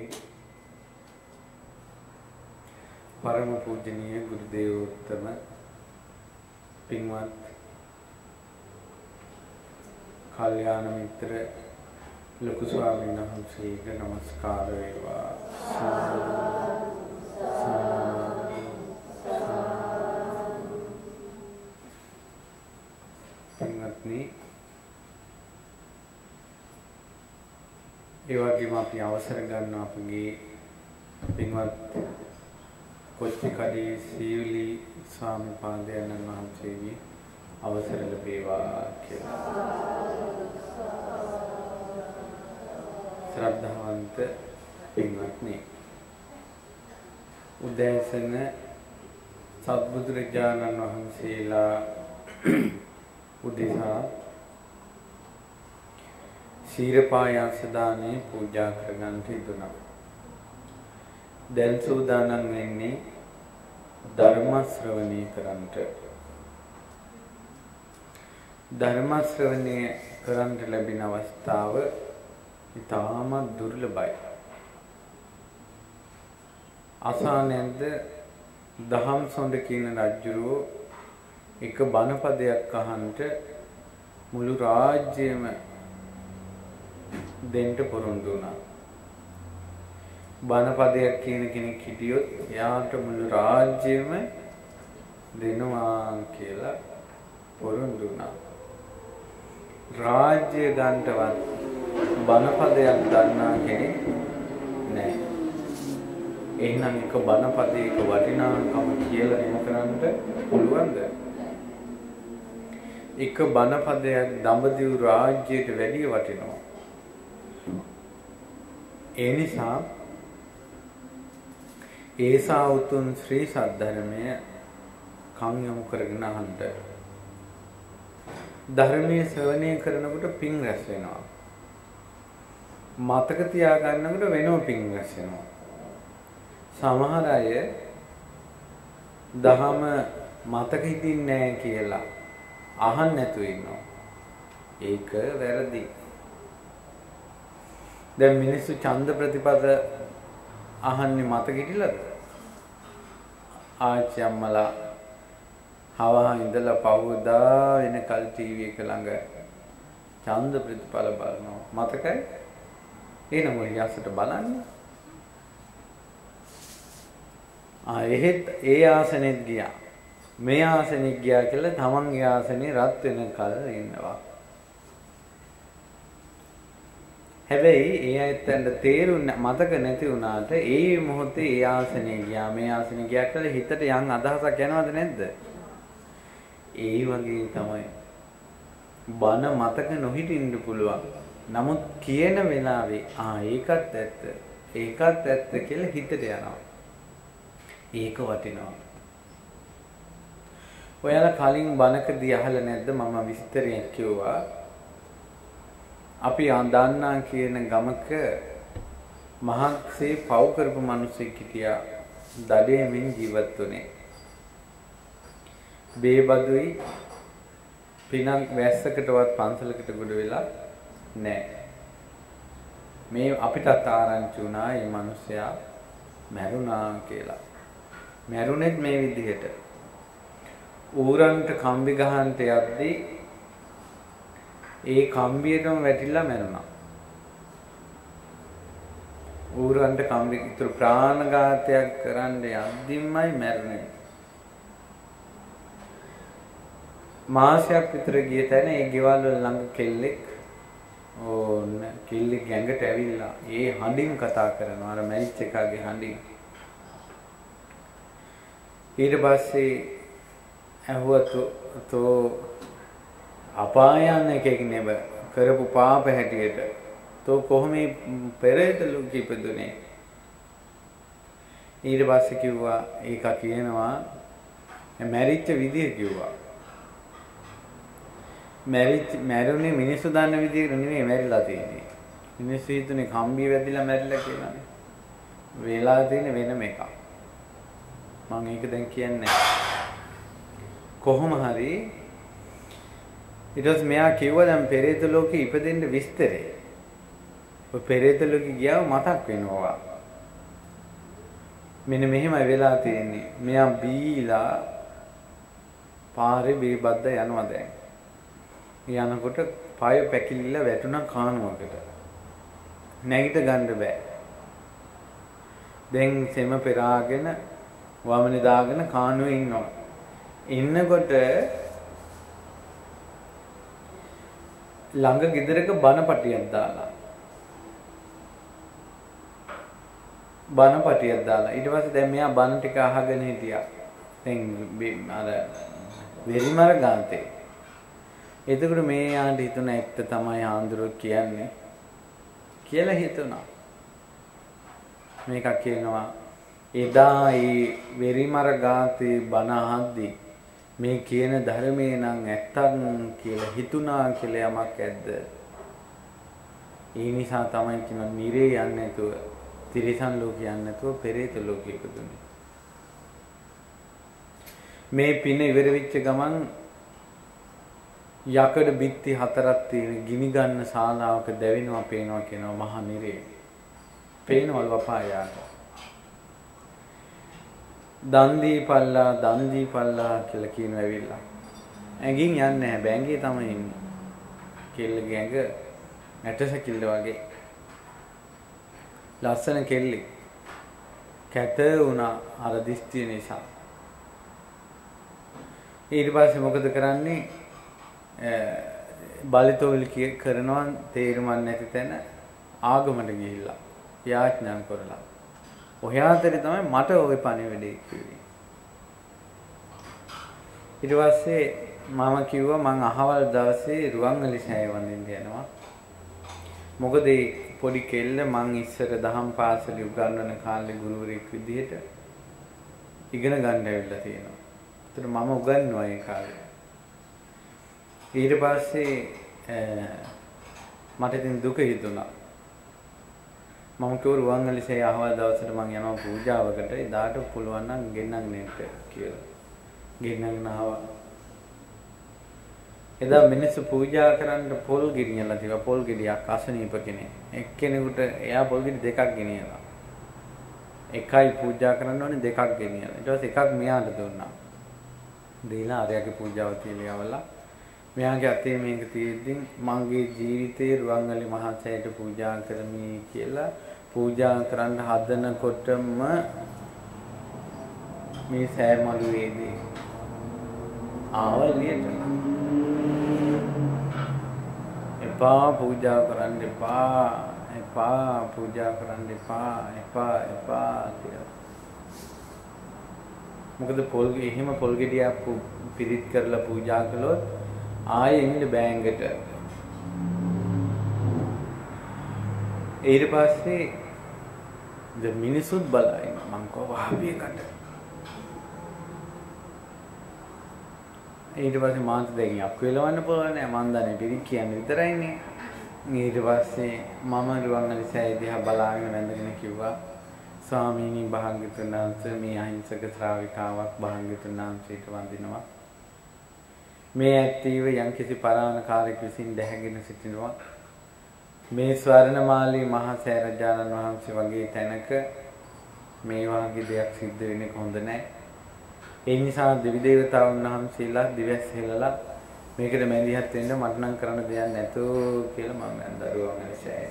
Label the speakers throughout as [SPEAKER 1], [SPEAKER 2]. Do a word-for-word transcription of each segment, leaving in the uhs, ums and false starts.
[SPEAKER 1] අපගේ පරම පූජනීය ගුරු දේවෝත්තම පින්වත් කල්යාණ මිත්‍ර ලොකු ස්වාමීන් වහන්සේට නමස්කාර වේවා. පින්වත්නි, ඒ වගේම අපි අවසර ගන්න අපගේ පින්වත් කොච්චිකඩේ සීවලි ස්වාමී පාදයන්න් වහන්සේගේ අවසර ලැබේවා කියලා. ශ්‍රද්ධාවන්ත පින්වත්නි, උදෑසන සත්බුදුරජාණන් වහන්සේලා උදෙසා ශීරපායාස දානේ පූජා කරගන්න හිතුණා. දැන් සූදානම් වෙන්නේ ධර්ම ශ්‍රවණය කරන්නට. ධර්ම ශ්‍රවණය කරන්නට ලැබෙන අවස්ථාව ඉතාමත් දුර්ලභයි. අසානන්ද දහම් සොඬ කියන රජුරෝ එක බණ පදයක් අහන්නට මුළු රාජ්‍යයම දෙන්න පොරොන්දු වුණා. බණ පදයක් කියන කෙනෙක් හිටියොත් එයාට මුළු රාජ්‍යයම දෙනවා කියලා පොරොන්දු වුණා. රාජ්‍ය ගන්නටවත් බණ පදයක් දන්නා කෙනෙක් නැහැ. එහෙනම් එක බණ පදයක වටිනාකම කියලා එම කරන්න පුළුවන්ද? එක බණ පදයක් දඹදිව රාජ්‍යයට වැඩිය වටිනවා. ඒ නිසා ඒසා උතුම් ශ්‍රී සද්ධර්මය කන් යොමු කරගෙන අහන්න. ධර්මයේ ශ්‍රවණය කරනකොට පින් රැස් වෙනවා. මතක තියාගන්නකොට වෙනම පින් රැස් වෙනවා. සමහර අය දහම මතක හිටින්නේ නැහැ කියලා අහන්න නැතුව ඉන්නවා. ඒක වැරදි. දැන් මිනිස්සු ඡන්ද ප්‍රතිපද අහන්නේ මතක හිටිලාද? ආච්චි අම්මලා හවහ ඉඳලා පහුවදා වෙනකල් ටීවී එක ළඟ ඡන්ද ප්‍රතිඵල බලනවා. මතකයි? එනම යසට බලන්නේ. ආ එහෙත් ඒ ආසනෙත් ගියා. මේ ආසනෙත් ගියා කියලා තමන්ගේ ආසනේ රත් වෙනකල් ඉන්නවා. හැබැයි ඒ අයත්න්ට තේරුන්නේ මතක නැති වුණාට ඒ මොහොතේ ඒ ආසනේ ගියා මේ ආසනේ ගියා කියලා හිතට යම් අදහසක් යනවද නැද්ද? ඒ වගේ තමයි. බන මතක නොහිටින්න පුළුවන්. නමුත් කියන වෙලාවේ ආ ඒකත් ඇත්ත. ඒකත් ඇත්ත කියලා හිතට යනවා. ඒක වටිනවා. ඔයාලා කලින් බනකදී අහලා නැද්ද මම විස්තරයක් කිව්වා. අපි දන්නා කියන ගමක මහත්සේ පව් කරපු මිනිස්සෙක් හිටියා. දඩේමින් ජීවත් වුණේ. බේබදුයි පිනක් වැස්සකටවත් පන්සලකට ගොඩ වෙලා නැහැ. මේ අපිටත් ආරංචි වුණා මේ මිනිස්සයා මැරුණා කියලා. මැරුණෙත් මේ විදිහට. ඌරන්ට කම්බි ගහන්නට යද්දී ඒ කම්බියටම වැටිලා මැරුණා. ඌරන්ට කම්බි ඉතුරු ප්‍රාණඝාතයක් කරන්න යද්දිමයි මැරුණේ. මාසයක් විතර ගිය තැන ඒ ගෙවල් වල ළඟ කෙල්ලෙක් ඕන කෙල්ලෙක් ගැඟට ඇවිල්ලා ඒ හඬින් කතා කරනවා. අර මැරිච් එකාගේ හඬින්. ඊට පස්සේ ඇහුවතු තෝ අපායන් එකෙක් නෙව කරපු පාප හැටියට තෝ කොහොම පෙරේත ලෝකෙ ඉපදුනේ? ඊට පස්සේ කිව්වා ඒක කියනවා මැරිච්ච විදිය කිව්වා. මැරිච් මැරුණේ මිනිස්සු දන්න විදියට නෙමෙයි මැරිලා තියෙන්නේ. මිනිස්සු හිතුනේ කම්බිය වැදිලා මැරිලා කියලානේ. වෙලා තියෙන වෙනම එකක්. මම ඒක දැන් කියන්නේ කොහොම හරි ඊට පස්සේ මෙයා කිව්වා දැන් පෙරේත ලෝකෙ ඉපදෙන්න විස්තරේ. ඔය පෙරේත ලෝකෙ ගියාම මතක් වෙනවා. මෙන්න මෙහෙමයි වෙලා තියෙන්නේ. මෙයා බීලා පාරේ බේබද්ද යනවා දැන්. යනකොට පාය පැකිලිලා වැටුණා කානුවකට. නැගිට ගන්න බෑ. දැන් සෙම පෙරාගෙන වමනේ දාගෙන කානුවේ ඉන්නවා. ඉන්නකොට ළඟ ගෙදරක බනපටියක් දාලා බනපටියක් දාලා ඊට පස්සේ දැන් මෙයා බන ටික අහගෙන හිටියා. දැන් අර වෙරිමර ගාතේ. එතකොට මේ යාන්ට හිතුණ එක්ක තමයි ආන්දරෝ කියන්නේ කියලා හිතුණා. මේකක් කියනවා එදා ඒ වෙරිමර ගාතේ බන අහද්දී මේ කියන ධර්මේ නම් ඇත්තක් කියලා හිතුණා කියලා යමක් ඇද්ද? ඒ නිසා තමයි කියන නිරේ යන්නේ නැතුව, තිරිසන් ලෝකේ යන්නේ නැතුව පෙරේත ලෝකෙ ඉපදුනේ. මේ පින ඉවර වෙච්ච ගමන් යකඩ බිත්ති හතරක් තියෙන ගිනි ගන්න ශාලාවක දැවෙනවා පේනවා කියනවා මහා නිරේ. පේනවල් වපායාට. දන් දීපල්ලා දන් දීපල්ලා කියලා කියනවා ඇවිල්ලා. ඇඟින් යන්නේ නැහැ බැංගේ තමයි ඉන්නේ. කෙල්ලගේ ඇඟ නැටසකිල්ල වගේ. ලස්සන කෙල්ලි. කැත වුණා අර දිස්ත්‍ය නිසා. ඊට පස්සේ මොකද කරන්නේ? බලිතෝල් කරනවා තේරුමක් නැති තැන ආගමට ගිහිල්ලා යාඥා කරලා. ඔය ආතරේ තමයි මට ওই පණිවිඩය කිව්වේ. ඊට පස්සේ මම කිව්වා මං අහවල් දවසේ රුවන්වැලි සෑය වඳින්න යනවා. මොකද ඒ පොඩි කෙල්ල මං ඉස්සර දහම් පාසලේ උගන්වන කාලේ ගුරුවරයෙක් විදිහට ඉගෙන ගන්න ඇවිල්ලා තියෙනවා. ඒතර මම උගන්වුවා ඒ කාලේ. ඊට පස්සේ මට ඉතින් දුක හිතුණා. මම කිව්වා රුවන්වැලි සෑය අහවල් දවසට මං යනවා පූජාවකට. එදාට පුළුවන් නම් ගෙන්නන්න නෙට කියලා. ගෙන්නන්න ආවා. එදා මිනිස්සු පූජා කරන්න පොල් ගෙනියලා තිබා පොල් ගෙඩියක් අසනීප කෙනෙක්. එක්කෙනෙකුට එයා පොල් ගෙඩි දෙකක් ගෙනියලා. එකයි පූජා කරන්න ඕනේ දෙකක් ගෙනියලා. ඊට පස්සේ එකක් මෙයාට දුන්නා. දීලා ආර්යගේ පූජාව තියලා මෙයාගේ අතේ මේක තියෙද්දි මගේ ජීවිතේ රුවන්වැලි මහා සෑයට පූජා කරමි කියලා පූජා කරන්න හදනකොටම මේ සෑ මළුවේදී ආවලියට එපා පූජා කරන්න එපා එපා පූජා කරන්න එපා එපා එපා කියලා. මොකද පොල් එහෙම පොල් ගෙඩියක් පිරිත් කරලා පූජා කළොත් ආයෙ ඉන්න බෑංගට. ඊට පස්සේ ද මිනිසුත් බලයින මං කව වහපියකට. ඊට පස්සේ මාත් දැන් යක් වෙලවන්න පුළුවන් නෑ මං දන්නේ පිරිත් කියන්නේ විතරයිනේ. ඊට පස්සේ මම රුවන්වැලි සෑය දිහා බලාගෙන වැඳගෙන කිව්වා ස්වාමීනි භාග්‍යවතුන් වහන්සේ මේ අහිංසක ශ්‍රාවිකාවක් භාග්‍යවතුන් වහන්සේට වඳිනවා. මේ ඇත්තීව යම්කිසි පරාණකාරයෙක් විසින් දැහැගෙන සිටිනවා. මේ ස්වර්ණමාලී මහා සෑරජානන් වහන්සේ වගේ තැනක මේ වගේ දෙයක් සිද්ධ වෙන්නේ හොඳ නැහැ. ඒ නිසා දෙවි දේවතාවුන් වහන්සේලා දිවස් හෙළලා මේකට මැදිහත් වෙන්න මට නම් කරන්න දෙයක් නැතෝ කියලා මම දරුවා මනසයි.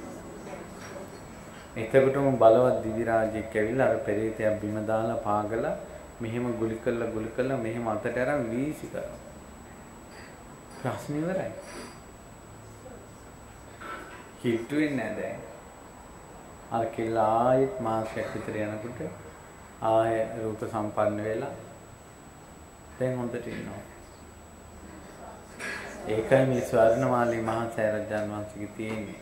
[SPEAKER 1] එතකොටම බලවත් දිවි රාජෙක් ඇවිල්ලා අර පෙරේතයා බිම දාලා පාගලා මෙහෙම ගුලි කළා ගුලි කළා මෙහෙම අතට අරන් වීසි කරා. ප්‍රශ්න ඉවරයි. හිතුවේ නැහැ දැන්. අර කියලා ආයෙත් මාසයක් විතර යනකොට ආයෙ රූප සම්පන්න වෙලා දැන් හොඳට ඉන්නවා. ඒකයි මේ ස්වර්ණමාලී මහා සෑරජාන් වහන්සේගේ තියෙන්නේ.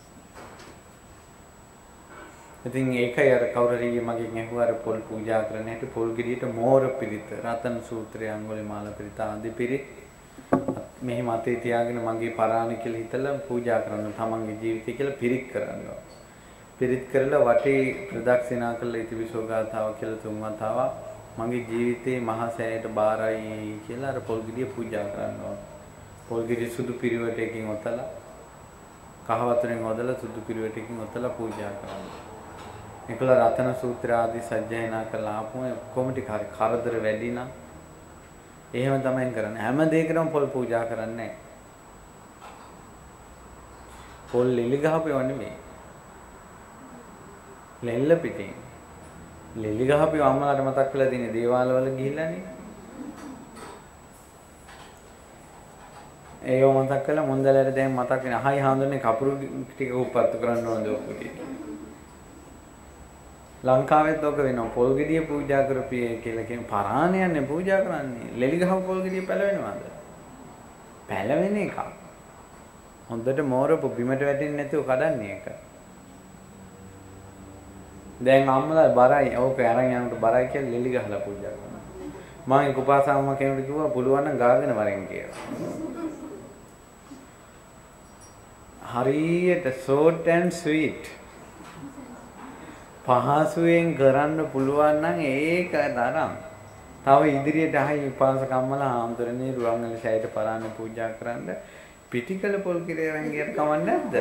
[SPEAKER 1] ඉතින් ඒකයි අර කවුරුහරි මගෙන් ඇහුවා අර පොල් පූජා කරන්න හැටි පොල් ගෙඩියට මෝර පිරිත රතන සූත්‍රය අඟුලිමාල පිරිත ආදී පිරිත් මෙහෙම අතේ තියාගෙන මගේ පරාණ කියලා හිතලා පූජා කරන තමන්ගේ ජීවිතය කියලා පිරිත් කරනවා. පිරිත් කරලා වටේ ප්‍රදක්ෂිනා කළා ඉතිවිසෝ ගාථාව කියලා තුන් වතාවක් මගේ ජීවිතේ මහා සෑයට බාරයි කියලා අර පොල් ගෙඩිය පූජා කරනවා. පොල් ගෙඩිය සුදු පිරිවටකින් ඔතලා කහ වතුරෙන් හොදලා සුදු පිරිවටකින් ඔතලා පූජා කරනවා. ඒකල රතන සූත්‍ර ආදී සජ්ජායනා කළා ආපුම ඔක්කොම ටික හරි කරදර වැඩි නම් එහෙම තමයි කරන්නේ. හැම දෙයකටම පොල් පූජා කරන්නේ නැහැ. පොල් ලිලි ගහපේව නෙමෙයි. ලෙල්ල පිටින්. ලිලි ගහපේව අම්මලාට මතක් වෙලා තියෙන දේවාල වල ගිහිල්ලානේ. ඒව මතක් කළා මොන්දලට දැන් මතක් වෙන අහයි හාඳුනේ කපුරු ටික උප්පත්තු කරන්න ඕනද ඔක්කොටි. ලංකාවෙත් ඔක වෙනවා පොල් ගෙඩිය පූජා කරපියේ කියලා කියන පරාණයන්නේ පූජා කරන්නේ. ලෙලි ගහපු පොල් ගෙඩිය පැලවෙනවද? පැලවෙන එක. හොඳට මෝරපු බිමට වැටෙන්නේ නැතුව කඩන්නේ ඒක. දැන් අම්මලා බරයි ඕක අරන් යනකොට බරයි කියලා ලෙලි ගහලා පූජා කරනවා. මම ඒක උපාසකම්ම කෙනෙකුට කිව්වා පුළුවන් නම් ගාගෙන වරෙන් කියලා. හරියට short and sweet පහසුවෙන් කරන්න පුළුවන් නම් ඒක තරම්. තව ඉදිරියට ආයි උපාසකම්මලා ආම්තරනේ රුවන්වැලි සෑයට පරාණ පූජා කරන්න පිටිකල පොල් කිරේ රංගියක් කවන්නේ නැද්ද?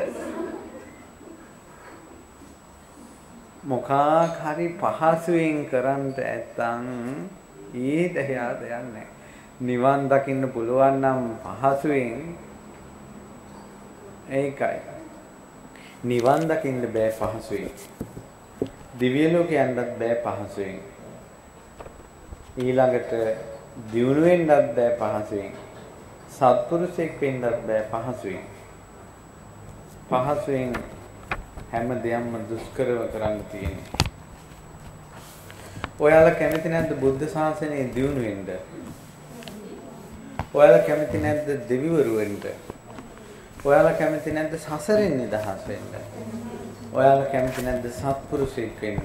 [SPEAKER 1] මොකක් හරි පහසුවෙන් කරන්න ඇත්තම් ඊට එහාට යන්නේ. නිවන් දකින්න පුළුවන් නම් පහසුවෙන් ඒකයි. නිවන් දකින්න බෑ පහසුවෙන්. දිව්‍ය ලෝකේ යන්නත් බෑ පහසුවෙන්. ඊළඟට දියුණු වෙන්නත් බෑ පහසුවෙන්. සත්පුරුෂයෙක් වෙන්නත් බෑ පහසුවෙන්. පහසුවෙන් හැම දෙයක්ම දුෂ්කරව කරන්න තියෙනවා. ඔයාලා කැමති නැද්ද බුද්ධ ශාසනය දියුණු වෙන්න? ඔයාලා කැමති නැද්ද දෙවිවරු වෙන්න? ඔයාලා කැමති නැද්ද සසරෙන් නිදහස් වෙන්න? ඔයාලා කැමති නැද්ද සත්පුරුෂයෙක් වෙන්න?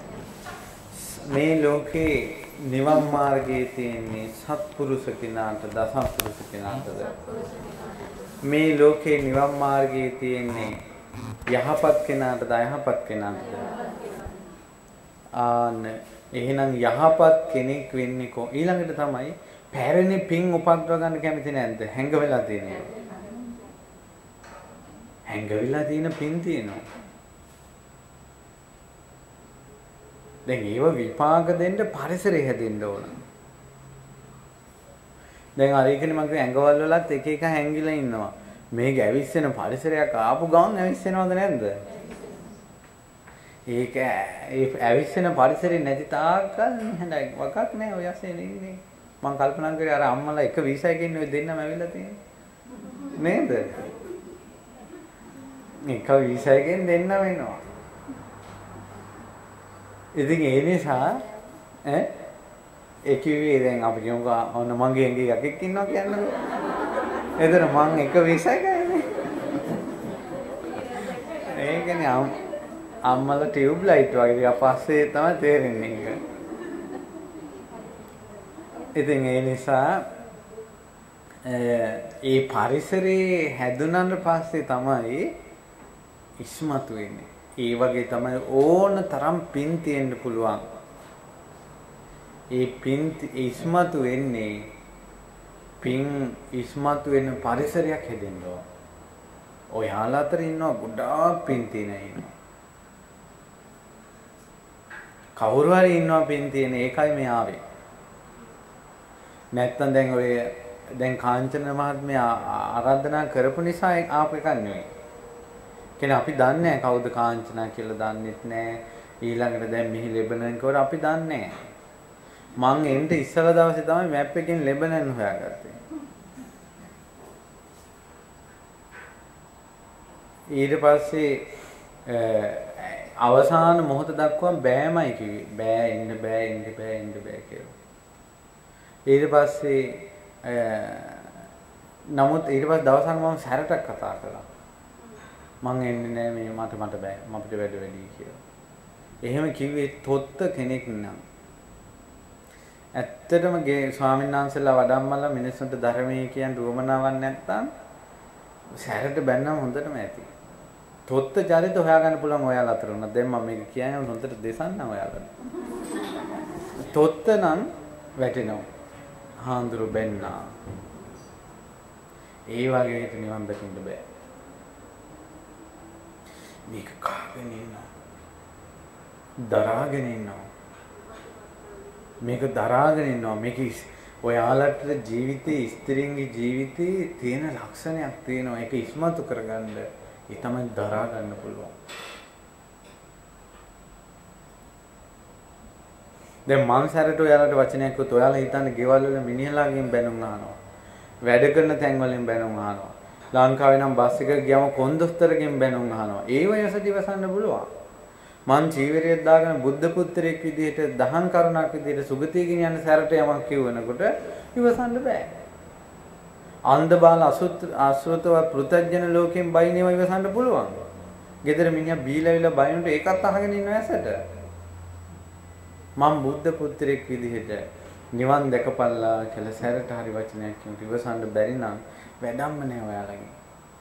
[SPEAKER 1] මේ ලෝකේ නිවන් මාර්ගයේ තියෙන්නේ සත්පුරුෂ කෙනාටද අසත්පුරුෂ කෙනාටද? මේ ලෝකේ නිවන් මාර්ගයේ තියෙන්නේ යහපත් කෙනාටද අයහපත් කෙනාටද? ආන එහෙනම් යහපත් කෙනෙක් වෙන්නේ කො ඊළඟට තමයි පැරණි පින් උපද්දව ගන්න කැමති නැද්ද? හැංග වෙලා තියෙනවා. හැංග වෙලා තියෙන පින් තියෙනවා. දැන් ඒව විපාක දෙන්න පරිසරය හැදෙන්න ඕන. දැන් අර ඒකනේ මම කිව්ව ඇඟවල වලත් එක එක හැංගිලා ඉන්නවා. මේක ඇවිස්සෙන පරිසරයක් ආපු ගමන් ඇවිස්සෙනවද නැද්ද? ඒක ඒ ඇවිස්සෙන පරිසරේ නැති තාක්කල් හඳයි වකක් නෑ ඔය ඇසෙන ඉන්නේ. මම කල්පනා කරේ අර අම්මලා එක වීසා එකකින් ඔය දෙන්නම ඇවිල්ලා තියෙන්නේ. නේද? එක වීසා එකකින් දෙන්න වෙනවා. ඉතින් ඒ නිසා ඈ ඒ කිව්වේ දැන් අපි කියමුකෝ ඔන්න මගේ ඇඟේ යකෙක් ඉන්නවා කියන්නකෝ. එතන මං එක වීසා එකයිනේ. ඒකනේ අම්මලා ටියුබ් ලයිට් වගේ ටිකක් පස්සේ තමයි තේරෙන්නේ ඒක. ඉතින් ඒ නිසා ඒ පරිසරේ හැදුනට පස්සේ තමයි ඉස්මතු වෙන්නේ. ඒ වගේ තමයි ඕන තරම් පින් තියෙන්න පුළුවන්. ඒ පින් ඉස්මතු වෙන්නේ පින් ඉස්මතු වෙන පරිසරයක් හැදෙන්න ඕන. ඔයාලා අතර ඉන්නවා ගොඩාක් පින් තියෙන ඉන්නවා. කවුරු හරි ඉන්නවා පින් තියෙන ඒකයි මේ ආවේ. නැත්තම් දැන් ඔය දැන් කාංචන මහත්මයා ආරාධනා කරපු නිසා ආපු එකක් නෙවෙයි. කියන්නේ අපි දන්නේ නැහැ කවුද කාංචනා කියලා දන්නෙත් නැහැ. ඊළඟට දැන් මෙහි ලෙබනන් කවර අපි දන්නේ නැහැ. මං එන්න ඉස්සල දවසේ තමයි මැප් එකෙන් ලෙබනන් හොයාගත්තේ. ඊට පස්සේ අවසාන මොහොත දක්වා බෑමයි කිව්වේ. බෑ එන්න බෑ එන්න බෑ එන්න බෑ කියලා. ඊට පස්සේ නමුත් ඊට පස්සේ දවසක් මම සැරටක් කතා කළා. මං එන්නේ නෑ මේ මට මට බෑ මපිට වැඩ වැඩි කියලා. එහෙම කිව්වේ තොත්ත කෙනෙක් නම්. ඇත්තටම ගේ ස්වාමීන් වහන්සේලා වඩම්මලා මිනිස්සුන්ට ධර්මයේ කියන රුවමනාවක් නැත්තම් සැරට බැන්නම හොඳටම ඇති. තොත්ත චරිත හොයාගන්න පුළුවන් ඔයාලා අතර උනත් දැන් මම මේක කියන්නේ හොඳට දෙසන්නම් ඔයාලට. තොත්ත නම් වැටෙනවා. හාඳුරු බෙන්නා. ඒ වගේ හිත නිවන් දකින්න බෑ. මේක කාගෙන ඉන්නවා. දරාගෙන ඉන්නවා. මේක දරාගෙන ඉන්නවා. මේක ඔයාලට ජීවිතේ ස්ත්‍රීන්ගේ ජීවිතේ තියෙන ලක්ෂණයක් තියෙනවා. ඒක ඉස්මතු කරගන්න ඒ තමයි දරා ගන්න පුළුවන්. දැන් මං සැරට ඔයාලට වචනයක් කිව්වොත් ඔයාලා හිතන්නේ ගෙවල් වල මිනිහලාගෙන් බැනුම් අහනවා. වැඩ කරන තැන් වලින් බැනුම් අහනවා. ලංකාවේ නම් බස් එකක ගියම කොන්දොස්තරගෙන් බැනුම් අහනවා. ඒව යසට ඉවසන්න පුළුවන්. මං ජීවිතයක් දාගෙන බුද්ධ පුත්‍රයෙක් විදිහට දහම් කරුණක් විදිහට සුගතිය ගෙනියන්න සැරට යමක් කියවනකොට ඉවසන්න බෑ. අන්ධ බාල අසුත් ආශ්‍රතව පෘථජන ලෝකෙන් බයිනේව ඉවසන්න පුළුවන්. ගෙදර මිනිහා බීලාවිලා බයිනට ඒකත් අහගෙන ඉන්නව ඇසට. මම බුද්ධ පුත්‍රයෙක් විදිහට නිවන් දැකපල්ලා කියලා සැරට හරි වචනයක් කියුත් ඉවසන්න බැරි නම් වැඩක්ම නෑ ඔයාලගේ.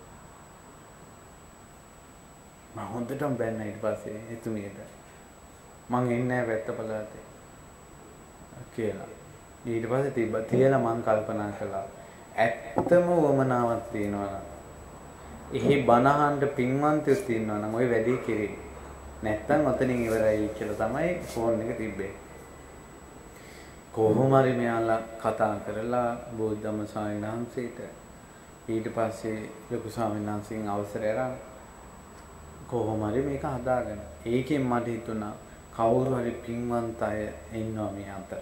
[SPEAKER 1] මම හොඳටම බැන්න ඊට පස්සේ එතුමියට මං එන්නේ නැහැ වැත්ත පළාතේ කියලා. ඊට පස්සේ තිබ්බ තියලා මං කල්පනා කළා ඇත්තම වමනාවක් තියෙනවා නම් එහි බණහන්ට පින්වන්තයෝ තියෙනවා නම් ওই වැඩේ කෙරේ. නැත්තම් ඔතනින් ඉවරයි කියලා තමයි ෆෝන් එක තිබ්බේ. කොහොම හරි මෙයාලා කතා කරලා බෝධිධම්ම ස්වාමීන් වහන්සේට ඊට පස්සේ ලොකු ස්වාමීන් වහන්සේගෙන් අවසරය අරන් කොහොම හරි මේක හදාගන්න. ඒකෙන් මට හිතුණා කවුරු හරි පින්වන්ත අය ඉන්නවා මේ අතර.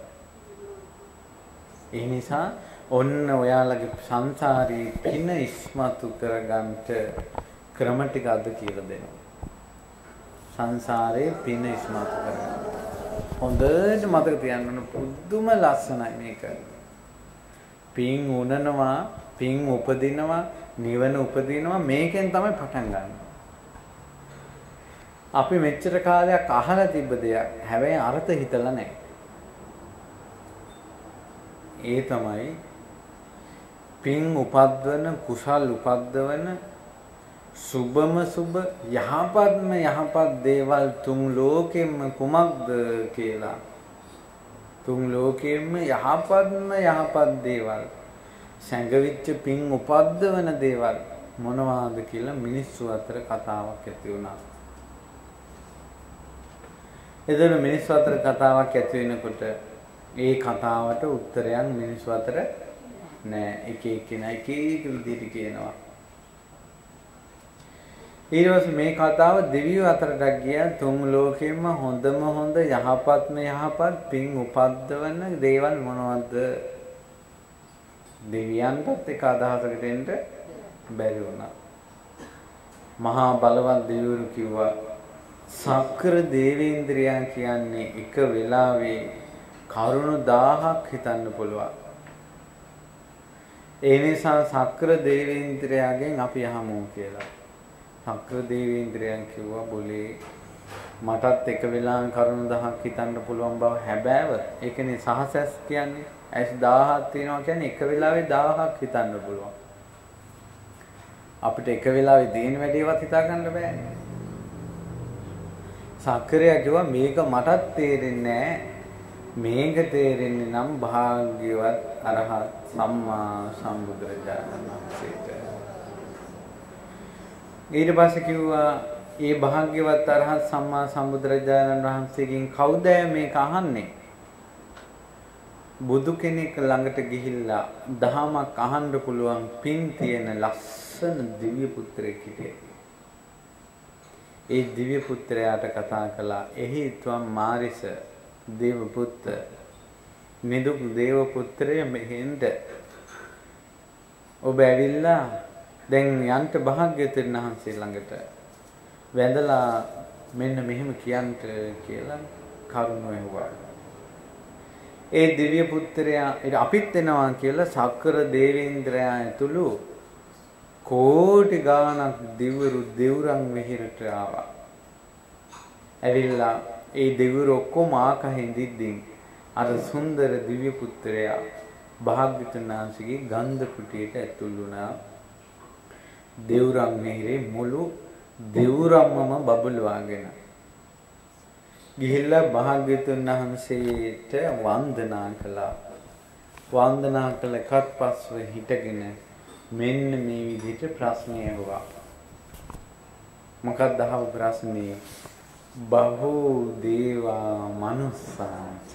[SPEAKER 1] ඒ නිසා ඔන්න ඔයාලගේ සංසාරී පින ඉස්මතු කරගන්නට ක්‍රම ටික අද කියලා දෙනවා. සංසාරේ පින ඉස්මතු කරගන්න. හොඳට මතක තියාගන්න පුදුම ලස්සනයි මේක. පින් උනනවා, පින් උපදිනවා, නිවන උපදිනවා මේකෙන් තමයි පටන් ගන්න. අපි මෙච්චර කාලයක් අහලා තිබ්බ දෙයක් හැබැයි අර්ථ හිතලා නැහැ. ඒ තමයි පින් උපද්දවන කුසල් උපද්දවන සුබම සුබ යහපත්ම යහපත් දේවල් තුන් ලෝකෙම කුමක්ද කියලා. තුන් ලෝකෙම යහපත්ම යහපත් දේවල් සංගවිච්ච පින් උපද්දවන දේවල් මොනවාද කියලා මිනිස්සු අතර කතාවක් ඇති වුණා. එදෙන මිනිස්සු අතර කතාවක් ඇති වෙනකොට ඒ කතාවට උත්තරයන් මිනිස්සු අතර නෑ. එක එක්කෙනා එක එක විදිහට කියනවා. ඊළඟට මේ කතාව දෙවියෝ අතරට ගියා. තුන් ලෝකෙම හොඳම හොඳ යහපත්ම යහපත් පින් උපද්දවන දේවල් මොනවද? දෙවියන්ටත් එක අදහසකට එන්න බැරි වුණා. මහා බලවත් දෙවිවරු කිව්වා සක්‍ර දේවේන්ද්‍රයා කියන්නේ එක වෙලාවේ කරුණු දහයක් හිතන්න පුළුවන්. ඒ නිසා සක්‍ර දේවේන්ද්‍රයාගෙන් අපි අහමු කියලා. සක්‍ර දේවේන්ද්‍රයන් කිව්වා બોලේ මටත් එක වෙලාවෙන් කරුණු දහයක් හිතන්න පුළුවන් බව හැබෑව. ඒකනේ සහසස් කියන්නේ. ඇස් දහයක් තියෙනවා කියන්නේ එක වෙලාවේ දහයක් හිතන්න පුළුවන්. අපිට එක වෙලාවේ දින වැඩිවත් හිතා ගන්න බෑනේ. සක්‍රයා කිව්වා මේක මටත් තේරෙන්නේ නැහැ. මේක තේරෙන්නේ නම් භාග්‍යවත් අරහත් සම්මා සම්බුදුරජාණන් වහන්සේට. ඊට පස්සේ කිව්වා මේ භාග්‍යවත් අරහත් සම්මා සම්බුදුරජාණන් වහන්සේගෙන් කවුද මේක අහන්නේ? බුදු කෙනෙක් ළඟට ගිහිල්ලා දහමක් අහන්න පුළුවන් පින් තියෙන ලස්සන දිව්‍ය පුත්‍රයෙක් හිටියේ. ඒ දිව්‍ය පුත්‍රයාට කතා කළා එහි තුම් මාරිස දේව පුත්‍ර නිදුක් දේව පුත්‍රය මෙහෙන්ද ඔබ ඇවිල්ලා දැන් යන්ට භාග්‍යවතුන් වහන්සේ ළඟට වැඳලා මෙන්න මෙහෙම කියන්ට කියලා කරුණු ඇහුවා. ඒ දිව්‍ය පුත්‍රයා අපිත් එනවා කියලා සක්‍ර දේවේන්ද්‍රයා ඇතුළු කෝටි ගාණක් දිවුරු දෙවුරන් වෙහිරට ආවා. ඇවිල්ලා ඒ දෙවුරු ඔක්කොම ආකහින් දිද්දින් අර සුන්දර දිව්‍ය පුත්‍රයා භාග්‍යවතුන් වහන්සේගේ ගන්ධ කුටියට ඇතුළු වුණා. දෙවුරන් වෙහිරේ මුළු දෙවුරම්මම බබළුවාගෙන ගිහිල්ලා භාග්‍යවතුන් වහන්සේට වන්දනා කළා. වන්දනා කළ කත්පස්ව හිටගෙන මෙන්න මේ විදිහට ප්‍රශ්නය ඇහුවා. මොකක්ද අහපු ප්‍රශ්නේ? බහූ දේවා මනුස්සාංච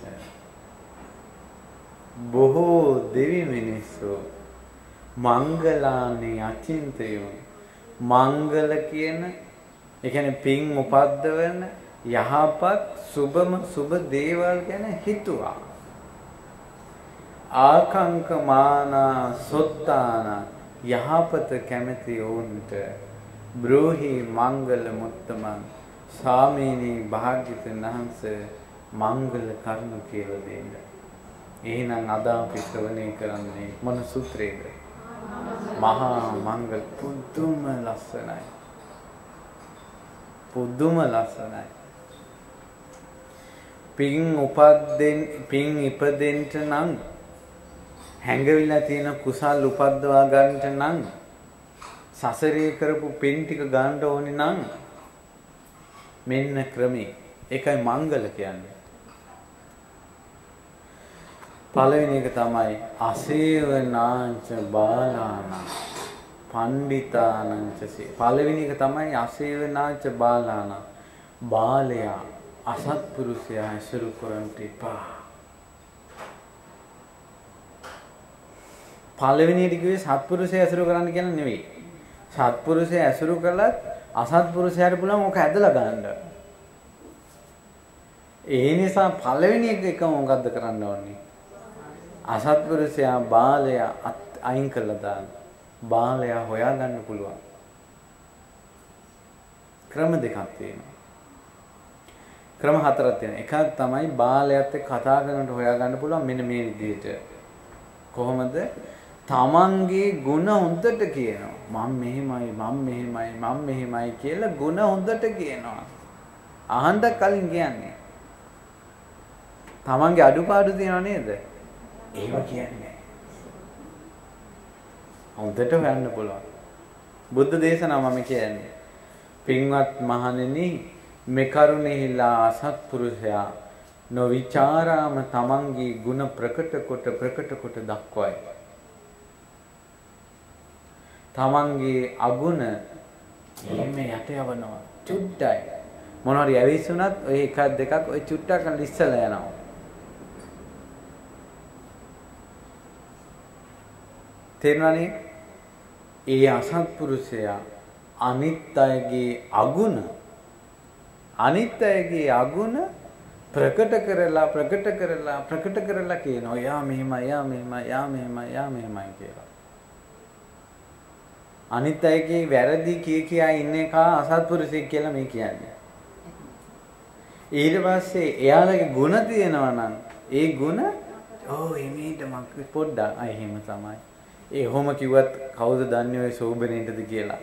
[SPEAKER 1] බොහෝ දෙවි මිනිස්සු මංගලානි අචින්තයෝ මංගල කියන ඒ කියන්නේ පින් උපද්දවන යහපත් සුබම සුබ දේවල් ගැන හිතුවා ආකංකමාන සොත්තාන යහපත කැමැති වුන්ට බ්‍රෝහි මංගල මුත්තමන් ස්වාමීනි භාග්‍යවතුන් වහන්සේ මංගල කරුණු කියලා දෙන්න. එහෙනම් අද අපි ශ්‍රවණය කරන්නේ මොන සූත්‍රයේද? මහා මංගල පුදුම ලස්සනයි. පුදුම ලස්සනයි. පින් උපද්දෙන් පින් ඉපදෙන්න නම් හැංගවිලා තියෙන කුසල් උපද්දවා ගන්නට නම් සසරේ කරපු පින් ටික ගන්න ඕනේ නම් මෙන්න ක්‍රමේ. ඒකයි මංගල කියන්නේ. පළවෙනි එක තමයි අසේවනාංච බාලාන පණ්ඩිතානංච සේ. පළවෙනි එක තමයි අසේවනාංච බාලාන බාලයා අසත්පුරුෂයා ඇසුරු කරන්ට එපා. පළවෙනි එක කිව්වේ සත්පුරුෂයා ඇසුරු කරන්න කියලා නෙවෙයි. සත්පුරුෂයා ඇසුරු කළත් අසත්පුරුෂයාට පුළුවන් මොක ඇදලා ගන්න. ඒ නිසා පළවෙනි එක එක මොකද්ද කරන්න ඕනේ? අසත්පුරුෂයා බාලයා අයින් කළා දාන්න. බාලයා හොයාගන්න පුළුවන්. ක්‍රම දෙකක් තියෙනවා. ක්‍රම හතරක් තියෙනවා. එකක් තමයි බාලයාත් එක්ක කතා කරනකොට හොයාගන්න පුළුවන් මෙන්න මේ විදිහට. කොහොමද? තමන්ගේ ಗುಣ හොඳට කියනවා. මම මෙහෙමයි මම මෙහෙමයි මම මෙහෙමයි කියලා ಗುಣ හොඳට කියනවා. අහන්න කලින් කියන්නේ. තමන්ගේ අඩුපාඩු තියෙනව නේද? ඒව කියන්නේ. හොඳට හොයන්න පුළුවන්. බුද්ධ දේශනාව මම කියන්නේ. පින්වත් මහණෙනි මේ කරුණෙහිලා අසත්පුරුෂයා නොවිචාරාම තමන්ගේ ಗುಣ ප්‍රකට කොට ප්‍රකට කොට දක්වයි. තමන්ගේ අගුණ එහෙම යට යවනවා. චුට්ටයි. මොනවාරි ඇවිස්සුණත් ඔය එකක් දෙකක් ඔය චුට්ටක් ලිස්සලා යනවා. තේරුණානේ? ඒ අසත්පුරුෂයා අනිත් අයගේ අගුණ අනිත් අයගේ අගුණ ප්‍රකට කරලා ප්‍රකට කරලා ප්‍රකට කරලා කියනවා. යා මෙහෙමයි යා මෙහෙමයි යා මෙහෙමයි යා මෙහෙමයි කියලා. අනිත් අයගේ වැරදි කිය කියා ඉන්න එක අසත්පුරුෂයෙක් කියලා මේ කියන්නේ. ඊට පස්සේ එයාලගේ ಗುಣ තියෙනවා නම් ඒ ಗುಣ ඕ එමෙයිට මක් පොඩ්ඩක් අය එහෙම තමයි. ඒ කොහොම කිව්වත් කවුද දන්නේ ඔය සෝබනේටද කියලා.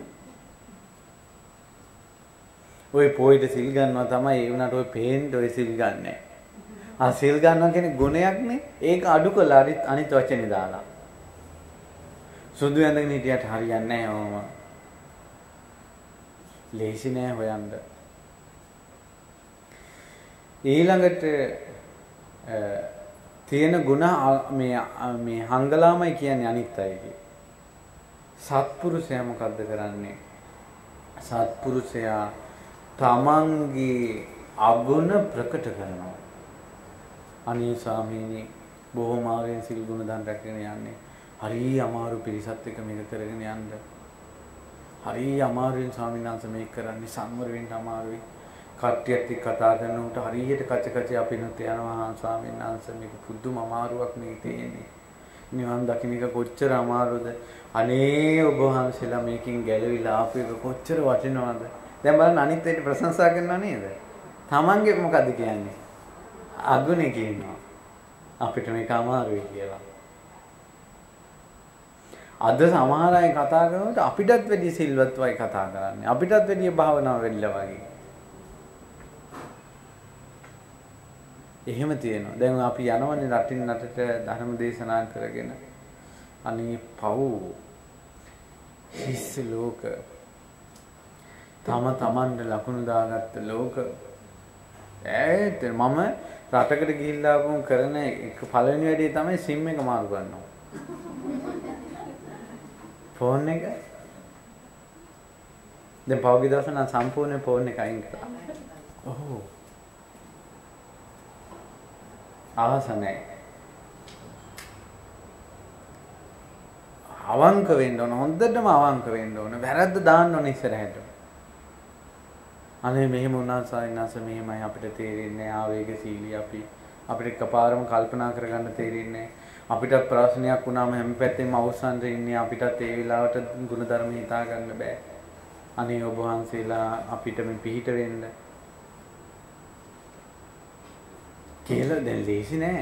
[SPEAKER 1] ඔය පොයිට සිල් ගන්නවා තමයි ඒ වුණාට ඔය පේන්න ඔය සිල් ගන්නෑ. ආ සිල් ගන්නවා කියන්නේ ගුණයක්නේ. ඒක අඩු කළා අනිත් වචනේ දාලා. සුදු ඇඳගෙන හිටියට හරියන්නේ නැහැ ඕම. ලේසි නෑ හොයන්න. ඊළඟට තියෙන ಗುಣ මේ මේ හංගලාමයි කියන්නේ අනිත් අයගේ. සත්පුරුෂයා මොකද්ද කරන්නේ? සත්පුරුෂයා තමන්ගේ අගුණ ප්‍රකට කරනවා. අනේ ස්වාමීනි බොහොම ආවෙන් සිල් ගුණ දන් රැකගෙන යන්නේ. හරි අමාරු පිරිසත් එක්ක මේක කරගෙන යන්න. හරි අමාරුවෙන් ස්වාමීන් වහන්සේ මේක කරන්නේ සංවර වෙන්න අමාරුයි. කට්ටියත් එක්ක කතා කරනකොට හරියට කච කච අපිනුත් යනවා ස්වාමීන් වහන්සේ මේක පුදුම අමාරුවක් මේ තියෙන්නේ. නිවන් දකින්න එක කොච්චර අමාරුද. අනේ ඔබ වහන්සේලා මේකෙන් ගැලවිලා ආපු එක කොච්චර වටිනවද. දැන් බලන්න අනිත් අයට ප්‍රශංසා කරනවා නේද? තමන්ගේ මොකද්ද කියන්නේ? අගුණේ කියනවා. අපිට මේක අමාරුයි කියලා. අද සමහර අය කතා කරනකොට අපිටත් වැඩි සිල්වත්වයි කතා කරන්නේ. අපිටත් වැඩි භාවනාව වෙilla වගේ. එහෙම තියෙනවා. දැන් අපි යනවනේ රටින් රටට ධර්ම දේශනා කරගෙන. අනේ පව් හිස් ලෝක තම තමන්ට ලකුණු දාගත්ත ලෝක ඈත් මම රටකට ගිහිල්ලා ආපුවම කරන එක පළවෙනි වැඩේ තමයි සිම් එක මාරු කරනවා. ෆෝන් එක දැන් පෞගි දවස නම් සම්පූර්ණ ෆෝන් එක අයින් කරා. ඔව්. ආස නැහැ. අවංක වෙන්න ඕන. හොඳටම අවංක වෙන්න ඕන. වැරද්ද දාන්න ඕන ඉස්සරහට. අනේ මෙහෙම වුණා සායනස මෙහෙමයි අපිට තේරෙන්නේ ආවේගශීලී අපි අපිට එකපාරම කල්පනා කරගන්න තේරෙන්නේ අපිට ප්‍රශ්නයක් වුණාම හැම පැත්තෙම අවසන්ට ඉන්නේ අපිටත් ඒ වෙලාවට ගුණධර්ම හිතා ගන්න බෑ. අනේ ඔබ වහන්සේලා අපිට මේ පිහිට වෙන්න කියලා දැන් ලේසි නෑ.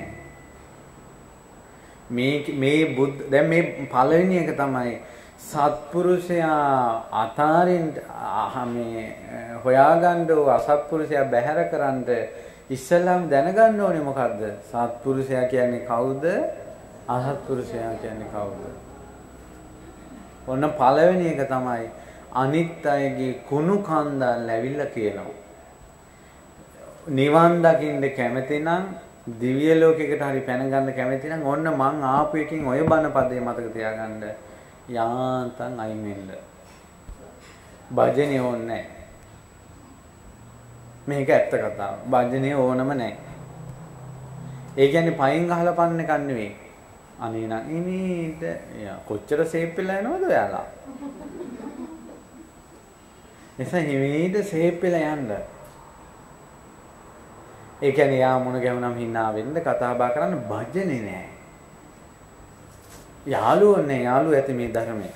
[SPEAKER 1] මේ මේ බුද්ධ දැන් මේ පළවෙනි එක තමයි සත්පුරුෂයා අතාරින් මේ හොයාගන්න ඕ අසත්පුරුෂයා බැහැර කරන්න ඉස්සෙල්ලාම දැනගන්න ඕනේ මොකද්ද? සත්පුරුෂයා කියන්නේ කවුද? අසත්පුරුෂයා කියන්නේ කවුද? ඔන්න පළවෙනි එක තමයි අනිත් අයගේ කුණු කන්දල් ඇවිල්ලා කියනවා. නිවන් දකින්න කැමති නම් දිව්‍ය ලෝකයකට හරි පැන ගන්න කැමති නම් ඔන්න මං ආපු එකකින් ඔය බණ පදේ මතක තියාගන්න. යාන්තම් අයින් වෙන්න. භජනේ ඕනේ නැහැ. මේක ඇත්ත කතාව. භජනේ ඕනම නැහැ. ඒ කියන්නේ පයින් ගහලා පන්න එකක් නෙවෙයි. අනේ නම් ඉමීට කොච්චර සේප් වෙලා යනවද ඔයාලා? එසා හිමීට සේප් වෙලා යන්න. ඒ කියන්නේ යා මොන ගැහුණම් hina වෙන්න කතා බහ කරන්න භජනේ නැහැ. යාළුවෝ නේ යාළුවෝ ඇති මේ ධර්මයේ.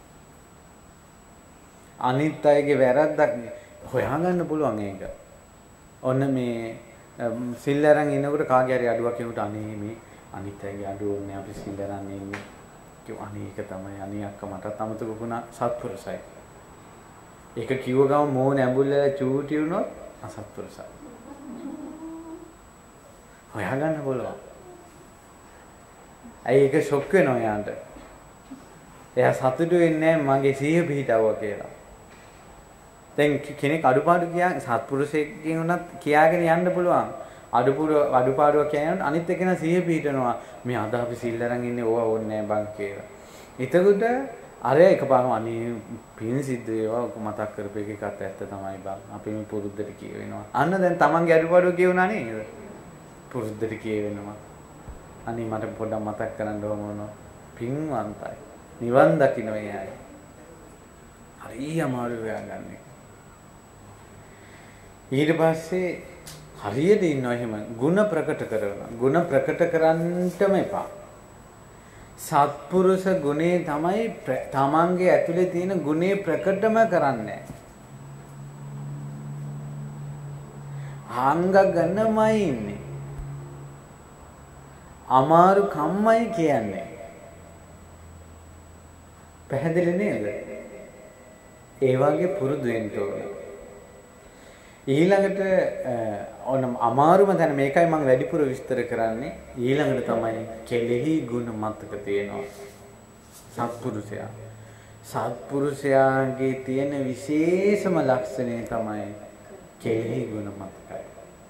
[SPEAKER 1] අනිත් අයගේ වැරද්දක් හොයාගන්න පුළුවන් ඒක. ඔන්න මේ සිල් අරන් ඉනකොට කාගේ හරි අඩුවක් කියනකොට අනේ මේ අනිත් අයගේ අඩුව ඕනේ අපි සිල් අරන් ඉන්නේ. කිව්ව අනේ ඒක තමයි අනේ අක්ක මටත් අමතක වුණා සත්පුරුසයි. ඒක කිව්ව ගමන් මෝන ඇඹුල්ලලා චූටි වුණොත් අසත්පුරුසයි. හොයාගන්න පුළුවන්. ඇයි ඒක ෂොක් වෙනවා යාන්ට. එයා සතුටු වෙන්නේ මගේ සිහිය පිහිටවුවා කියලා. දැන් කෙනෙක් අඩුපාඩු කියා සත්පුරුෂයෙක්ගෙන් උනත් කියාගෙන යන්න පුළුවන්. අඩුපුර අඩුපාඩුවක් කියනොත් අනිත් එකන සිහිය පිහිටනවා. මේ අද අපි සිල් අරන් ඉන්නේ ඕවා ඕනේ නැහැ බං කියලා. එතකොට අර එකපාරම අනේ පින් සිද්ධ වේවා ඔක මතක් කරපු එකත් ඇත්ත තමයි බං. අපි මේ පුරුද්දට කියවෙනවා. අන්න දැන් තමන්ගේ අඩුපාඩුව කියුණා නේද? පුරුද්දට කියවෙනවා. අනේ මට පොඩ්ඩක් මතක් කරන්න ඕන මොනවා පින්වන්තයි නිවන් දකින්න එයයි හරි අමාරු වෙයාගන්නේ ඊට පස්සේ හරියට ඉන්නවා එහෙම ಗುಣ ප්‍රකට කරනවා ಗುಣ ප්‍රකට කරන්නටම එපා සත්පුරුෂ ගුණේ තමයි තමන්ගේ ඇතුලේ තියෙන ගුණේ ප්‍රකටම කරන්නේ හංග ගන්නමයි ඉන්නේ අමාරු කම්මයි කියන්නේ. පැහැදිලි නේද? ඒ වගේ පුරුදු වෙන්න ඕනේ. ඊළඟට ඕන අමාරුම දැන මේකයි මම වැඩිපුර විස්තර කරන්නේ. ඊළඟට තමයි කෙලෙහි ගුණ මතක තියෙනවා. සත්පුරුෂයා. සත්පුරුෂයාගේ තියෙන විශේෂම ලක්ෂණය තමයි කෙලෙහි ගුණ මතකයි.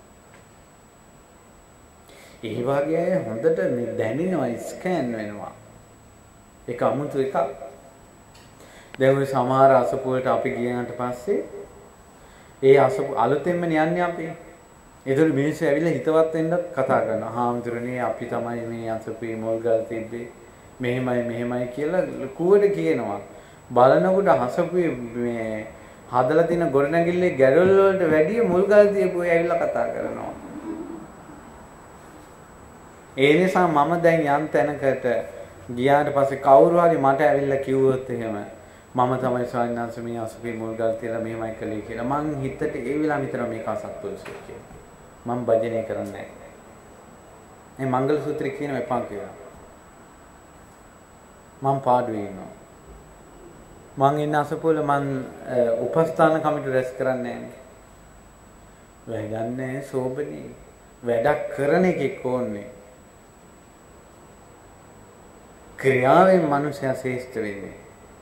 [SPEAKER 1] ඒ වගේ අය හොඳට දැනෙනවා ස්කෑන් වෙනවා. ඒක අමුතු එකක්. දැන් ඔය සමහර අසපුවලට අපි ගියාට පස්සේ ඒ අසපු අලුතෙන්ම යන්නේ අපි. ඒතර මිනිස්සු ඇවිල්ලා හිතවත් වෙන්නත් කතා කරනවා. හාමුදුරනේ අපි තමයි මේ අසපුවේ මොල්ගල් තිබ්බේ. මෙහෙමයි මෙහෙමයි කියලා කුවට කියනවා. බලනකොට අසපුවේ මේ හදලා තියෙන ගොඩනැගිල්ලේ ගැරල් වලට වැඩිය මුල්ගල් තියපු අය ඇවිල්ලා කතා කරනවා. ඒ නිසා මම දැන් යම් තැනකට ගියාට පස්සේ කවුරු හරි මට ඇවිල්ලා කිව්වොත් එහෙම මම තමයි සායනංශ මේ අසුපේ මුල්ගල් තියලා මෙහෙමයි කළේ කියලා මං හිතට ඒ වෙලාවෙම හිතනවා මේක අසත්පුරුෂයෙක් කියලා. මම භජනය කරන්නේ නැහැ. මේ මංගල සූත්‍රය කියන එපා කියලා. මම පාඩුවේ ඉන්නවා. මං ඉන්න අසපුවල මං උපස්ථාන කමිටු රැස් කරන්නේ නැහැ. වැඩක් නැහැ සෝබනේ. වැඩක් කරන එකෙක් ඕනේ. ක්‍රියාවෙන් මනුෂ්‍යයා ශ්‍රේෂ්ඨ වෙන්නේ.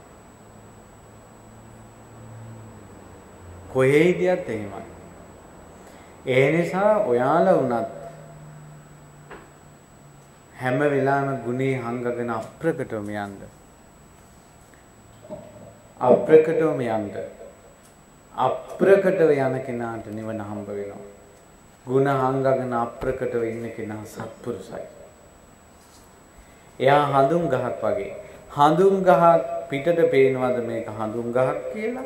[SPEAKER 1] කොහේ හිටියත් එහෙමයි. ඒ නිසා ඔයාලා වුණත් හැම වෙලාවෙම ගුණේ හංගගෙන අප්‍රකටවම යන්න. අප්‍රකටවම යන්න. අප්‍රකටව යන කෙනාට නිවන හම්බ වෙනවා. ගුණ හංගගෙන අප්‍රකටව ඉන්න කෙනා සත්පුරුසයි. එයා හඳුන් ගහක් වගේ. හඳුන් ගහක් පිටට පේනවද මේක හඳුන් ගහක් කියලා?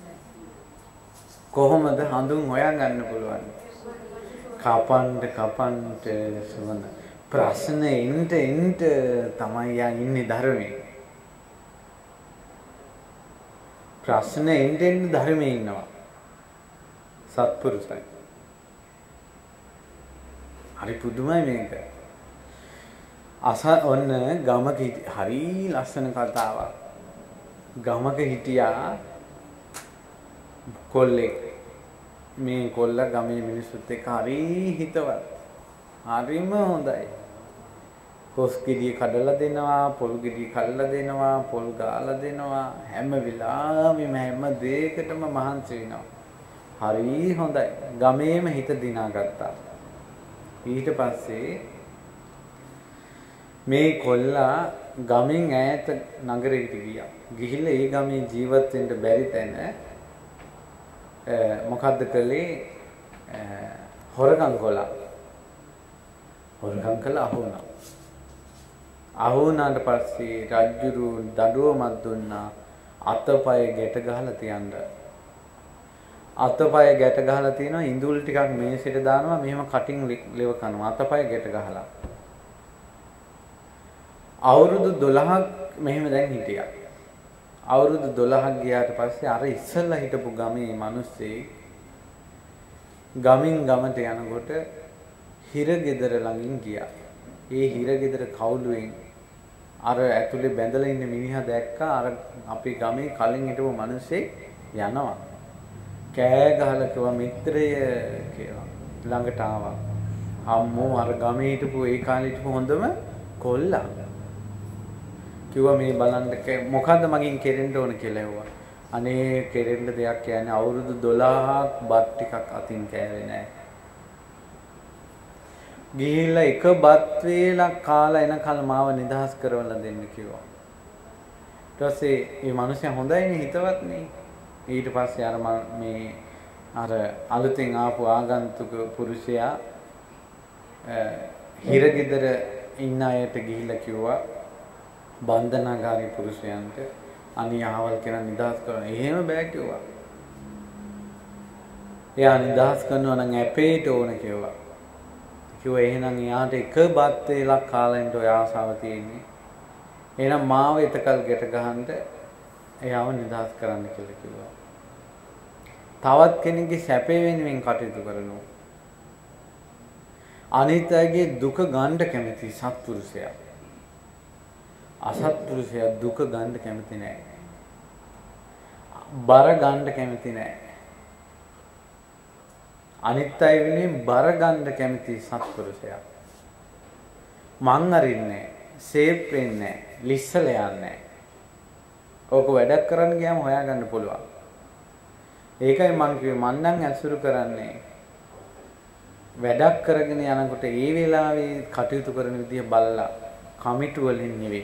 [SPEAKER 1] කොහොමද හඳුන් හොයාගන්න පුළුවන්? කපන්න කපන්න සුවඳ. ප්‍රශ්න එන්න එන්න තමයි යා ඉන්නේ ධර්මයේ. ප්‍රශ්න එන්න එන්න ධර්මයේ ඉන්නවා. සත්පුරුසයි. හරි පුදුමයි මේක. අස ඔන්න ගමක හරි ලස්සන කතාවක්. ගමක හිටියා කොල්ලෙක්. මේ කොල්ලා ගමේ මිනිස්සුත් එක්ක හරි හිතවත්. හරිම හොඳයි. කොස් ගෙඩිය කඩලා දෙනවා, පොල් ගෙඩිය කල්ලා දෙනවා, පොල් ගාලා දෙනවා. හැම වෙලාවෙම හැම දෙයකටම මහන්සි වෙනවා. හරි හොඳයි. ගමේම හිත දිනාගත්තා. ඊට පස්සේ මේ කොල්ලා ගමෙන් ඈත නගරයකට ගියා. ගිහිල්ලා ඒ ගමේ ජීවත් වෙන්න බැරි තැන මොකද්ද කළේ? හොරකම් කළා. හොරකම් කළා අහුණා. අහුණාට පස්සේ රජුරු දඬුවමක් දුන්නා. අතපය ගැට ගහලා තියන්න. අතපය ගැට ගහලා තිනවා, ඉඳුල් ටිකක් මේසෙට දානවා, මෙහෙම කටින් ලෙව කනවා. අතපය ගැට ගහලා. අවුරුදු දොළහක් මෙහෙම දැන් හිටියා. අවුරුදු දොළහක් ගියාට පස්සේ අර ඉස්සෙල්ලා හිටපු ගමේ මිනිස්සේ ගමින් ගමට යනකොට හිරගෙදර ළඟින් ගියා. ඒ හිරගෙදර කවුළුවෙන් අර ඇතුලේ බැඳලා ඉන්න මිනිහා දැක්කා. අර අපේ ගමේ කලින් හිටපු මිනිස්සේ යනවා. කෑ ගහලා කිව්වා මිත්‍රය කියලා. ළඟට ආවා. අම්මෝ අර ගමේ හිටපු ඒ කාලේ හිටපු හොඳම කොල්ලා. කිව්වා මේ බලන්න මොකද්ද මගෙන් කෙරෙන්න ඕන කියලා ඇහුවා. අනේ කෙරෙන්න දෙයක් කියන්නේ අවුරුදු දොළහක් බත් ටිකක් අතින් කෑවේ නැහැ. ගිහිල්ලා එක බත් වේලක් කාලා එනකල් මාව නිදහස් කරවලා දෙන්න කිව්වා. ඊට පස්සේ මේ මිනිහා හොඳයිනේ හිතවත්නේ. ඊට පස්සේ අර මේ අර අලුතෙන් ආපු ආගන්තුක පුරුෂයා හිරගෙදර ඉන්න අයට ගිහිල්ලා කිව්වා බන්ධනාගාරී පුරුෂයන්ට අනිය ආවල් කෙනා නිදහස් කරන. එහෙම බෑ කිව්වා. එයා නිදහස් කරනවා නම් ඇපේට ඕන කිව්වා. කිව්වා එහෙනම් එයාට එක බත් වේලක් කාලා ඉන්න ඔය ආසාව තියෙන්නේ. එහෙනම් මාව එතකල් ගැට ගහන්න එයාව නිදහස් කරන්න කියලා කිව්වා. තවත් කෙනෙක්ගේ සැපේ වෙනුවෙන් කටයුතු කරනවා. අනිත් අයගේ දුක ගන්න කැමති සත්පුරුෂයා. අසත්පුරුෂයා දුක ගන්න කැමති නැහැ. බර ගන්න කැමති නැහැ. අනිත් අය වෙනුවෙන් බර ගන්න කැමති සත්පුරුෂයා. මං අරින්නේ, සේප් වෙන්නේ, ලිස්සල යන්නේ. ඕක වැඩක් කරන්න ගියාම හොයාගන්න පුළුවන්. ඒකයි මං කිව්වේ මං නම් ඇසුරු කරන්නේ වැඩක් කරගෙන යනකොට ඒ වෙලාවේ කටයුතු කරන විදිය බලලා කමිටු වලින් නෙවෙයි.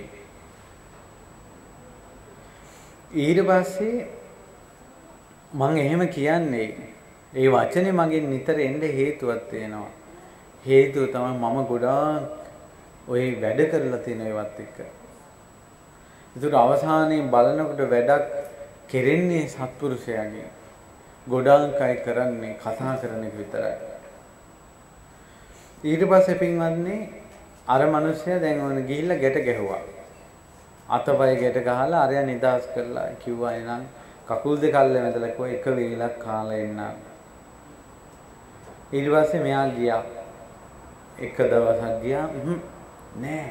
[SPEAKER 1] ඊට පස්සේ මං එහෙම කියන්නේ ඒ වචනේ මගෙන් නිතර එන්න හේතුවක් තියෙනවා. හේතුව තමයි මම ගොඩාක් ඔය වැඩ කරලා තියෙන ඒවත් එක්ක. ඒතර අවසානයේ බලනකොට වැඩක් කෙරෙන්නේ සත්පුරුෂයාගේ. ගොඩාක් අය කරන්නේ කතා කරන එක විතරයි. ඊට පස්සේ පින්වත්නි අර මිනිස්සයා දැන් ඕන ගිහිල්ලා ගැට ගැහුවා. අතපය ගැට ගහලා අරයා නිදාස් කරලා කිව්වා එනං කකුල් දෙක අල්ල වැදලා කිව්වා එක වේලක් කාලා එන්න. ඊට පස්සේ මෙයා ගියා. එක දවසක් ගියා නෑ.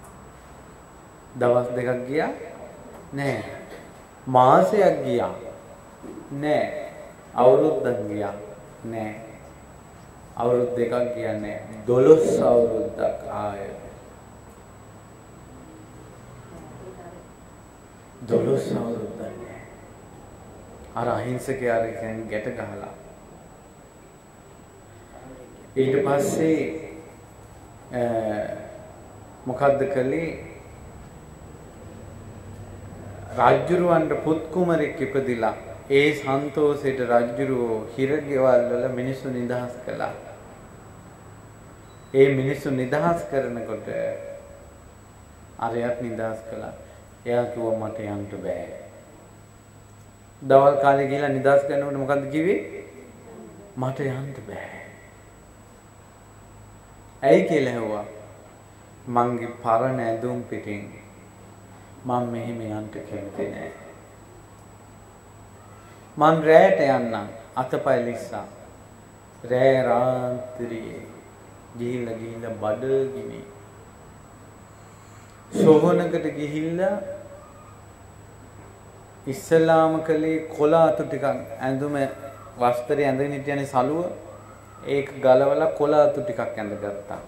[SPEAKER 1] දවස් දෙකක් ගියා නෑ. මාසයක් ගියා නෑ. අවුරුද්දක් ගියා නෑ. අවුරුදු දෙකක් ගියා නෑ. දොළොස් අවුරුද්දක් ආය. දොළොස් අවුරුද්දක් නෑ. අර අහිංසකයා රෙකෙන් ගැට ගහලා. ඊට පස්සේ මොකද්ද කළේ? රාජ්‍යරුවන්ට පුත් කුමරෙක් ඉපදිලා ඒ සන්තෝෂයට රජුරෝ හිරගෙවල් වල මිනිස්සු නිදහස් කළා. ඒ මිනිස්සු නිදහස් කරනකොට අරයත් නිදහස් කළා. එයා කිව්වා මට යන්න බෑ. දවල් කාලේ ගිහලා නිදහස් කරනකොට මොකද්ද කිව්වේ? මට යන්න බෑ. ඇයි කියලා ඇහුවා. මංගේ පරණ ඇඳුම් පිටින් මම මෙහෙම යන්න කැමති නෑ. මං රැයට යන්නම් අතපය ලිස්සා. රෑ රාත්‍රියේ ගිහිල්ලා ගිහිල්ලා බඩගිනි. සෝහනකට ගිහිල්ලා ඉස්ලාම කලේ කොලාතු ටිකක් ඇඳුම වස්ත්‍රය ඇඳගෙන හිටියනේ සලුව. ඒක ගලවලා කොලාතු ටිකක් ඇඳගත්තා.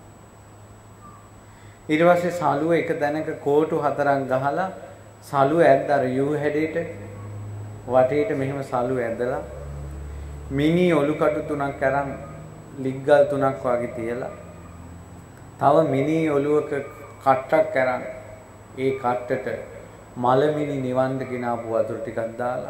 [SPEAKER 1] ඊට පස්සේ සලුව එක දැනක කෝටු හතරක් ගහලා සලුව ඇද්ද අර යූ හැඩේට වටේට මෙහෙම සලුව ඇදලා මිනි ඔලු කටු තුනක් අරන් ලිග්ගල් තුනක් වගේ තියලා තව මිනි ඔලුවක කට්ටක් අරන් ඒ කට්ටට මලමිනි නිවන්න ගෙනාපු වතුර ටිකක් දාලා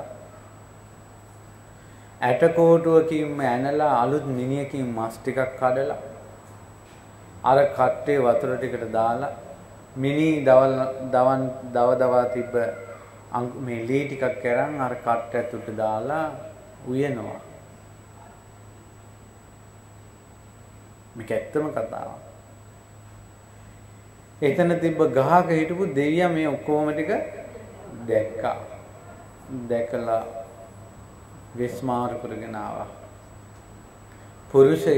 [SPEAKER 1] ඇට කෝටුවකින්ම ඇනලා අලුත් මිනියකින් මස් ටිකක් කඩලා අර කට්ටේ වතුර ටිකට දාලා මිනි දවල් දවන් දව දවා තිබ්බ මේ ලී ටිකක් කරන් අර කට්ට ඇතුළට දාලා උයනවා. මේක ඇත්තම කතාවක්. එතන තිබ්බ ගහක හිටපු දෙවියා මේ ඔක්කොම ටික දැක්කා. දැකලා විස්මාර කරගෙන ආවා. පුරුෂය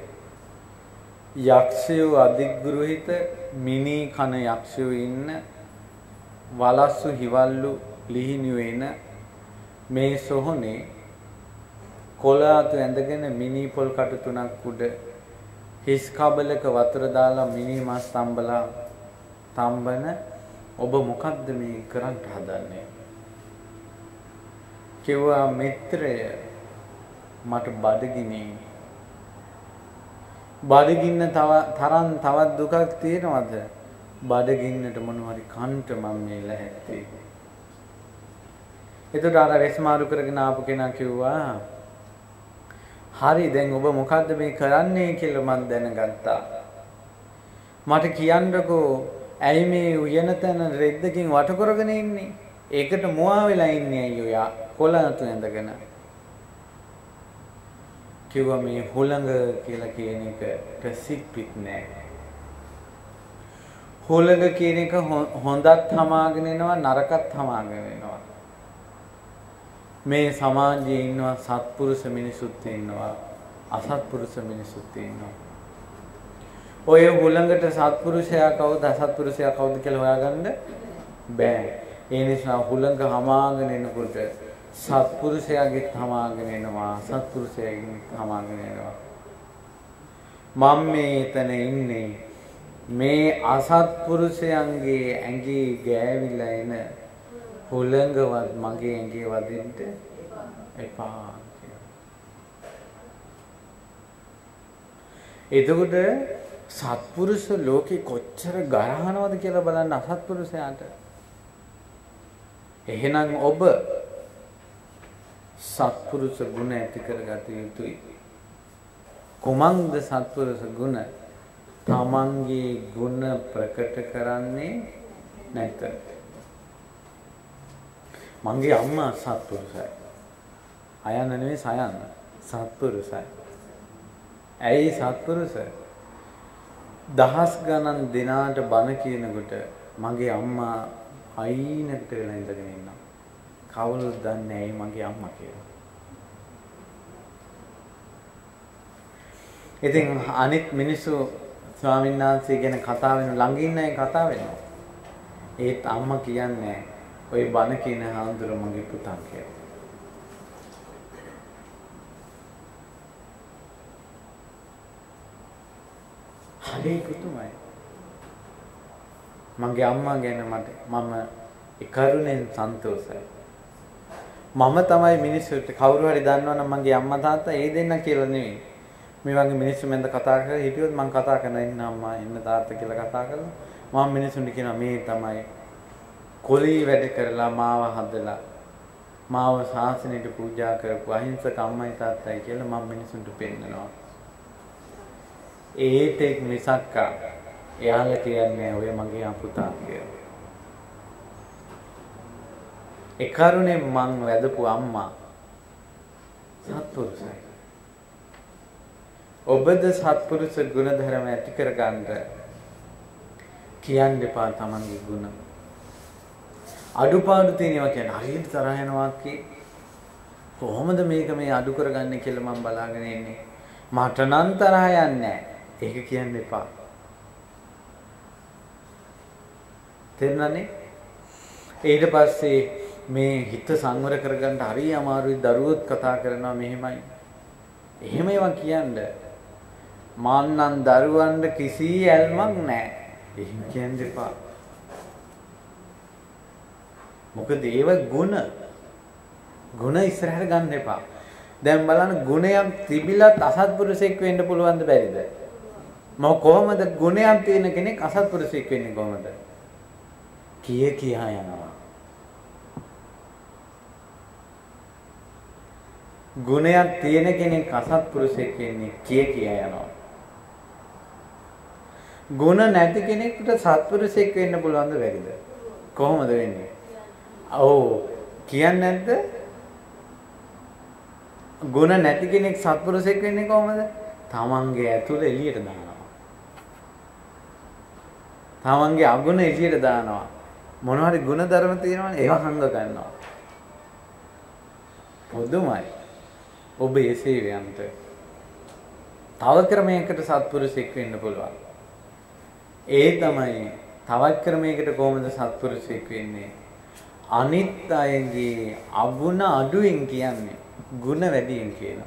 [SPEAKER 1] යක්ෂයෝ අධිග්‍රහිත මිනි කන යක්ෂයෝ ඉන්න වලස්සු හිවල්ලු ලිහිණි වෙන මේ සොහොනේ කොලාතු ඇඳගෙන මිනි පොල් කටු තුනක් උඩ හිස් කබලක වතුර දාලා මිනි මස් තම්බලා තම්බන ඔබ මොකද්ද මේ කරන්න හදන්නේ? කිව්වා මිත්‍රය මට බඩගිනි. බඩගින්න තව තරම් තවත් දුකක් තියෙනවද? බඩගින්නට මොනවාරි කන්ට මම මේ ලැහැත්තේ. එතකොට අර වෙස්මාරු කරගෙන ආපු කෙනා කිව්වා හරි දැන් ඔබ මොකද්ද මේ කරන්නේ කියලා මම දැනගත්තා. මට කියන්නකෝ ඇයි මේ උයන තැන රෙද්දකින් වට කරගෙන ඉන්නේ? ඒකට මුවා වෙලා ඉන්නේ අයියෝ කොළතු ඇඳගෙන. කිව්වා මේ හුළඟ කියලා කියන එකට සිත්පිට නෑ. හුළඟ කියන එක හොඳත් හමාගෙන එනවා නරකත් හමාගෙන එනවා. මේ සමාජයේ ඉන්නවා සත්පුරුෂ මිනිසුත් ඉන්නවා අසත්පුරුෂ මිනිසුත් ඉන්නවා. ඔය හුළඟට සත්පුරුෂයා කවුද අසත්පුරුෂයා කවුද කියලා හොයාගන්න බෑ. ඒ නිසා හුළඟ හමාගෙන එනකොට සත්පුරුෂයාගෙත් හමාගෙන එනවා සත්පුරුෂයාගෙත් හමාගෙන එනවා. මම මේ එතන ඉන්නේ මේ අසත්පුරුෂයන්ගේ ඇඟේ ගෑවිලා එන හුළඟවත් මගේ ඇඟේ වදින්න එපා කියලා. එතකොට සත්පුරුෂ ලෝකේ කොච්චර ගරහනවද කියලා බලන්න අසත්පුරුෂයාට. එහෙනම් ඔබ සත්පුරුෂ ගුණ ඇති කරගත යුතුයි. කුමක්ද සත්පුරුෂ ගුණ? තමන්ගේ ගුණ ප්‍රකට කරන්නේ නැත. මගේ අම්මා සත්පුරුෂයි. අයන්න නෙවෙයි සයන්න. සත්පුරුෂයි. ඇයි සත්පුරුෂ? දහස් ගණන් දිනාට බණ කියනකොට මගේ අම්මා අයිනකට වෙලා ඉඳගෙන ඉන්නවා. කවුරුත් දන්නේ ඇයි මගේ අම්මා කියලා. ඉතින් අනිත් මිනිස්සු ස්වාමීන් වහන්සේ ගැන කතා වෙන ළඟ ඉන්න අය කතා වෙනවා. ඒත් අම්මා කියන්නේ ඔය බණ කියන හාමුදුරුවෝ මගේ පුතා කියලා. හරි පුතුමයි. මගේ අම්මා ගැන මට මම ඒ කරුණෙන් සන්තෝෂයි. මම තමයි මිනිස්සුන්ට කවුරු හරි දන්නවනම් මගේ අම්මා තාත්තා ඒ දෙන්න කියලා නෙවෙයි. මේ වගේ මිනිස්සු මෙන්ද කතා කරලා හිටියොත් මම කතා කරන ඉන්න අම්මා ඉන්න තාත්තා කියලා කතා කරලා මම මිනිස්සුන්ට කියනවා මේ තමයි කොලී වැඩ කරලා මාව හදලා මාව ශාසනයට පූජා කරපු අහිංසක අම්මයි තාත්තයි කියලා මම මිනිසුන්ට පෙන්නනවා. ඒත් එක් මිසක්ක එයාලා කියන්නේ ඔය මගේ අපුතා කියලා. ඒ කරුණේ මං වැදපු අම්මා සත්පුරුෂයි. ඔබද සත්පුරුෂ ගුණධර්ම ඇති කරගන්න කියන්න එපා තමන්ගේ ගුණ. අඩුපාඩු තියෙනවා කියන්නේ හරියට තරහ යනවා කි කොහොමද මේක මේ අඩු කරගන්නේ කියලා මම බලාගෙන ඉන්නේ. මට නම් තරහ යන්නේ නැහැ. ඒක කියන්න එපා. තේරුණානේ? ඊට පස්සේ මේ හිත සංවර කරගන්න හරිය අමාරුයි. දරුවොත් කතා කරනවා මෙහෙමයි. එහෙම ඒවා කියන්නේ මාන්නම් දරුවන්ට කිසි ඇල්මක් නැහැ. එහෙම කියන්න එපා. මොකද ඒව ගුණ ගුණ ඉස්සරහට ගන්න එපා. දැන් බලන්න ගුණයක් තිබිලත් අසත්පුරුෂයෙක් වෙන්න පුළුවන්ද බැරිද? මම කොහොමද ගුණයක් තියෙන කෙනෙක් අසත්පුරුෂයෙක් වෙන්නේ කොහොමද? කිය කියා යනවා. ගුණයක් තියෙන කෙනෙක් අසත්පුරුෂයෙක් වෙන්නේ කිය කියා යනවා. ගුණ නැති කෙනෙකුට සත්පුරුෂයෙක් වෙන්න පුළුවන්ද බැරිද? කොහොමද වෙන්නේ? ඔව් කියන්නේ නැද්ද? ගුණ නැති කෙනෙක් සත්පුරුෂයෙක් වෙන්නේ කොහොමද? තමන්ගේ ඇතුළ එළියට දානවා. තමන්ගේ අගුණ එළියට දානවා. මොනවා හරි ගුණ ධර්ම තියෙනවනේ ඒවා හංග ගන්නවා. පොදුමයි. ඔබ එසේ වෙන්ට. තව ක්‍රමයකට සත්පුරුෂයෙක් වෙන්න පුළුවන්. ඒ තමයි තවත් ක්‍රමයකට කොහොමද සත්පුරුෂයෙක් වෙන්නේ? අනිත් අයගේ අගුණ අඩුවෙන් කියන්නේ ගුණ වැඩියෙන් කියනවා.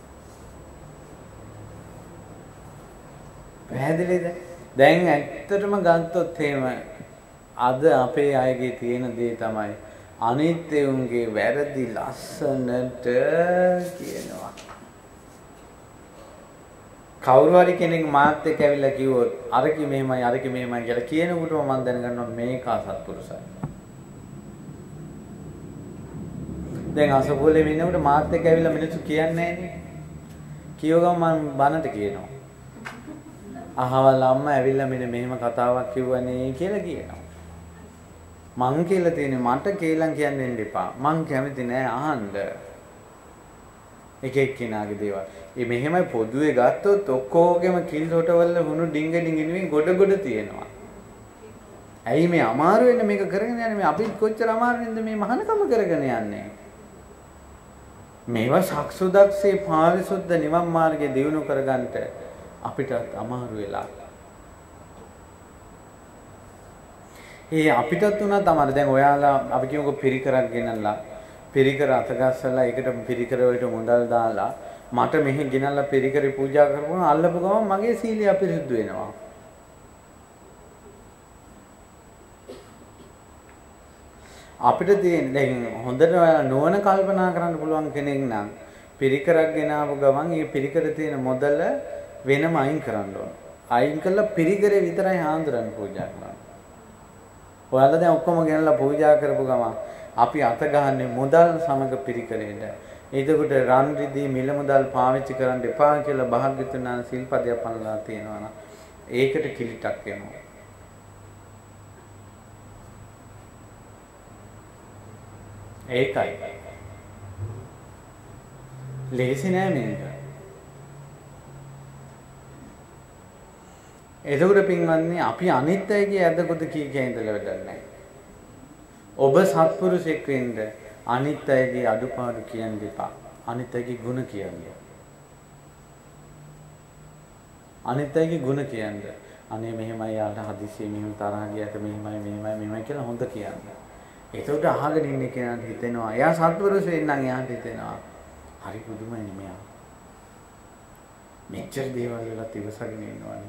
[SPEAKER 1] පැහැදිලිද? දැන් ඇත්තටම ගත්තොත් එහෙම අද අපේ අයගේ තියෙන දේ තමයි අනිත් උන්ගේ වැරදි ලස්සනට කියනවා. කවුරු හරි කෙනෙක් මාත් එක්ක ඇවිල්ලා කිව්වොත් අරකි මෙහෙමයි අරකි මෙහෙමයි කියලා කියනකොටම මම දැනගන්නවා මේක අසත්පුරුෂයි. දැන් අසපොලේ ඉන්නකොට මාත් එක්ක ඇවිල්ලා මිනිස්සු කියන්නේ නැහනේ. කියව ගමන් මම බනට කියනවා. අහවල් අම්මා ඇවිල්ලා මෙන්න මෙහෙම කතාවක් කිව්වනේ කියලා කියනවා. මං කියලා තියෙන්නේ මට කේලම් කියන්න දෙන්න එපා. මං කැමති නෑ අහන්න. එක එක්කිනාගේ දේවල්. මේ මෙහෙමයි පොදුවේ ගත්තොත් ඔක්කොගෙම කිල් හොටවල වුණු ඩිංග ඩිංග නෙවෙයි ගොඩ ගොඩ තියෙනවා. ඇයි මේ අමාරු වෙන්නේ මේක කරගෙන යන්නේ මේ අපිත් කොච්චර අමාරුද මේ මහානකම කරගෙන යන්නේ. මේවා සක්සුදක්සේ පාරිශුද්ධ නිවන් මාර්ගයේ දියුණු කරගන්නට අපිට අමාරු වෙලා. ඒ අපිටත් උනත් අමාරු. දැන් ඔයාලා අපි කියමුකෝ පිරිකරක් ගෙනල්ලා පිරිකර අතගස්සලා ඒකට පිරිකර වලට මුදල් දාලා මට මෙහි ගෙනල්ලා පිරිකරේ පූජා කරපුවම අල්ලපු ගමන් මගේ සීලය අපිරිසුදු වෙනවා. අපිට තියෙන දැන් හොඳට නුවණ කල්පනා කරන්න පුළුවන් කෙනෙක් නම් පිරිකරක් ගෙනාවු ගමන් ඒ පිරිකර තියෙන මොදල වෙනම අයින් කරන්න ඕන. අයින් කළා පිරිකරේ විතරයි හාන්දුරන් පූජා කරනවා. ඔයාලා දැන් ඔක්කොම ගෙනලා පූජා කරපු ගමන් අපි අත ගහන්නේ මුදල් සමග පිරිකරේට. එතකොට රන් රිදී මිල මුදල් පාවිච්චි කරන්න එපා කියලා භාග්‍යවතුන් වහන්සේ සිල්පදයක් පනවලා තියෙනවා නම් ඒකට කිලිටක් වෙනවා. ඒකයි. ලේසි නෑ මේක. එතකොට පින්වත්නි අපි අනිත් අයගේ ඇදගොත කී කිය ඉඳලා වැඩක් නෑ. ඔබ සත්පුරුෂෙක් වෙන්න අනිත් අයගේ අඩුපාඩු කියන්න එපා. අනිත් අයගේ ಗುಣ කියන්නේ. අනිත් අයගේ ಗುಣ කියන්නේ. අනේ මෙහෙමයි යාට හදිසියෙ මෙහෙම තරහ ගියට මෙහෙමයි මෙහෙමයි මෙහෙමයි කියලා හොඳ කියන්නේ. ඒකට අහගෙන ඉන්න කෙනාට හිතෙනවා එයා සත්පුරුෂ වෙන්නම් එයාට හිතෙනවා හරි පුදුමයි මෙයා. මෙච්චර දේවල් වලත් ඉවසගෙන ඉන්නවනේ.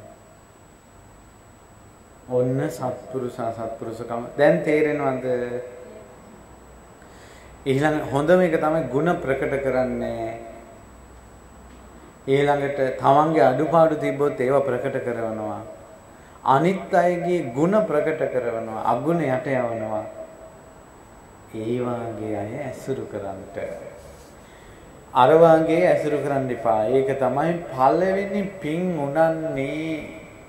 [SPEAKER 1] ඔන්න සත්පුරුෂ සත්පුරුෂකම දැන් තේරෙනවද? ඊළඟ හොඳම එක තමයි ಗುಣ ප්‍රකට කරන්නේ. ඊළඟට තමන්ගේ අඩුපාඩු තිබ්බොත් ඒවා ප්‍රකට කරනවා. අනිත් අයගේ ಗುಣ ප්‍රකට කරනවා. අගුණ යට යවනවා. ඒ වාගේ අය ඇසුරු කරන්නට. අර වාගේ ඇසුරු කරන්න එපා. ඒක තමයි පළවෙනි පින් උනන්නේ.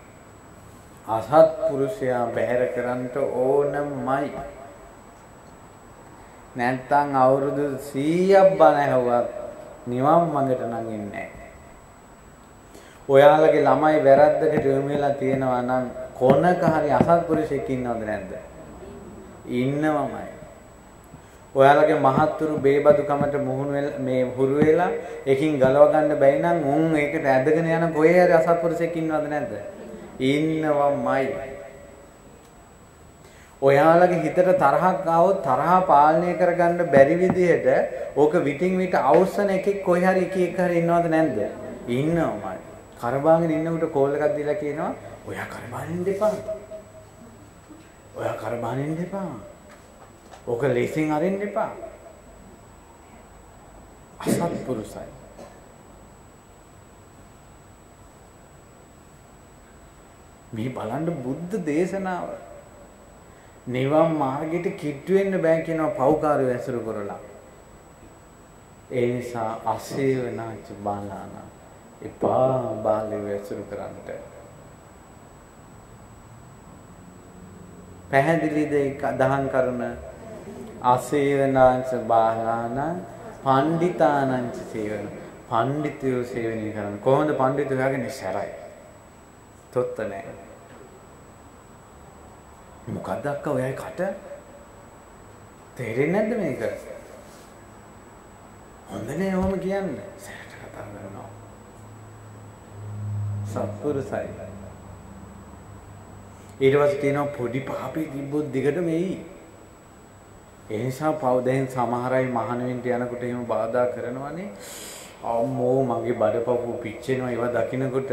[SPEAKER 1] අසත්පුරුෂයා බැහැර කරන්නට ඕනමයි. නැත්තම් අවුරුදු සීයක් බණ ඇහුවත් නිවන් මඟට නම් එන්නේ නැහැ. ඔයාලගේ ළමයි වැරද්දකට යොමු වෙලා තියෙනවා නම් කොනක හරි අසත්පුරුෂයෙක් ඉන්නවද නැද්ද? ඉන්නවමයි. ඔයාලගේ මහත්තුරු බේබදුකමට මුහුණු මේ හුරු වෙලා එකකින් ගලව ගන්න බැයි නම් උන් ඒකට ඇදගෙන යන කොහේ හරි අසත්පුරුෂයෙක් ඉන්නවද නැද්ද? ඉන්නවමයි. ඔයාලගේ හිතට තරහක් ආවොත් තරහ පාලනය කරගන්න බැරි විදිහට ඕක විටින් විට අවසන එකෙක් කොහේ හරි එක එක හරි ඉන්නවද නැද්ද? ඉන්නවමයි. කරබාගෙන ඉන්නකොට කෝල් එකක් දීලා කියනවා ඔයා කරබාගෙන ඉන්න එපා. ඔයා කරබාගෙන ඉන්න එපා. ඕක ලේසින් අරින්න එපා. අසත්පුරුෂයි. මේ බලන්න බුද්ධ දේශනාව. නිවන් මාර්ගයට කිට්ටු වෙන්න බෑ කියනවා පෞකාරය ඇසුරු කරලා. ඒ නිසා අසේවනාච බාලාන එපා බාලයෝ ඇසුරු කරන්නට. පැහැදිලිද ඒක දහම් කරුණ? අසේවනාංශ බාලාන පණ්ඩිතානංච සේවන. පණ්ඩිතයෝ සේවනය කරන. කොහොමද පණ්ඩිතයෝ හොයාගන්නේ? සැරයි. තොත්ත නැහැ. මොකක්ද අක්කා ඔයයි කට? තේරෙන්නේ නැද්ද මේක? හොඳ නෑ ඔහොම කියන්නේ. සැරට කතා කරනවා. සත්පුරුසයි. ඊට පස්සේ කියනවා පොඩි පාපේ තිබ්බොත් දිගට වෙයි. ඒ නිසා පව් දැන් සමහර අය මහාන වෙන්න යනකොට එහෙම බාධා කරනවානේ. අම්මෝ මගේ බඩපපුව පිච්චෙනවා ඒවා දකින්නකොට.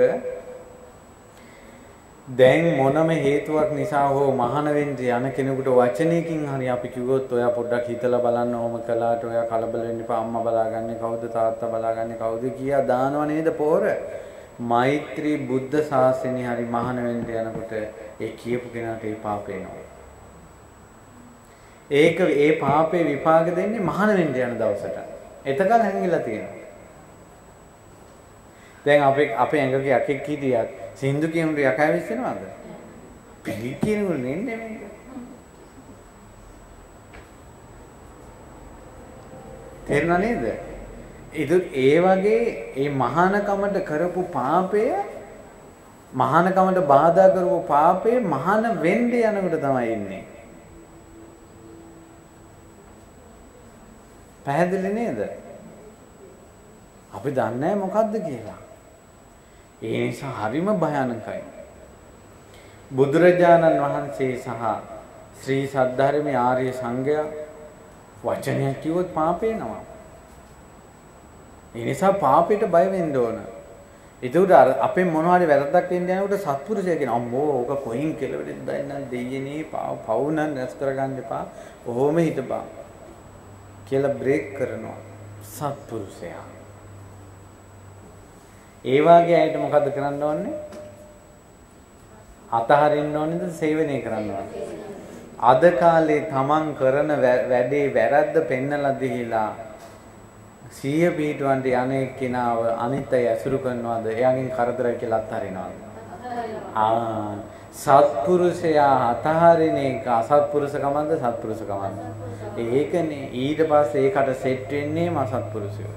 [SPEAKER 1] දැන් මොනම හේතුවක් නිසා හෝ මහාන වෙන්න යන කෙනෙකුට වචනයකින් හරි අපි කිව්වොත් ඔයා පොඩ්ඩක් හිතලා බලන්න ඕම කළාට ඔයා කලබල වෙන්න එපා. අම්මා බලාගන්නේ කවුද? තාත්තා බලාගන්නේ කවුද කියා දානව නේද පොර? මෛත්‍රී බුද්ධ ශාසනය හරි මහාන වෙන්න යනකොට ඒ කියපු කෙනාට ඒ පාපේ නෝ. ඒක ඒ පාපේ විපාක දෙන්නේ මහාන වෙන්න යන දවසට. එතකල් හැංගිලා තියෙනවා. දැන් අපේ අපේ ඇඟක යකෙක් හිටියත් සින්දු කියමුට යකා විශ්ිනවද? පිළි කියනවල නෙන්නේ මේක. තේරුණා නේද? ඒත් ඒ වගේ ඒ මහානකමට කරපු පාපය මහානකමට බාධා කරපු පාපේ මහාන වෙන්න යනකොට තමයි ඉන්නේ. පැහැදිලි නේද? අපි දන්නේ මොකද්ද කියලා. ඒ නිසා හරිම භයානකයි. බුදුරජාණන් වහන්සේ සහ ශ්‍රී සද්ධර්මයේ ආර්ය සංඝයා වචනයක් කිව්වොත් පාපේනවා. ඒ නිසා පාපයට බය වෙන්න ඕන. ඒකට අපේ මොනවා හරි වැරද්දක් වෙන්න යනකොට සත්පුරුෂය කියන අම්මෝ ඕක කොයින් කෙලවෙද දැන් දෙයියනේ පවුන නැස් කරගන්න එපා. ඔහොම හිටපන් කියලා බ්‍රේක් කරනවා සත්පුරුෂයා. ඒ වාගේ අයට මොකද කරන්න ඕනේ? අතහරින්න ඕනේද සේවනය කරන්න ඕනේ? අද කාලේ තමන් කරන වැඩේ වැරද්ද පෙන්නලා දීලා සිය පිටවන්ට යන්නේ කෙනාව අනිත් අය ඇසුරු කරනවාද? එයාගෙන් කරදරයි කියලා අත්හරිනවාද? ආ සත්පුරුෂයා අතහරින එක අසත්පුරුෂකමක්ද සත්පුරුෂකමක්ද? ඒකනේ ඊට පස්සේ ඒකට සෙට් වෙන්නේ මා සත්පුරුෂයෝ.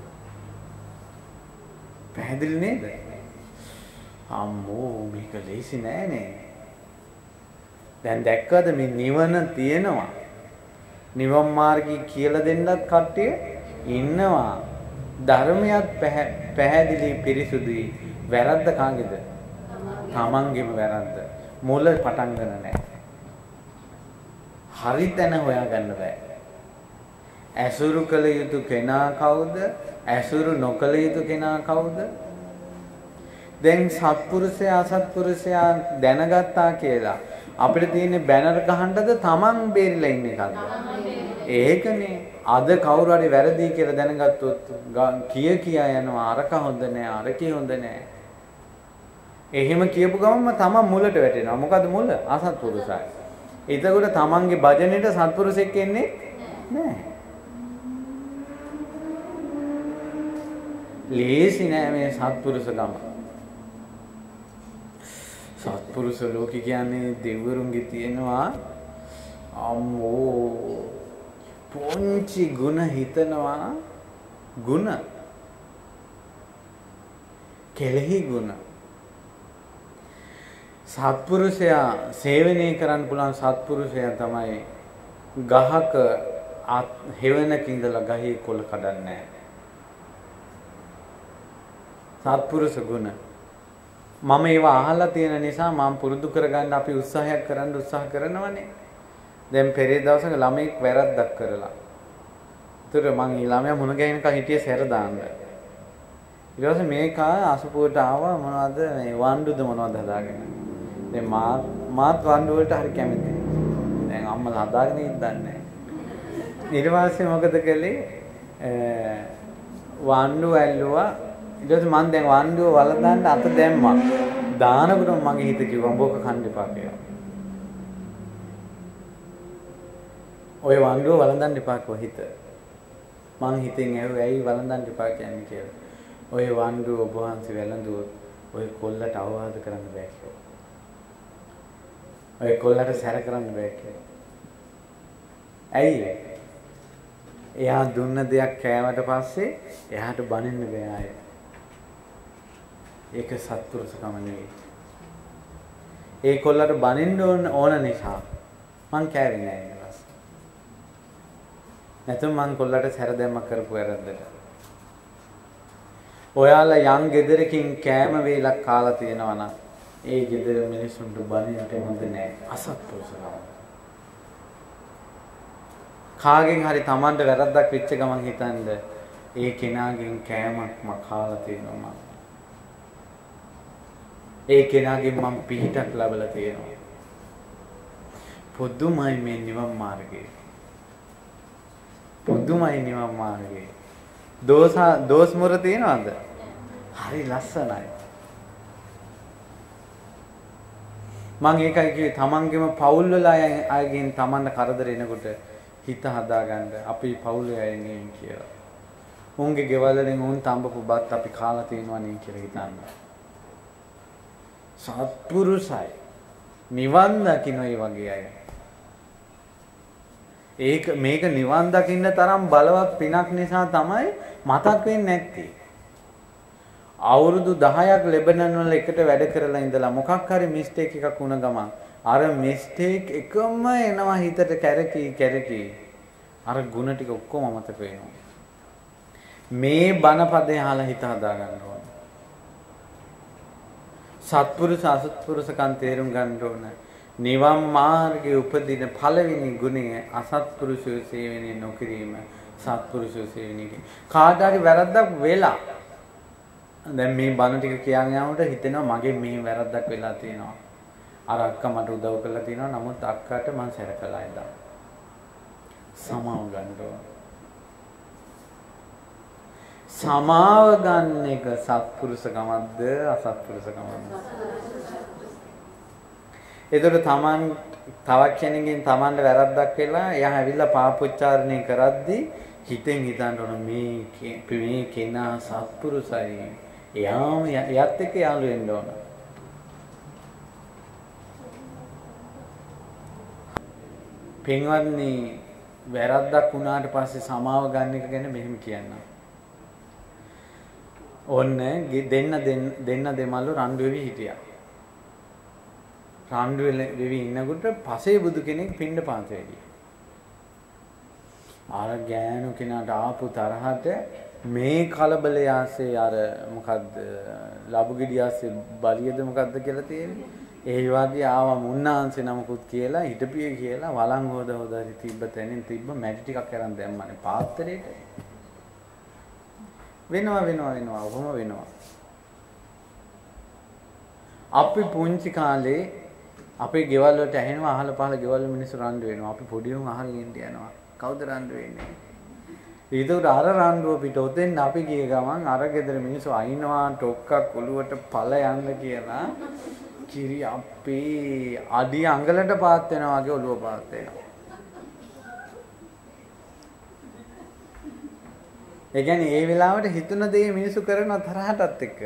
[SPEAKER 1] පැහැදිලි නේද? අම්මෝ මේක ලේසි නෑනේ. දැන් දැක්කද මේ නිවන තියෙනවා. නිවන් මාර්ගය කියලා දෙන්නත් කට්ටිය ඉන්නවා. ධර්මයක් පැහැදිලි පිරිසුදුයි. වැරද්ද කාගේද? තමන්ගේම වැරද්ද. මුල පටන් ගන්න නෑ. හරි තැන හොයාගන්න බෑ. ඇසුරු කළ යුතු කෙනා කවුද? ඇසුරු නොකළ යුතු කෙනා කවුද? දැන් සත්පුරුෂයා අසත්පුරුෂයා දැනගත්තා කියලා අපිට තියෙන බැනර් ගහන්නද තමන් බේරිලා ඉන්න එකක්ද? ඒකනේ. අද කවුරු හරි වැරදි කියලා දැනගත්තොත් කිය කියා යනවා අරක හොඳ නෑ අරකේ හොඳ නෑ. එහෙම කියපු ගමන්ම තමන් මුලට වැටෙනවා. මොකද මුල? අසත්පුරුෂයි. එතකොට තමන්ගේ භජනෙට සත්පුරුෂෙක් එන්නේ නෑ. ලේසි නෑ මේ සත්පුරුෂ ගම. සත්පුරුෂ ලෝකේ කියන්නේ දෙවිවරුන්ගේ තියෙනවා අම්මෝ පොන්චි ගුණ හිතනවා ගුණ කෙලෙහි ගුණ සත්පුරුෂයා සේවනය කරන්න පුළුවන් සත්පුරුෂයා තමයි ගහක හෙවණක ඉඳලා ගහේ කොළ කඩන්නේ සත්පුරුෂ ගුණ මම ඒවා අහලා තියෙන නිසා මම පුරුදු කරගන්න අපි උත්සාහයක් කරන්න උත්සාහ කරනවනේ දැන් පෙරේ දවසක ළමෙක් වැරද්දක් කරලා ඒතර මං ඊ ළමයා මුණ ගැහෙනකන් හිටියේ සැර දාන්න ඊට පස්සේ මේක අසුපුවට ආවා මොනවද මේ වණ්ඩුද මොනවද හදාගෙන දැන් මා මාත් වණ්ඩු වලට හරි කැමතියි දැන් අම්මලා හදාගෙන ඉඳන්නේ ඊට පස්සේ මොකද කළේ වණ්ඩු ඇල්ලුවා ඊට පස්සේ මං දැන් වණ්ඩුව වලඳන්න අත දැම්මා දානකොට මගේ හිත කිව්වා උඹ ඔක කන්න එපා කියලා ඔය වණ්ඩුව වලඳන්න එපා කෝ හිත මං හිතෙන් ඇහුවා ඇයි වලඳන්න එපා කියන්නේ කියලා ඔය වණ්ඩුව ඔබ වහන්සේ වැළඳුවොත් ඔය කොල්ලට අවවාද කරන්න බෑ කියලා. ඔය කොල්ලට සැර කරන්න බෑ කියලා. ඇයි? එයා දුන්න දෙයක් කෑවට පස්සේ එයාට බනින්න බෑ ආයෙ. ඒක සත්පුරුෂකම නෙවෙයි. ඒ කොල්ලට බනින්න ඕන ඕන නිසා මං කෑවේ නෑ ඊට පස්සේ. නැත්නම් මං කොල්ලට සැර දැම්ම කරපු වැරද්දට. ඔයාලා යම් ගෙදරකින් කෑම වේලක් කාලා තියෙනවා නම් ඒ ගෙදර මිනිස්සුන්ට බනින්නට හොඳ නෑ අසත්පුරුෂකම. කාගෙන් හරි Tamanට වැරද්දක් වෙච්ච ගමන් හිතන්න ඒ කෙනාගෙන් කෑමක් මම කාලා තියෙනවා මම. ඒ කෙනාගෙන් මම පිහිටක් ලැබලා තියෙනවා. පුදුමයි මේ නිවන් මාර්ගය. පුදුමයි නිවන් මාර්ගය. දෝස දෝස් මුර තියනවද? හරි ලස්සනයි. මම ඒකයි කිව්වේ තමන්ගේම පවුල් වල අයගෙන් තමන්ට කරදර එනකොට හිත හදාගන්න අපි පවුලේ අය නෙවෙයි කියලා. උන්ගේ ගෙවල් වලින් උන් තඹපු බත් අපි කාලා තියෙනවා නේ කියලා හිතන්න. සත්පුරුසයි. නිවන් දකින්න ඒ වගේ අය. ඒක මේක නිවන් දකින්න තරම් බලවත් පිනක් නිසා තමයි මතක් වෙන්නේ නැත්තේ. අවුරුදු දහයක් ලෙබනන් වල එකට වැඩ කරලා ඉඳලා මොකක් හරි මිස්ටේක් එකක් වුණ ගමන් අර මිස්ටේක් එකම එනවා හිතට කැරකි කැරකි අර ಗುಣ ටික ඔක්කොම මතක වෙනවා. මේ බණපදේ අහලා හිත හදා ගන්න ඕන. සත්පුරුෂ අසත්පුරුෂකම් තේරුම් ගන්න ඕන. නිවන් මාර්ගයේ උපදින පළවෙනි ගුණය අසත්පුරුෂය සේවනය නොකිරීම සත්පුරුෂය සේවනය කිරීම. කාට හරි වැරද්දක් වෙලා දැන් මේ බණ ටික කියන් යනකොට හිතෙනවා මගේ මේ වැරද්දක් වෙලා තියෙනවා. අර අක්කා මට උදව් කරලා තියෙනවා නමුත් අක්කාට මං සැර කළා ඉදා. සමාව ගන්න ඕන. සමාව ගන්න එක සත්පුරුෂකමක්ද අසත්පුරුෂකමක්ද? ඒතර තමන් තවක් කෙනෙක්ගෙන් තමන්ට වැරද්දක් වෙලා එයා ඇවිල්ලා පාපොච්චාරණය කරද්දී හිතෙන් හිතන්න ඕන මේ මේ කෙනා සත්පුරුසයි. එයාම එයත් එක්ක යාළු වෙන්න ඕන. පින්වත්නි වැරද්දක් වුණාට පස්සේ සමාව ගන්න එක ගැන මෙහෙම කියන්න. ඔන්න දෙන්න දෙන්න දෙමළු රණ්ඩු වෙවි හිටියා. රණ්ඩු වෙවි ඉන්නකොට පසේ බුදු කෙනෙක් පින්න පාතේ ගියා. අර ගෑනු කෙනාට ආපු තරහට මේ කලබලය ආසේ අර මොකද්ද ලබු ගෙඩියාසේ බලියද මොකද්ද කියලා තියෙන්නේ. ඒ වගේ ආවා මුන්නාන්සේ නමකුත් කියලා හිටපිය කියලා වළං හොද හොද තිබ්බ තැනින් තිබ්බ මැටි ටිකක් අරන් දැම්මනේ පාත්‍රයට. වෙනවා වෙනවා වෙනවා ඔහොම වෙනවා. අපි පුංචි කාලේ අපේ ගෙවල් වලට ඇහෙනවා අහල පහල ගෙවල් වල මිනිස්සු රණ්ඩු වෙනවා. අපි පොඩි උන් අහගෙන ඉන්න යනවා. කවුද රණ්ඩු වෙන්නේ? ඒකට අර රණ්ඩුව පිට ඔතෙන් අපි ගිය ගමන් අර ගෙදර මිනිස්සු අයින්නවා ටොක්කක් ඔලුවට පළ යන්න කියලා කිරි අපේ අඩි අඟලට පාත් වෙනවා වගේ ඔලුව පාත් වෙනවා. ඒ කියන්නේ ඒ වෙලාවට හිතුන දේ මිනිසු කරන තරහටත් එක්ක.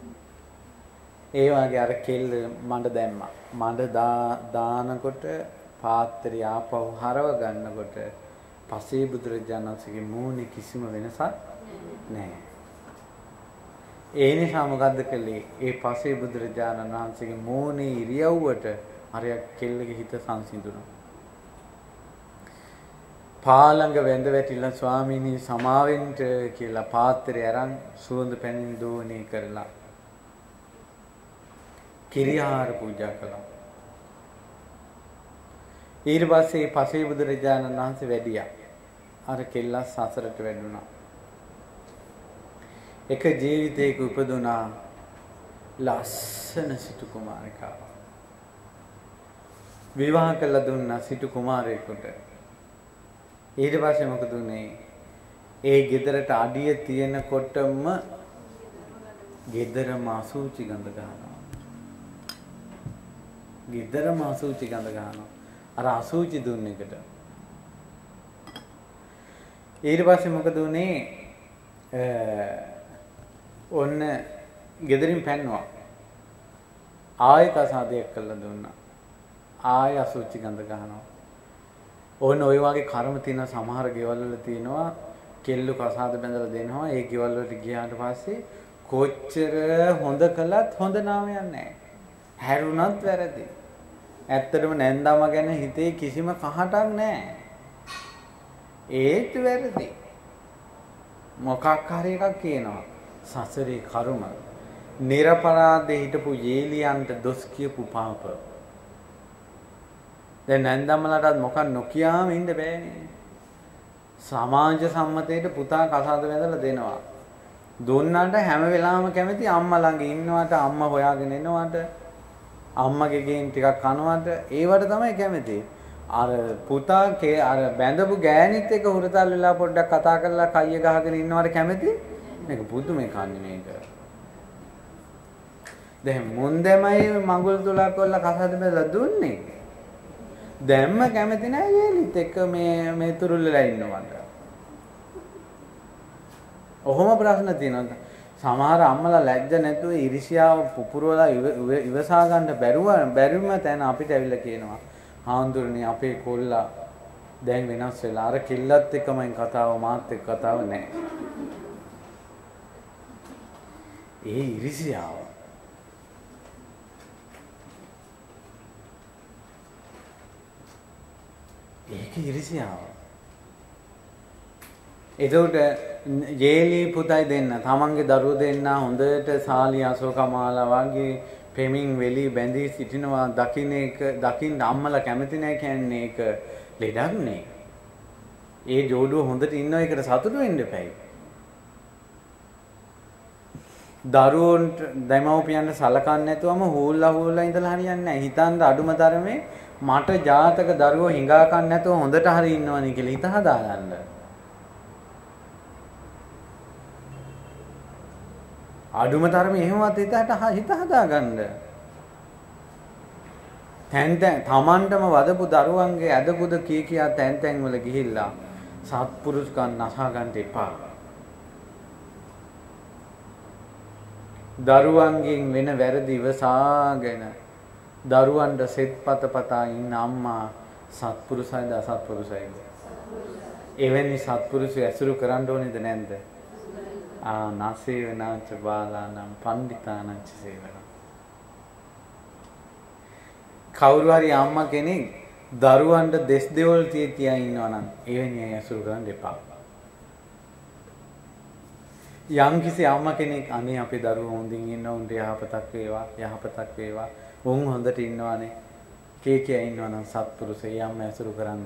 [SPEAKER 1] ඒ වගේ අර කෙල්ල මඩ දැම්මා. මඩ දානකොට පාත්‍රය ආපහු හරව ගන්නකොට පසේ බුදුරජාණන් වහන්සේගේ මූණේ කිසිම වෙනසක් නැහැ. ඒ නිසා මොකද්ද කළේ? ඒ පසේ බුදුරජාණන් වහන්සේගේ මූණේ ඉරියව්වට අර කෙල්ලගේ හිත සංසිඳුණා. පාළඟ වැඳ වැටිලා ස්වාමීනි සමාවෙන්ට කියලා පාත්‍රය අරන් සුවඳ පැනින් දෝණී කරලා කිරියාර පූජා කළා. ඊට පස්සේ පසේ බුදුරජාණන් වහන්සේ වැඩියා. අර කෙල්ල සසරට වැටුණා. එක ජීවිතයක උපදුනා ලස්සන සිටු කුමාරිකාවක්. විවාහ කළ දුන්නා සිටු කුමාරයෙකුට. ඊට පස්සේ මොකද උනේ? ඒ ගෙදරට අඩිය තියෙනකොටම ගෙදරම අසුචි ගඳ ගන්නවා. ගෙදරම අසුචි ගඳ ගන්නවා. අර අසුචි දුන්න එකට. ඊට පස්සේ මොකද උනේ? ඔන්න ගෙදරින් පැන්නවා. ආයෙ කසාදයක් කළා දුන්නා. ආයෙ අසුචි ගඳ ගන්නවා. ඕන ඔය වගේ කර්ම තියෙන සමහර ගෙවල් වල තියෙනවා කෙල්ලු කසාද බැඳලා දෙනවා. ඒ ගෙවල් වලට ගියාට පස්සේ කොච්චර හොඳ කළත් හොඳ නාමයක් නැහැ. හැරුණත් වැරදි. ඇත්තටම නැන්දාම ගැන හිතේ කිසිම කහටක් නැහැ. ඒත් වැරදි. මොකක් හරි එකක් කියනවා. සසරේ කර්ම. නිර්පරාදේ හිටපු යේලියන්ට දොස් කියපු පාප. දැන් නැන්දම්මලටත් මොකක් නොකියාම ඉන්න බෑනේ. සමාජ සම්මතයට පුතා කසාද බැඳලා දෙනවා. දුන්නාට හැම වෙලාවෙම කැමති අම්මා ළඟ ඉන්නවට, අම්මා හොයාගෙන එනවට, අම්මගේ ගෙන් ටිකක් කනවට, ඒවට තමයි කැමති. අර පුතා අර බැඳපු ගෑණිත් එක්ක හුරතල් වෙලා පොඩ්ඩක් කතා කරලා කයිය ගහගෙන ඉන්නවට කැමති. මේක පුදුමේ කන්නේ මේක. දැන් මුන්දෙමයි මඟුල් තුලක් කොල්ල කසාද බැඳලා දුන්නේ. දැම්ම කැමති නෑ යේලිත් එක්ක මේ මේ තුරුල්ලලා ඉන්නවට. ඔහොම ප්‍රශ්න තියෙනවා. සමහර අම්මලා ලැජ්ජ නැතුව ඉරිසියාව පුපුරවලා ඉවසා ගන්න බැරුව බැරිම තැන අපිට ඇවිල්ලා කියනවා. හාමුදුරනේ අපේ කොල්ලා දැන් වෙනස් වෙලා අර කිල්ලත් එක්කමයි කතාව මාත් එක්ක කතාව නෑ. ඒ ඉරිසියාව. ඒක ඉරිසියාව. එතකොට ජේලි පුතයි දෙන්න තමන්ගේ දරුවෝ දෙන්න හොඳට සාලි අශෝකමාලා වගේ පෙමින් වෙලි බැඳී සිටිනවා දකින්න එක දකින්න අම්මලා කැමති නැහැ කියන්නේ ඒක ලෙඩක් නේ. ඒ ජෝඩුව හොඳට ඉන්න එකට සතුටු වෙන්න එපයි. දරුවන්ට දෙමව්පියන්ට සලකන්නේ නැතුවම හූල්ලා හූල්ලා ඉඳලා හරියන්නේ නැහැ. හිතන්න අඩුම තරමේ මට ජාතක දරුවෝ හිඟා කන්න නැතුව හොඳට හරි ඉන්නවනේ කියලා හිත හදාගන්න. අඩුම තරමේ එහෙමවත් හිතට හිත හදාගන්න. තැන් තැන් තමන්ටම වදපු දරුවන්ගේ අදපුද කී කියා තැන් තැන් වල ගිහිල්ලා සත්පුරුෂකම් නසා ගන්න එපා. දරුවන්ගෙන් වෙන වැරදි ඉවසාගෙන දරුවන්ට සෙත්පත පතා ඉන්න අම්මා සත්පුරුෂයිද අසත්පුරුෂයිද? එවැනි සත්පුරුෂය ඇසුරු කරන්න ඕනේද නැන්ද? ආ නාසේවනාච බාලානම් පණ්ඩිතානංච සේවන. කවුරු හරි අම්මා කෙනෙක් දරුවන්ට දෙස් දෙවොල් තිය තියා ඉන්නවා නම් එවැනි අය ඇසුරු කරන්න එපා. යම් කිසි අම්මා කෙනෙක් අනේ අපේ දරුවෝ හොඳින් ඉන්න උන්ට යහපතක් වේවා යහපතක් වේවා උන් හොඳට ඉන්නවානේ කී කිය ඉන්නවා නම් සත්පුරුෂය අම්ම ඇසුරු කරන්ට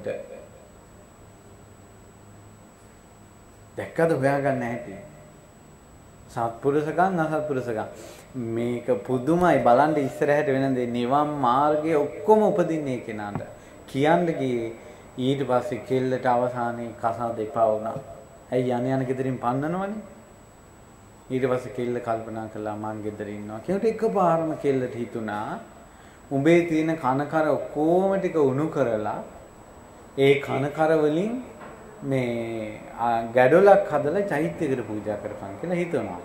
[SPEAKER 1] දැක්කද හොයාගන්න හැටි සත්පුරුෂකම් අසත්පුරුෂකම් මේක පුදුමයි බලන්න ඉස්සරහට වෙන දේ නිවන් මාර්ගයේ ඔක්කොම උපදින්නේ කෙනාට කියන්න ගියේ ඊට පස්සේ කෙල්ලට අවසානයේ කසාද එපා වුණා. ඇයි යන යන ගෙදරින් පන්නනවනේ. ඊට පස්සේ කෙල්ල කල්පනා කළා මං ගෙදර ඉන්නවා. කෙනෙක් එකපාරම කෙල්ලට හිතුණා උඹේ තියෙන කනකර ඔක්කොම ටික උණු කරලා ඒ කනකර වලින් මේ ගැඩොලක් හදලා චෛත්‍යයකට පූජා කරපන් කියලා හිතනවා.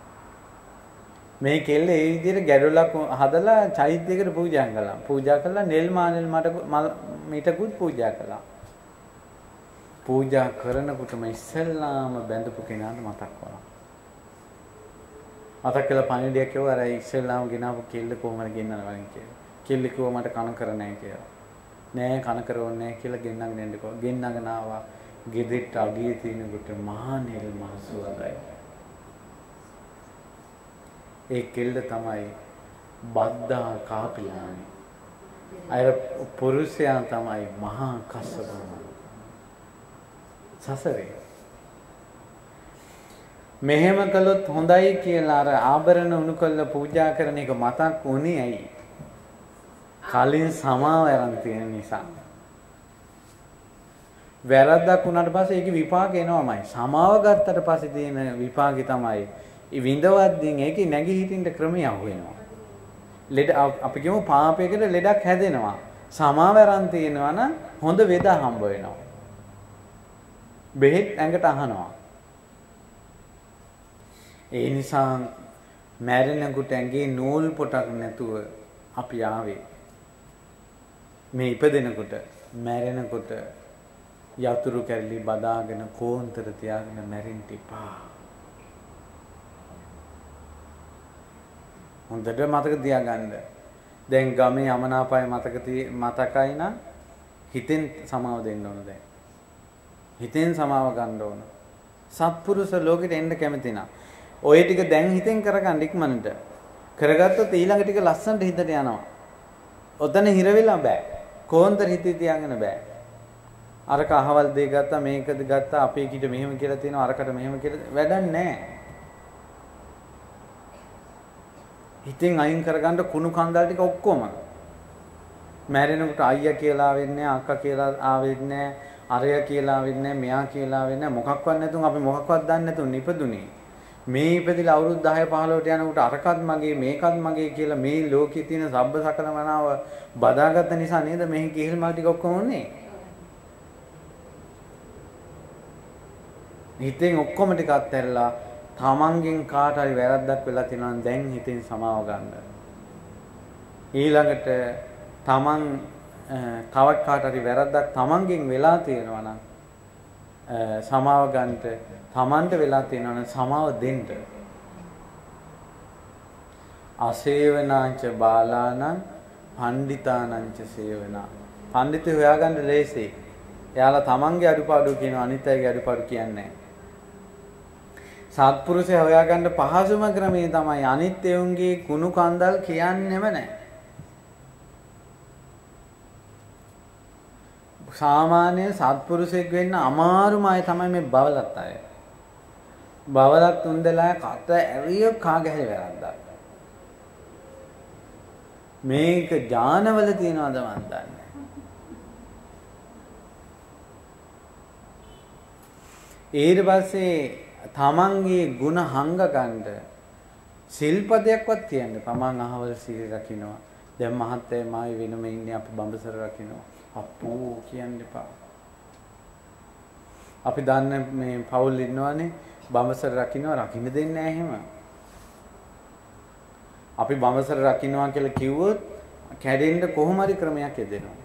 [SPEAKER 1] මේ කෙල්ල ඒ විදිහට ගැඩොලක් හදලා චෛත්‍යයකට පූජා කළා. පූජා කළා නෙල් මානෙල් මට මිටකුත් පූජා කළා. පූජා කරනකොටම ඉස්සෙල්ලාම බැඳපු කෙනාට මතක් වුණා. මතක් කළා පණිවිඩයක් කිව්වා අර ඉස්සෙල්ලාම ගෙනාවු කෙල්ල කොහොමද ගෙන්නන්නේ කියලා. කෙල්ල කිව්වා මට කන කර නැහැ කියලා. නෑ කන කරවන්නේ නැහැ කියලා ගෙන්නගෙන යන්න කිව්වා. ගෙන්නගෙන ආවා. ගෙදෙට්ට අගිය තිනකොට මහා නෙල් මාසුවයි. ඒ කෙල්ල තමයි බද්දා කාපිලානි. අර පුරුෂයා තමයි මහා කස්සප. සසරේ මෙහෙම කළොත් හොඳයි කියලා අර ආභරණ උණු කරලා පූජා කරන එක මතක් වුණේ ඇයි? කලින් සමාව ආරන් තියෙන නිසා. වැරද්දක් වුණාට පස්සේ ඒකේ විපාක එනවාමයි. සමාව ගත්තට පස්සේ තියෙන විපාකේ තමයි ඒ විඳවද්දින් ඒකේ නැගී හිටින්න ක්‍රමයක් වෙනවා. ලෙඩ අපි කියමු පාපයකට ලෙඩක් හැදෙනවා. සමාව ආරන් තියෙනවා නම් හොඳ වේද හම්බ වෙනවා. බෙහෙත් ඇඟට අහනවා. ඒ නිසා මැරෙනකොට ඇඟේ නූල් පොටක් නැතුව අපි ආවේ. මේ ඉපදෙනකොට මැරෙනකොට යතුරු කැරලි බදාගෙන කෝන්තර තියාගෙන මැරෙන්න එපා. හොඳට මතක තියාගන්න. දැන් ගමේ යමනාපය මතක මතකයි නම් හිතෙන් සමාව දෙන්න ඕන දැන්. හිතෙන් සමාව ගන්න ඕන. සත්පුරුෂ ලෝකෙට එන්න කැමති නා. ඔය ටික දැන් හිතෙන් කරගන්න ඉක්මනට. කරගත්තොත් ඊළඟ ටික ලස්සනට හිතට යනවා. ඔතන හිර වෙලා බෑ. කොහොන්තර හිතේ තියාගෙන බෑ. අරක අහවල් දෙය ගත්තා මේකද ගත්තා අපේ කිට මෙහෙම කියලා තියෙනවා අරකට මෙහෙම කියලා වැඩක් නැහැ. හිතෙන් අයින් කරගන්න කුණු කන්දල් ටික ඔක්කොම. මැරෙනකොට අයියා කියලා ආවෙන්නේ නැහැ අක්කා කියලා ආවෙන්නේ නැහැ. අරය කියලා වෙන්නේ මෙයා කියලා වෙන්නේ මොකක්වත් නැතුන් අපි මොකක්වත් දන්නේ නැතුන් ඉපදුනේ. මේ ඉපදිලා අවුරුදු දහය පහළොවට යනකොට අරකත් මගේ මේකත් මගේ කියලා මේ ලෝකයේ තියෙන සබ්බ සකල මනාව බදාගත්ත නිසා නේද මේ කිහිල් මල් ටික ඔක්කොම උනේ. හිතෙන් ඔක්කොම ටික අත්හැරලා තමන්ගෙන් කාට හරි වැරද්දක් වෙලා තියෙනවා නම් දැන් හිතෙන් සමාව ගන්න. ඊළඟට තමන් තවත් කාට හරි වැරද්දක් තමන්ගෙන් වෙලා තියෙනවා නම් සමාව ගන්නට තමන්ට වෙලා තියෙනවා නම් සමාව දෙන්න. අසේවනාංච බාලානං පණ්ඩිතානංච සේවනා. පණ්ඩිතය හොයාගන්න ලේසියි. එයාලා තමන්ගේ අඩුපාඩු කියනවා අනිත් අයගේ අඩුපාඩු කියන්නේ නැහැ. සත්පුරුෂය හොයාගන්න පහසුම ක්‍රමය තමයි අනිත් එවුන්ගේ කුණු කන්දල් කියන්නෙම නැහැ. සාමාන්‍ය සත්පුරුෂයෙක් වෙන්න අමාරුම අය තමයි මේ බවලත් අය. බවලත් උන්දලා කට ඇරිය කාගේ වැරද්දක්. මේක ඥානවල තියනවද මන් දන්නේ. ඊට පස්සේ තමන්ගේ ಗುಣ හංග ගන්න සිල්පදයක්වත් තියන්න තමන් අහවල සීල රකින්නවා. දැන් මහත්තයා මායි වෙනම ඉන්නේ අපි බඹසර රකින්නවා. අප්පෝ කියන්න එපා. අපි දන්න මේ පවුල් ඉන්නවනේ බඹසර රකින්නවා රකින්න දෙන්නේ නැහැ එහෙම. අපි බඹසර රකින්නවා කියලා කිව්වොත් කැඩෙන්න කොහොම හරි ක්‍රමයක් යෙදෙනවා.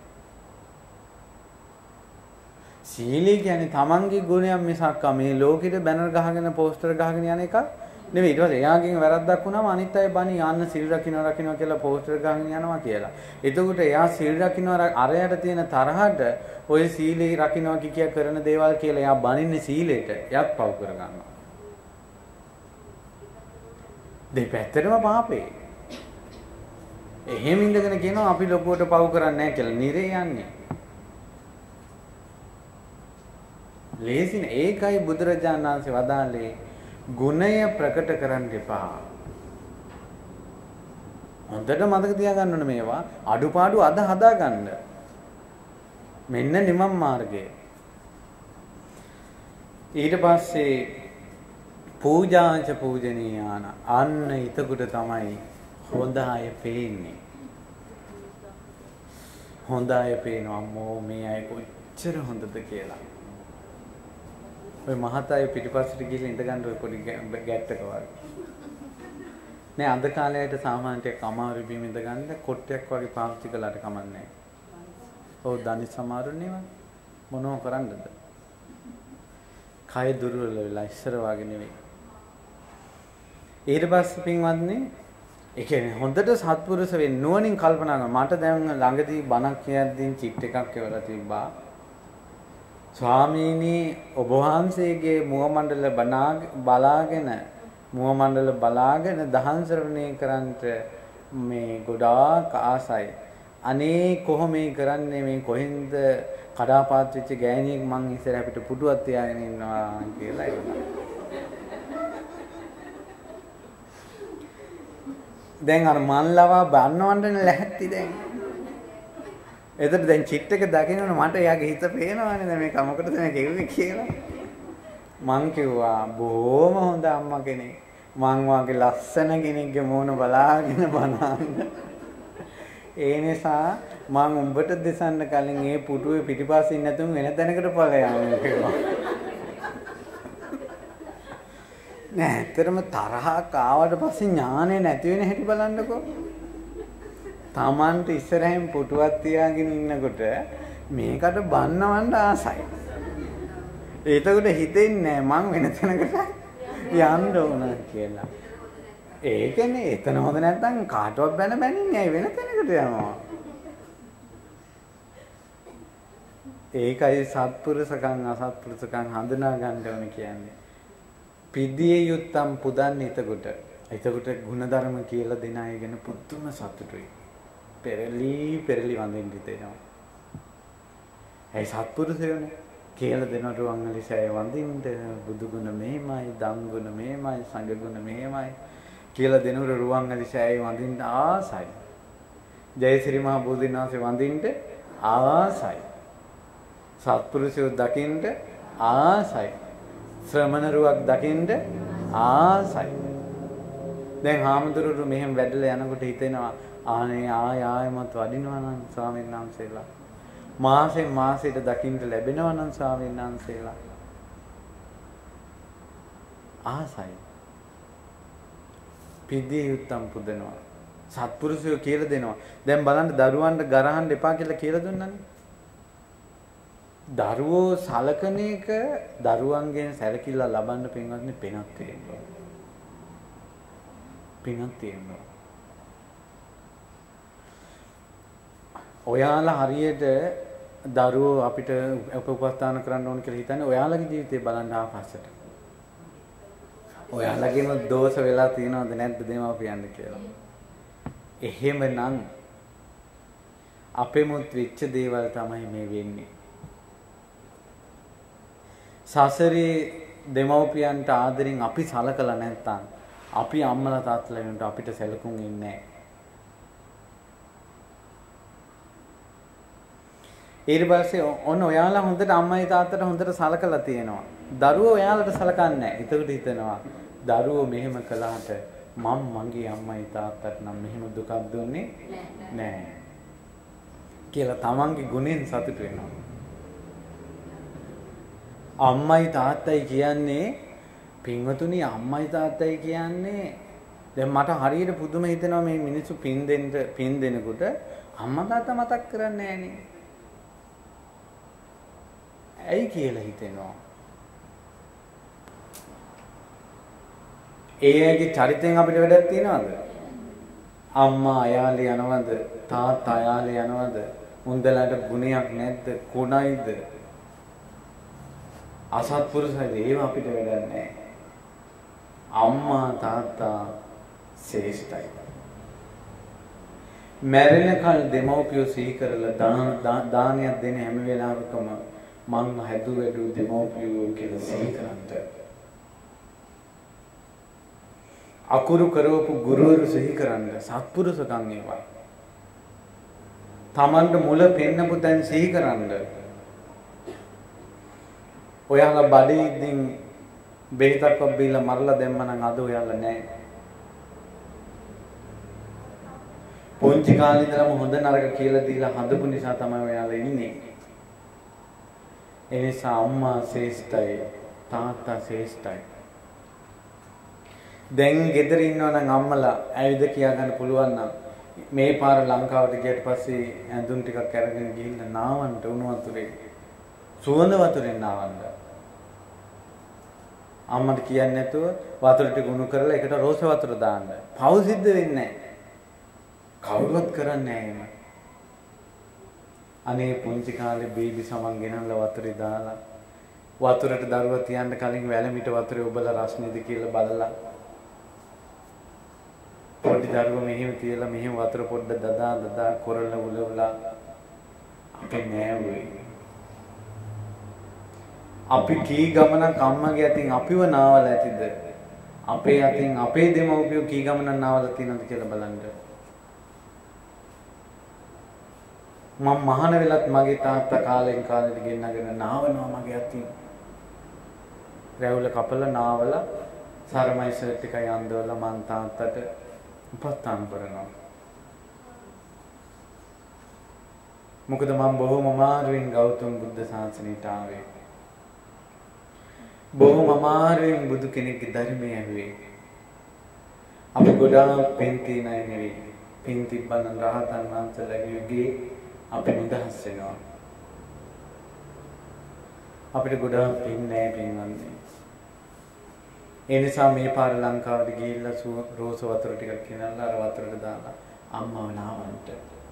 [SPEAKER 1] සීලය කියන්නේ තමන්ගේ ගුණයක් මිසක් මේ ලෝකෙට බැනර් ගහගෙන පෝස්ටර් ගහගෙන යන එක නෙවෙයි. ඊට පස්සේ එයාගෙන් වැරද්දක් වුණාම අනිත් අය බණි යන්න සිල් රකින්නවා රකින්නවා කියලා පෝස්ටර් ගහගෙන යනවා කියලා. එතකොට එයා සිල් රකින්නවා අරයට තියෙන තරහට ඔය සීලේ රකින්නවා කිය කරන දේවල් කියලා එයා බණින්නේ සීලෙට. එයාත් පව් කර ගන්නවා. දෙපැත්තටම පාපේ. එහෙම ඉඳගෙන කියනවා අපි ලොකුවට පව් කරන්නේ නැහැ කියලා. නිරේ යන්නේ. ලේසින් ඒකයි බුදුරජාණන් වහන්සේ වදාළේ ගුණය ප්‍රකට කරන්න එපා. හොඳට මතක තියාගන්න ඕනේ මේවා. අඩුපාඩු අද හදාගන්න. මෙන්න නිමම් මාර්ගය. ඊට පස්සේ පූජාංච පූජනීයාන අන්න ඊතකුට තමයි හොඳ අය පේන්නේ. හොඳ අය පේනවා අම්මෝ මේ අය කොච්චර හොඳද කියලා. ඔය මහතාය පිටිපස්සට ගිහින් ඉඳ ගන්න ඔය පොඩි ගැට්ටක වගේ. නෑ අද කාලයට සාමාන්‍යයෙන් අමාරු බිම ඉඳ ගන්න කොට්ටයක් වගේ පාවිච්චි කළාට කමක් නෑ. ඔව් දනි සමහරුනේ මොනව කරන්නද? කය දුර්වල වෙලා ඉස්සර වගේ නෙවෙයි. ඊට පස්සේ පින්වත්නි ඒ කියන්නේ හොඳට සත්පුරුෂ වෙන්න නුවණින් කල්පනා කරනවා. මට දැන් ළඟදී බණක් කියද්දී චිට් එකක් එවලා තිබ්බා. ස්වාමීනි ඔබ වහන්සේගේ මුව මණ්ඩල බලාගෙන මුව මණ්ඩල බලාගෙන දහම් ශ්‍රවණය කරන්ට මේ ගොඩාක් ආසයි. අනේ කොහොම මේ කරන්නේ මේ කොහෙන්ද කඩාපාත් වෙච්ච ගෑණියෙක් මං ඉස්සර අපිට පුටුවක් තියාගෙන ඉන්නවා කියලා ඒවා. දැන් අර මන්ලවා බන්නවන්න ලැහැත්ති දැන්. එතකොට දැන් චිට් එක දකින්නොත් මට එයාගේ හිත පේනවනේ දැන් මේ කමකටද මේ කෙරුවේ කියලා. මං කිව්වා බොහොම හොඳ අම්මා කෙනෙක්. මං වාගේ ලස්සන කෙනෙක්ගේ මූණ බලාගෙන බනන්න. ඒ නිසා මං උඹට දෙසන්න කලින් ඒ පුටුවේ පිටිපස්සින් නැතුම් වෙන තැනකට ඵලයන් කිව්වා. නෑ ඇත්තටම තරහක් ආවට පස්සේ ඥානෙ නැති වෙන හැටි බලන්නකෝ. Tamanට ඉස්සරහින් පුටුවක් තියාගෙන ඉන්නකොට මේකට බන්නවන්න ආසයි. ඒතකොට හිතෙන්නේ මං වෙන තැනකට යන්න ඕන කියලා. ඒකනේ එතන හොඳ නැත්නම් කාටවත් බැන බැනින්නේ වෙන තැනකට යනවා. ඒකයි සත්පුරුෂකම් අසත්පුරුෂකම් හඳුනා ගන්න ඕනේ කියන්නේ. පිදිය යුත්තම් පුදන් එතකොට. එතකොට ಗುಣධර්ම කියලා දෙන අය ගැන පුදුම සතුටුයි. පෙරලි පෙරලි වඳින්න හිතෙනවා. ඒ සත්පුරුෂයෝනේ කියලා දෙන රුවන්වැලිසෑය වඳින්න බුදු ගුණ මෙහෙමයි, ධම් ගුණ මෙහෙමයි, සංඝ ගුණ මෙහෙමයි කියලා දෙන රුවන්වැලිසෑය වඳින්න ආසයි. ජයසිරි මහ බෝධීන් වහන්සේ වඳින්න ආසයි. සත්පුරුෂයෝ දකින්න ආසයි. ශ්‍රමණ රුවක් දකින්න ආසයි. දැන් හාමුදුරුවෝ මෙහෙම වැඩලා යනකොට හිතෙනවා ආනේ ආය ආයමත් වඩිනවා නම් ස්වාමීන් වහන්සේලා. මාසෙන් මාසෙට දකින්න ලැබෙනවා නම් ස්වාමීන් වහන්සේලා. ආසයි. පිදී යුත්තම් පුදනවා. සත්පුරුෂයෝ කියලා දෙනවා. දැන් බලන්න දරුවන්ට ගරහන්න එපා කියලා කියලා දුන්නානේ. දරුවෝ සලකන එක දරුවන්ගෙන් සැලකිල්ල ලබන්න පින්වත්නි පිනක් තියෙනවා. පිනක් තියෙනවා. ඔයාලා හරියට දරුවෝ අපිට උපස්ථාන කරන්න ඕන කියලා හිතන්නේ ඔයාලගේ ජීවිතේ බලන්න ආපස්සට. ඔයාලගේම දෝෂ වෙලා තියෙනවද නැද්ද දෙමාපියන්ට කියලා. එහෙමනම් අපෙමුත් වෙච්ච දේවල් තමයි මේ වෙන්නේ. සසරේ දෙමව්පියන්ට ආදරෙන් අපි සලකලා නැත්නම් අපි අම්මලා තාත්තලා වෙනට අපිට සැලකුම් ඉන්නේ නැහැ. ඊට පස්සේ ඔන්න ඔයාලා හොඳට අම්මයි තාත්තට හොඳට සලකලා තියෙනවා. දරුවෝ ඔයාලට සලකන්නේ නැහැ. ඒකට හිතනවා දරුවෝ මෙහෙම කළාට මම මගේ අම්මයි තාත්තට නම් මෙහෙම දුකක් දුන්නේ නැහැ කියලා තමන්ගේ ගුණෙන් සතුටු වෙනවා. අම්මයි තාත්තයි කියන්නේ පින්වතුනි අම්මයි තාත්තයි කියන්නේ දැන් මට හරියට පුදුම හිතෙනවා මේ මිනිස්සු පින් දෙන්න පින් දෙනකොට අම්මා තාත්තා මතක් කරන්නේ නැහනේ. ඇයි කියලා හිතෙනවා. ඒ අයගේ චරිතෙන් අපිට වැඩක් තියනවද? අම්මා අයාලේ යනවද? තාත්තා අයාලේ යනවද? මුන්දලට ගුණයක් නැද්ද? කුණයිද? අසත්පුරුෂයිද? ඒව අපිට වැඩක් නැහැ. අම්මා තාත්තා ශ්‍රේෂ්ඨයි. මැරෙන කල් දෙමව්පියෝ සිහි කරලා දානයක් දෙන හැම වෙලාවකම මං හැදු වැඩු දෙමව්පියෝ කියලා සිහි කරන්ට. අකුරු කරවපු ගුරුවරු සිහි කරන්න සත්පුරුෂකම් ඒවා. තමන්ට මුල පෙන්නපු තැන් සිහි කරන්න. ඔයාලා බඩේ ඉඳින් බෙහෙතක් බීලා මරලා දැම්මනම් අද ඔයාලා නැහැ. පොන්චි කාලේ ඉඳලම හොඳ නරක කියලා දීලා හදපු නිසා තමයි ඔයාලා ඉන්නේ. ඒ නිසා අම්මා ශ්‍රේෂ්ඨයි, තාත්තා ශ්‍රේෂ්ඨයි. දැන් ගෙදර ඉන්නවා නම් අම්මලා ඇවිද කියා ගන්න පුළුවන් නම් මේ පාර ලංකාවට ගියට පස්සේ ඇඳුම් ටිකක් අරගෙන ගිහින් නාවන්ට උණු වතුරේ සුවඳ වතුරෙන් නාවන්න. අම්මට කියන්නේ නැතුව වතුර ටික උණු කරලා ඒකට රෝස වතුර දාන්න. පව් සිද්ධ වෙන්නේ නැහැ. කවුරුවත් කරන්නේ නැහැ. අනේ පුංචි කාලේ බේබි සමන් ගෙනල්ලා වතුරේ දාලා වතුරට දරුවා තියන්න කලින් වැලමිට වතුරේ ඔබලා රස්නේද කියලා බලලා පොඩි දරුවා මෙහෙම තියලා මෙහෙම වතුර පොඩ්ඩ දදා දදා කොරළ උලවලා අපේ නෑවුවේ. අපි කී ගමනක් අම්මගේ අතින් අපිව නාවල ඇතිද? අපේ අතින් අපේ දෙමව්පියෝ කී ගමනක් නාවල තියෙනවද කියලා බලන්න. මම මහාන වෙලත් මගේ තාත්තා කාලෙන් කාලෙට ගෙන්නගෙන නාවනවා මගේ අතින්. රැවුල කපලා නාවලා සරමයි ෂර්ට් එකයි අඳවලා මං තාත්තට උපස්ථාන කරනවා. මොකද මම බොහොම අමාරුවෙන් ගෞතම බුද්ධ ශාසනයට ආවේ. බොහොම අමාරුවෙන් බුදු කෙනෙක්ගේ ධර්මය ඇහුවේ. අපි ගොඩාක් පින් තියන අය නෙවෙයි. පින් තිබ්බනම් රහතන් වහන්සේලාගේ යුගයේ අපි නිදහස් වෙනවා. අපිට ගොඩාක් පින් නැහැ පින්වන්නේ. ඒ නිසා මේ පාර ලංකාවට ගිහිල්ලා රෝස වතුර ටිකක් ගෙනල්ලා අර වතුරට දාලා අම්මව නාවන්ට.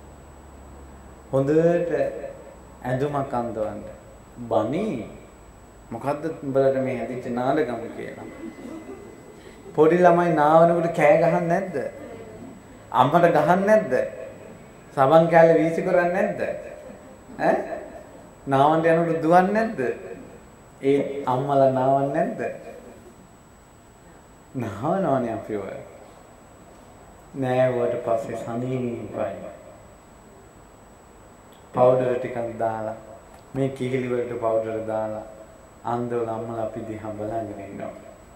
[SPEAKER 1] හොඳට ඇඳුමක් අඳවන්න. බණි මොකද්ද උඹලට මේ හැදිච්ච නාඩගම කියලා. පොඩි ළමයි නාවනකොට කෑ ගහන්නේ නැද්ද? අම්මට ගහන්නේ නැද්ද? සබන් කැලේ වීසි කරන්නේ නැද්ද? ඈ? නාවන්න යනකොට දුවන්නේ නැද්ද? ඒ අම්මලා නාවන්නේ නැද්ද? නාවනවනේ අපි ඔය. නෑ වට පස්සේ සනීපයි. පවුඩර් ටිකක් දාලා මේ කිහිලි වලට පවුඩර් දාලා අන්දෝල අම්මලා අපි දිහා බලගෙන ඉන්නවා.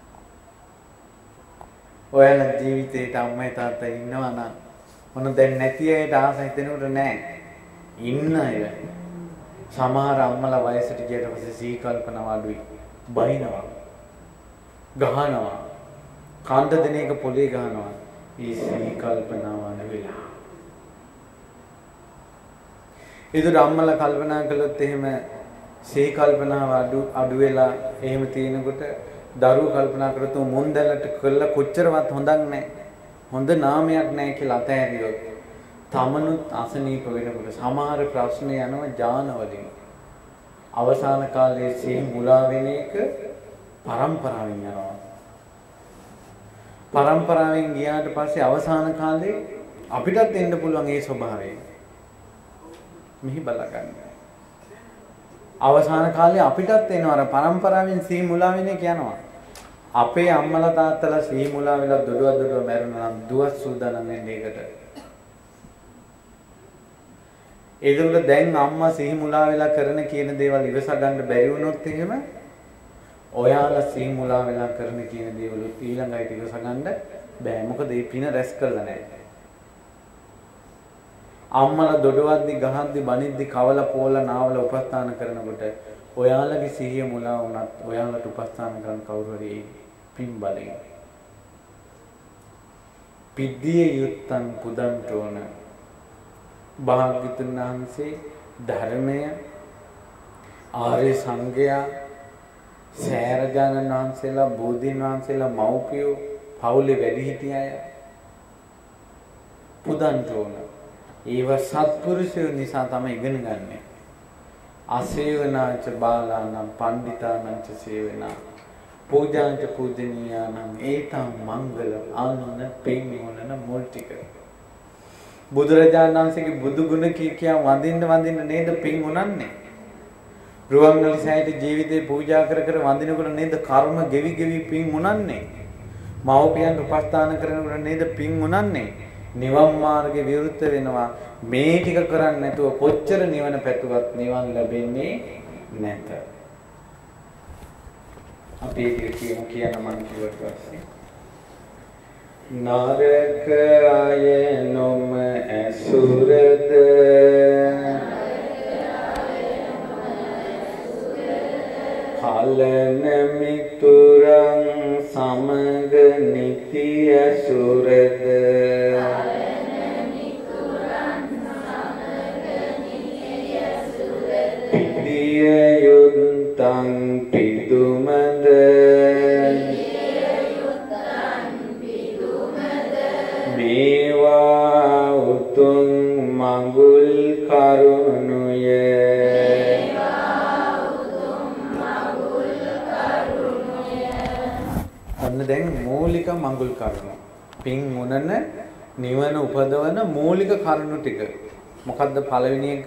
[SPEAKER 1] ඔයාලා ජීවිතේට අම්මයි තාත්තා ඉන්නවා නම් මොන දැන් නැති අයට ආස හිතෙනකොට නෑ. ඉන්න අය. සමහර අම්මලා වයසට ගියට පස්සේ සී කල්පනාව අඩුයි. බයිනවා. ගහනවා. කාන්ද දින එක පොලේ ගහනවා. ඒ සී කල්පනාව අඩුවෙලා. ඒකට අම්මලා කල්පනා කළොත් එහෙම සී කල්පනාව අඩු අඩු වෙලා එහෙම තියෙනකොට දරුවෝ කල්පනා කරතු මොන්දලට කළා කොච්චරවත් හොඳක් නැහැ. හොඳ නාමයක් නැහැ කියලා අතහැරියොත් තමනුත් අසනීප වෙනකොට සමහර ප්‍රශ්න යනවා ඥානවලින්. අවසාන කාලයේ සී මුලා වෙන එක පරම්පරාවෙන් යනවා. පරම්පරාවෙන් ගියාට පස්සේ අවසාන කාලේ අපිටත් එන්න පුළුවන් ඒ ස්වභාවය. මෙහි බලගන්න. අවසාන කාලේ අපිටත් එනවා අර පරම්පරාවෙන් සී මුලා වෙන එක යනවා. අපේ අම්මලා තාත්තලා සී මුලා වෙලා දොඩුව දොඩුව මැරුණා නම් දුවත් සූදානම් වෙන්නේ ඒකට. ඒකට දැන් අම්මා සී මුලා වෙලා කරන කියන දේවල් ඉවස ගන්න බැරි වුණොත් එහෙම ඔයාලා සී මුලා වෙලා කරන කියන දේවල් ඊළඟට ඉවස ගන්න බෑ. මොකද මේ පින රැස් කරලා නැහැ. අම්මලා දොඩවද්දි ගහද්දි බනිද්දි කවලා පෝලා නාවල උපස්ථාන කරනකොට ඔයාලගේ සිහිය මුලා වුණත් ඔයාලට උපස්ථාන කරන කවුරු හරි පින් බලයෙන් පිද්දිය යුත්තන් පුදන්ට ඕන. භාග්‍යතුන් වහන්සේ ධර්මය ආර්ය සංඝයා සෑරජානන් වහන්සේලා බෝධීන් වහන්සේලා මව්පියෝ පවුලේ වැඩිහිටිය අය පුදන්ට ඕන. ඒව සත්පුරුෂයෝ නිසා තමයි ඉගෙන ගන්නෙ. අසේවනාච බාලානම් පණ්ඩිතානංච සේවනා පූජාංච පූජනීයානම් ඒතං මංගල ආනන පෙම්මිහොනන මුල් ටික. බුදුරජාණන් වහන්සේගේ බුදු ගුණ කී කියා වඳින්න වඳින්න නේද පින් උනන්නේ. රුවන්වැලි සෑයට ජීවිතේ පූජා කර කර වඳිනකොට නේද කර්ම ගෙවි ගෙවි පින් උනන්නේ. මව්පියන් උපස්ථාන කරනකොට නේද පින් උනන්නේ. නිවන් මාර්ගේ විරුද්ධ වෙනවා. මේ ටික කරන්නේ නැතුව කොච්චර නිවන පැතුවත් නිවන් ලැබෙන්නේ නැත. අපි ඒක කියමු කියන මං කිව්වට පස්සේ නරක අය නොම ඇසුරද කලන පිදිය යුත්තං පිදුමද මේවා උතුම් මඟුල් කරුණුය. අන්න දැන් මූලික මඟුල් කරුණු. පින් මුනන නිවන උපදවන මූලික කරුණු ටික. මොකද්ද පළවෙනි එක?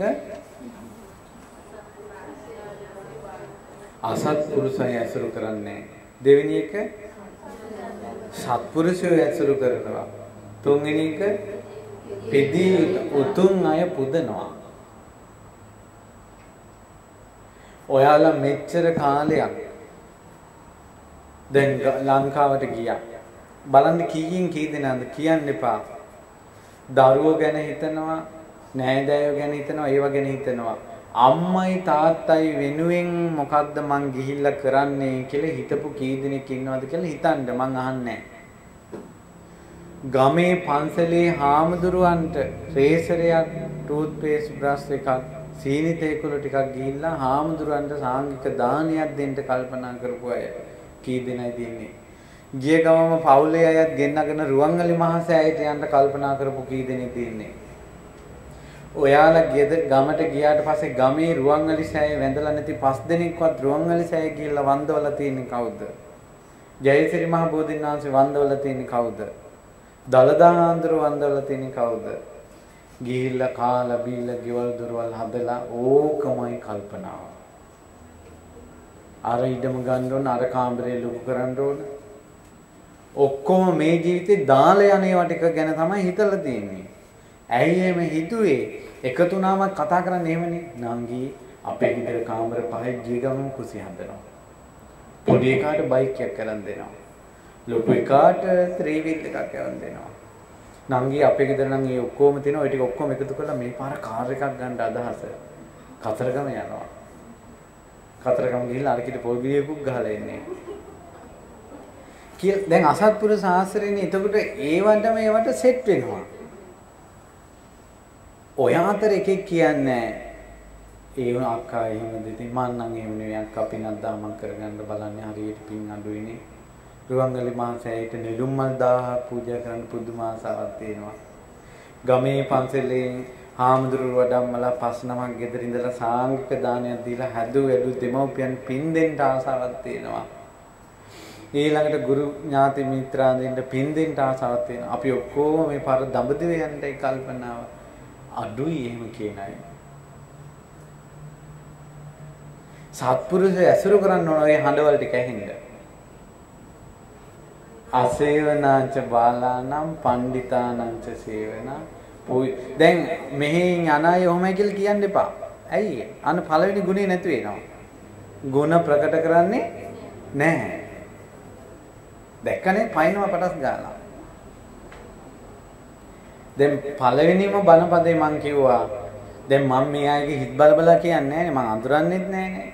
[SPEAKER 1] අසත්පුරුෂය ඇසුරු කරන්නේ. දෙවෙනි එක සත්පුරුෂය ඇසුරු කරනවා. තුන්වෙනි එක පිදී උතුම් අය පුදනවා. ඔයාලා මෙච්චර කාලයක් දැන් ලංකාවට ගියා. බලන්න කීයෙන් කී දෙනාද කියන්න එපා. දරුවෝ ගැන හිතනවා, නෑදෑයෝ ගැන හිතනවා, ඒව ගැන හිතනවා. අම්මයි තාත්තයි වෙනුවෙන් මොකද්ද මං ගිහිල්ලා කරන්නේ කියලා හිතපු කී දෙනෙක් ඉන්නවද කියලා හිතන්න මං අහන්නේ. ගමේ පන්සලේ හාමුදුරුවන්ට රේසරයක්, ටූත් පේස්ට් බ්‍රෂ් එකක්, සීනි තේකුළු ටිකක් ගිහිල්ලා හාමුදුරුවන්ට සාංගික දානයක් දෙන්න කල්පනා කරපු අය කී දෙනයිද ඉන්නේ? ගිය ගමම පවුලේ අයත් ගෙන්නගෙන රුවන්වැලි මහසෑයට යන්න කල්පනා කරපු කී දෙනෙක් ඉන්නේ? ඔයාලා ගෙදර ගමට ගියාට පස්සේ ගමේ රුවන්වැලි සෑය වැඳලා නැති පස් දෙනෙක්වත් රුවන්වැලි සෑය ගිහිල්ලා වන්දවලා තියෙන්නේ කවුද? ජයසිරි මහ බෝධීන් වහන්සේ වන්දවලා තියෙන්නේ කවුද? දලදා ආන්දර වන්දවලා තියෙන්නේ කවුද? ගිහිල්ලා කාලා බීලා ගෙවල් දොරවල් හදලා ඕකමයි කල්පනාව. අර ඉඩම ගන්න ඕන, අර කාමරේ ලොකු කරන්න ඕන. ඔක්කොම මේ ජීවිතේ දාලා යන ඒවා ටික ගැන තමයි හිතලා තියෙන්නේ. ඇයි එහෙම හිතුවේ? එකතු වුණාම කතා කරන්නේ එහෙමනේ. නංගි අපේ ගෙදර කාමර පහේ ගිය ගමන් කුසි හදනවා. පොඩි එකාට බයික් එකක් කරන් දෙනවා. ලොකු එකාට ත්‍රී වීල් එකක් කරන් දෙනවා. නංගි අපේ ගෙදර නම් ඒ ඔක්කොම තියෙනවා. ඒ ටික ඔක්කොම එකතු කරලා මේ පාර කාර් එකක් ගන්න අදහස. කතරගම යනවා. කතරගම ගිහිල්ලා අරකිට පොල් බිලියකුත් ගහලා එන්නේ. කිය දැන් අසත්පුරුෂ ශාස්ත්‍රයනේ. එතකොට ඒවටම ඒවට සෙට් වෙනවා. ඔය අතර එකෙක් කියන්නේ ඒ වුණ අක්කා එහෙමද ඉතින් මං නම් එහෙම නෙවෙයි අක්කා පිනක් දාමක් කරගන්න බලන්නේ හරියට පින් අඩුයිනේ. රුවන්වැලි මහසෑයට නෙළුම් මල් දාහක් පූජා කරන්න පුදුම ආසාවක් තියෙනවා. ගමේ පන්සලේ හාමුදුරුවෝ වඩම්මලා පස් නමක් ගෙදර ඉඳලා සාංගික දානයක් දීලා හැදු වැඩු දෙමව්පියන් පින් දෙන්න ආසාවක් තියෙනවා. ඊළඟට ගුරු ඥාති මිත්‍රාදීන්ට පින් දෙන්න ආසාවක් තියෙනවා. අපි ඔක්කොම මේ පාර දඹදිව යන්නයි කල්පනාව. අඩුයි එහෙම කියන අය. සත්පුරුෂය ඇසුරු කරන්න ඕන ඔය හඬවල් ටික ඇහෙන්න. අසේවනාංච බාලානම් පණ්ඩිතානංච සේවනා. දැන් මෙහෙන් යන අය ඔහොමයි කියලා කියන්න එපා. ඇයි? අන්න පළවෙනි ගුණේ නැති වෙනවා. ගුණ ප්‍රකට කරන්නේ නැහැ. දැක්කනේ පයින්නවා පටස් ගාලා. දැන් පළවෙනිම බණපදේ මං කිව්වා දැන් මම මේ අයගේ හිත බල බල කියන්නේ නැහැ නේ මං අඳුරන්නේත් නැහැ නේ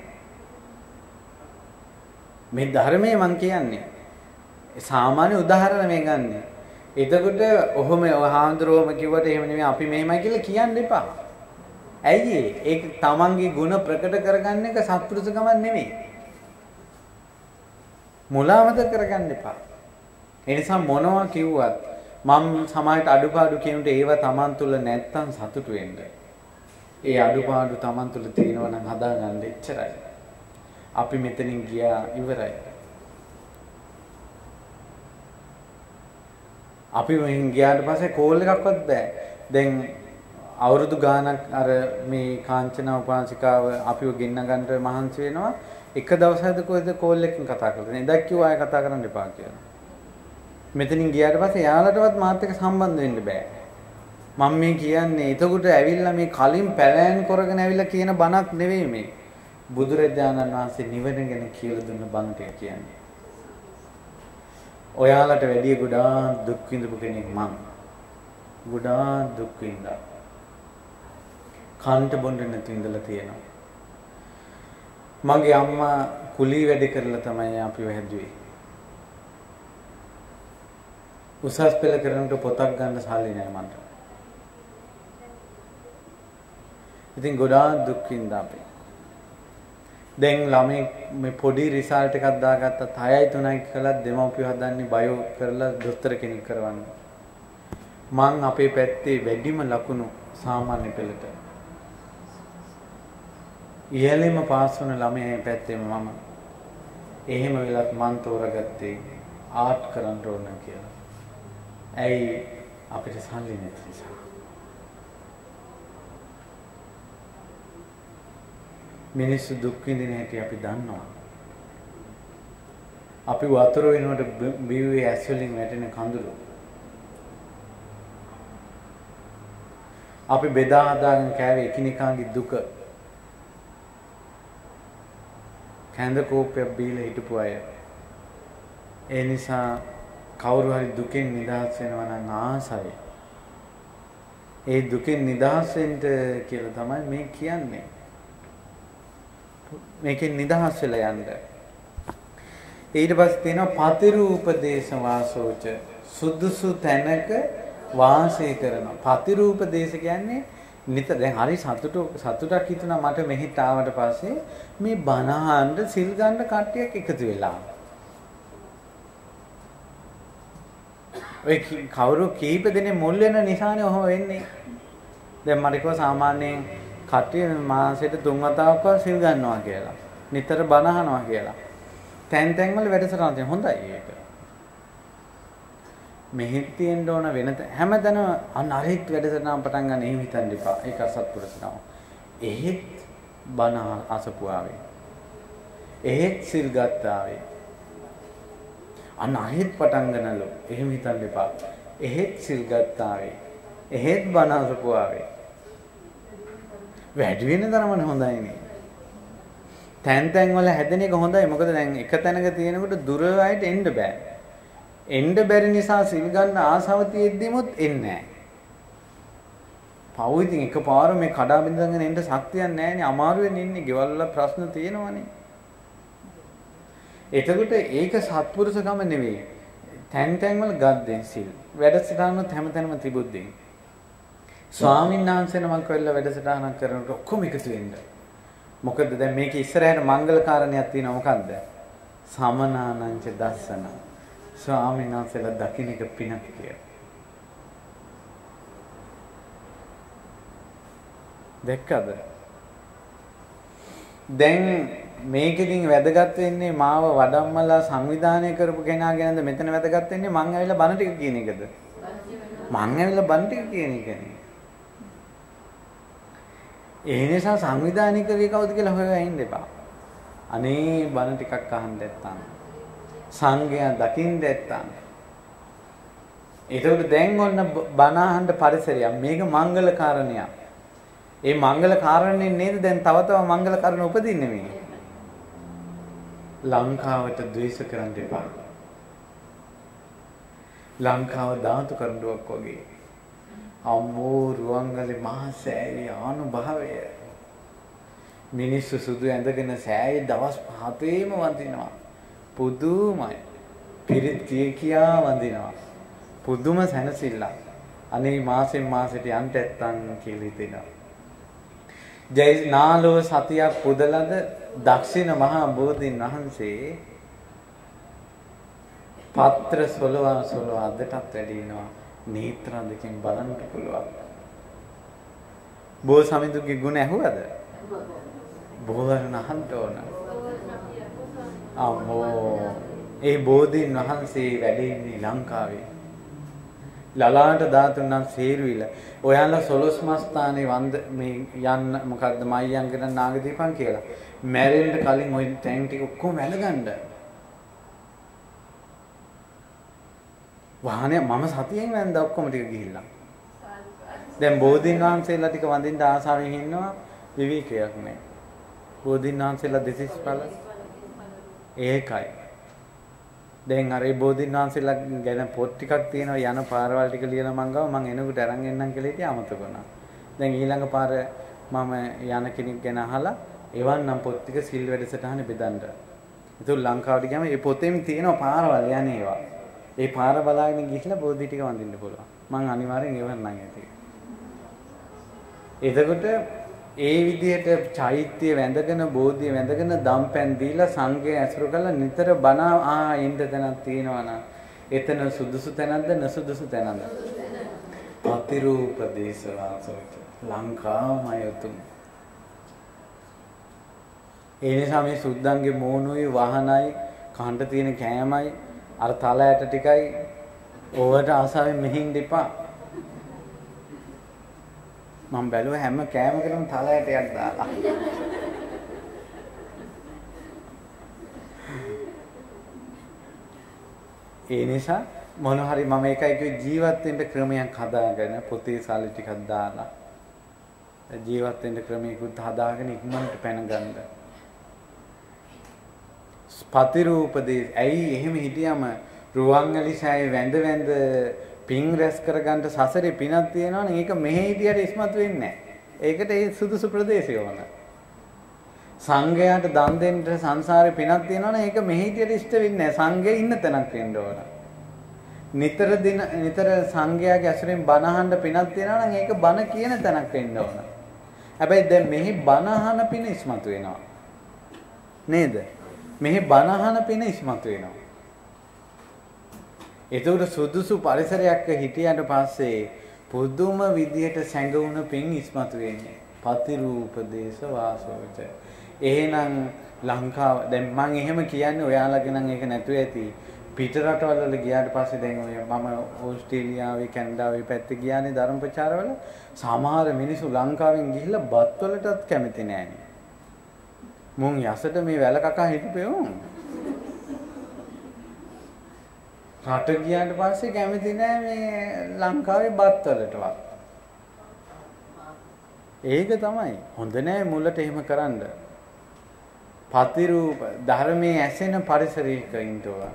[SPEAKER 1] මේ ධර්මයේ මං කියන්නේ සාමාන්‍ය උදාහරණ මේ ගන්න. එතකොට ඔහොම හාමුදුරුවෝම කිව්වට එහෙම නෙමෙයි අපි මෙහෙමයි කියලා කියන්න එපා. ඇයි ඒක තමන්ගේ ගුණ ප්‍රකට කරගන්න එක සත්පුරුෂකමක් නෙමෙයි. මුලාවද කරගන්න එපා. ඒ නිසා මොනවා කිව්වත් මම සමාජයට අඩුපාඩු කියනට ඒව තමන් තුළ නැත්තම් සතුටු වෙන්න. ඒ අඩුපාඩු තමන් තුළ තියෙනවා නම් හදාගන්න එච්චරයි. අපි මෙතනින් ගියා ඉවරයි. අපි මෙහෙන් ගියාට පස්සේ කෝල් එකක්වත් බෑ. දැන් අවුරුදු ගාණක් අර මේ කාංචන උපාසිකාව අපිව ගෙන්න ගන්නට මහන්සි වෙනවා. එක දවසකද කොහෙද කෝල් එකකින් කතා කරන්නේ. එදා කිව්වා ආයෙ කතා කරන්න එපා කියලා. මෙතනින් ගියාට පස්සේ යාළුවටවත් මාත් එක්ක සම්බන්ධ වෙන්න බෑ. මම මේ කියන්නේ එතකොට ඇවිල්ලා මේ කලින් පැලෑන් කරගෙන ඇවිල්ලා කියන බණක් නෙවෙයි මේ. බුදුරජාණන් වහන්සේ නිවන ගැන කියලා දුන්න බණ ටික කියන්නේ. ඔයාලට වැඩි ගොඩාක් දුක් විඳපු කෙනෙක් මම. ගොඩාක් දුක් විඳා. කන්ට බොන්න නැති ඉඳලා තියෙනවා. මගේ අම්මා කුලී වැඩ කරලා තමයි අපිව හැදුවේ. උසස් පෙළ කරනකොට පොතක් ගන්න සල්ලි නෑ මන්ට. ඉතින් ගොඩාක් දුක් විඳා අපි. දැන් ළමයි මේ පොඩි රිසල්ට් එකක් දාගත්තත් හයයි තුනයි කළා දෙමව්පියෝ හදන්නේ බයෝ කරලා දොස්තර කෙනෙක් කරවන්න. මං අපේ පැත්තේ වැඩිම ලකුණු සාමාන්‍ය පෙළට. ඉහළින්ම පාස් වුණ ළමයි පැත්තේ මම. එහෙම වෙලත් මං තෝරගත්තේ ආර්ට් කරන්න ඕන කියලා. ඇයි අපිට සල්ලි නැති නිසා. මිනිස්සු දුක් විඳින හැටි අපි දන්නවා. අපි වතුර වෙනුවට බිව්වේ ඇස් වලින් වැටෙන කඳුළු. අපි බෙදා හදාගෙන කෑවේ එකිනෙකාගේ දුක. කැඳ කෝප්පයක් බීලා හිටපු අය. ඒ නිසා කවුරු හරි දුකෙන් නිදහස් වෙනවා නම් ආසයි. ඒ දුකෙන් නිදහස් වෙන්න කියලා තමයි මේ කියන්නේ. මේකෙන් නිදහස් වෙලා යන්න. ඊට පස්සේ තියෙනවා පතිරූපදේශ වාසෝච සුදුසු තැනක වාසය කරනවා. පතිරූපදේශ කියන්නේ නිතර දැන් හරි සතුට සතුටක් හිතුණා මට මෙහිට ආවට පස්සේ මේ බණහඬ සිල් ගන්න කට්ටියක් එකතු වෙලා. ඔය කවුරු කීප දෙනේ මුල් වෙන නිසානේ ඔහොම වෙන්නේ. දැන් මට කිව්වා සාමාන්‍යයෙන් කට්ටිය මාසෙට තුන් වතාවක් සිල් ගන්නවා කියලා. නිතර බණ අහනවා කියලා. තැන් තැන් වල වැඩසටහන් තියෙන හොඳයි ඒක. මෙහෙත් තියෙන්න ඕන වෙන හැමදැනම අනරිත් වැඩසටහන් පටන් ගන්න එහෙම හිතන්න එපා. ඒක අසත්පුරුෂකම. එහෙත් බණ අසපුවාවේ. එහෙත් සිල් ගත්තාවේ. අනහිත් පටන් ගන්නලු. එහෙම හිතන්න එපා. එහෙත් සිල් ගත්තාවේ. එහෙත් බණ අසපුවාවේ. වැඩි වෙන තරමන හොඳයිනේ. තැන් තැන් වල හැදෙන එක හොඳයි. මොකද දැන් එක තැනක තියෙනකොට දුර අයට එන්න බෑ. එන්න බැරි නිසා සිල් ගන්න ආසාව තියෙද්දිමුත් එන්නේ නැහැ. පව් ඉතින් එකපාර මේ කඩා බින්දගෙන එන්න ශක්තියක් නැහැනේ. අමාරුවෙන් ඉන්නේ. ගෙවල් වල ප්‍රශ්න තියෙනවනේ. එතකොට ඒක සත්පුරුෂකම නෙවෙයි. තැන් තැන් වල ගද්දෙන් සිල්. වැඩසටහනත් හැමතැනම තිබුද්දෙන්. ස්වාමීන් වහන්සේ නමක් වෙලා වැඩසටහනක් කරනකොට ඔක්කොම එකතු වෙන්න. මොකද දැන් මේක ඉස්සරහට මංගල කාරණයක් තියෙනවා මොකද්ද? සමනානංච දස්සන. ස්වාමීන් වහන්සේලා දකින්න එක පිනක් කියලා. දැක්කද? දැන් මේකෙදින් වැදගත් වෙන්නේ මාව වඩම්මලා සංවිධානය කරපු කෙනා ගැනද මෙතන වැදගත් වෙන්නේ මං ඇවිල්ලා බණ ටික කියන එකද? මං ඇවිල්ලා බණ ටික කියන එකනේ. ඒ නිසා සංවිධානය කරේ කවුද කියලා හොයලා ඉන්න එපා. අනේ බණ ටිකක් අහන්න නැත්තම් සංඝයා දකින්න නැත්තම් ඒකට දැන් ඔන්න බණ අහන්න පරිසරයක් මේක මංගල කාරණයක්. ඒ මංගල කාරණේ නේද දැන් තව තව මංගල කාරණ උපදින්නේ මේ. ලංකාවට ද්වේෂ කරන්න එපා. ලංකාව ධාතු කරඬුවක් වගේ. අම්මෝ රුවන්වැලි මහා සෑයේ ආනුභාවය. මිනිස්සු සුදු ඇඳගෙන සෑයේ දවස් හතේම වඳිනවා. පුදුමයි. පිරිත් කිය කියා වඳිනවා. පුදුම සැනසෙල්ලක්. අනේ මාසෙන් මාසෙට යන්න ඇත්තන් කියලා හිතෙනවා. ජය නාලෝ සතියක් පුදලද දක්ෂිණ මහා බෝධීන් වහන්සේ පත්‍ර සොලවා සොලවා අදටත් වැඩි වෙනවා. නේත්‍ර දෙකෙන් බලන්න පුළුවන්. බෝ සමිඳුගේ ගුණ ඇහුවද? බෝවරණ අහන්න ඕන. අම්මෝ ඒ බෝධීන් වහන්සේ වැඩ ඉන්නේ ලංකාවේ. ලලාට ධාතුන් නම් සේරුවිල. ඔයාලා සොළොස් මස්ථානේ වන්ද මේ යන්න මොකද්ද මයියන් කරන නාගදීපන් කියලා. මැරෙන්න කලින් ওই ටැංක් ටික ඔක්කොම වැළගන්න. වාහනේ මම සතියෙන් වැන්ද ඔක්කොම ටික ගිහිල්ලා. දැන් බෝධීන් වහන්සේලා ටික වඳින්න ආසාවෙන් ඉන්නවා විවිකයක් නෑ. බෝධීන් වහන්සේලා දෙසිස් පළ ඒකයි. දැන් අර ඒ බෝධීන් වහන්සේලා ගැන පොත් ටිකක් තියෙනවා යන පාරවල් ටික ලියලා මං ගාව මං එනකොට අරන් එන්නම් කියලා හිටියා අමතක වුණා. දැන් ඊළඟ පාර මම යන කෙනෙක් ගැන අහලා එවන්නම් පොත් ටික සිල් වැඩසටහනේ බෙදන්න. ඒක ලංකාවට ගියාම මේ පොතේම තියෙනවා පාරවල් යන්නේ ඒවා. ඒ පාර බලාගෙන ගිහිල්ලා බෝධි ටික වඳින්න පුළුවන්. මං අනිවාර්යෙන් එවන්නම් ඇති. එතකොට ඒ විදිහට චෛත්‍ය වැඳගෙන බෝධිය වැඳගෙන දම්පැන් දීලා සංඝය ඇසුරු කරලා නිතර බණ ආ ඉන්න තැනක් තියෙනවා නම් එතන සුදුසු තැනක්ද නසුදුසු තැනක්ද? අතිරූප දේශවාසෝච ලංකාමය උතුම්. ඒ නිසා මේ සුද්දන්ගේ මෝනුයි වහනයි කහන්න තියෙන කෑමයි අර තල ඇට ටිකයි ඕවට ආසාවෙන් මෙහින් දෙපා. මම බැලුවා හැම කෑමකටම තල ඇටයක් දාලා. ඒ නිසා මොන හරි මම ඒකයි කිව්වේ ජීවත් වෙන්න ක්‍රමයක් හදාගෙන පොතේ සල්ලි ටිකක් දාලා ජීවත් වෙන්න ක්‍රමයකුත් හදාගෙන ඉක්මනට පැන ගන්න. පතිරූපදී ඇයි එහෙම හිටියම රුවන්වැලි සෑය වැඳ වැඳ පිං රැස් කරගන්න සසරේ පිනක් තියෙනවනේ ඒක මෙහෙ හිටියට ඉස්මතු වෙන්නේ නැහැ. ඒකට ඒ සුදුසු ප්‍රදේශය ඕන. සංඝයාට දන් දෙන්න සංසාරේ පිනක් තියෙනවනේ ඒක මෙහෙ හිටියට ඉෂ්ට වෙන්නේ නැහැ. සංඝයා ඉන්න තැනක් වෙන්න ඕන. නිතර දින නිතර සංඝයාගේ ඇසුරෙන් බණ අහන්න පිනක් තියෙනවා නම් ඒක බණ කියන තැනක් වෙන්න ඕන. හැබැයි දැන් මෙහි බණ අහන පින ඉස්මතු වෙනවා. නේද? මෙහි බණ අහන පින ඉස්මතු වෙනවා. ඒතකොට සුදුසු පරිසරයක් හිටියට පස්සේ පුදුම විදියට සැඟවුණ පින් ඉස්මතු වෙන්නේ. පතිරූප දේශ වාසෝච. එහෙනම් ලංකාව දැන් මම එහෙම කියන්නේ ඔයාලගේ නම් ඒක නැතුව ඇති. පිට රටවල වල ගියාට පස්සේ දැන් ඔය මම ඕස්ට්‍රේලියාවේ කැනඩාවේ පැත්තේ ගියානේ ධර්ම ප්‍රචාරවල සමහර මිනිස්සු ලංකාවෙන් ගිහිල්ලා බත් වලටත් කැමති නෑනේ. මුන් යසට මේ වැල කකා හිටපෙවුම්. රට ගියාට පස්සේ කැමති නෑ මේ ලංකාවේ බත් වලටවත්. ඒක තමයි. හොඳ නෑ මුලට එහෙම කරන්න. පතිරූප ධර්මයේ ඇසෙන පරිසරයක ඉන්න ඕන.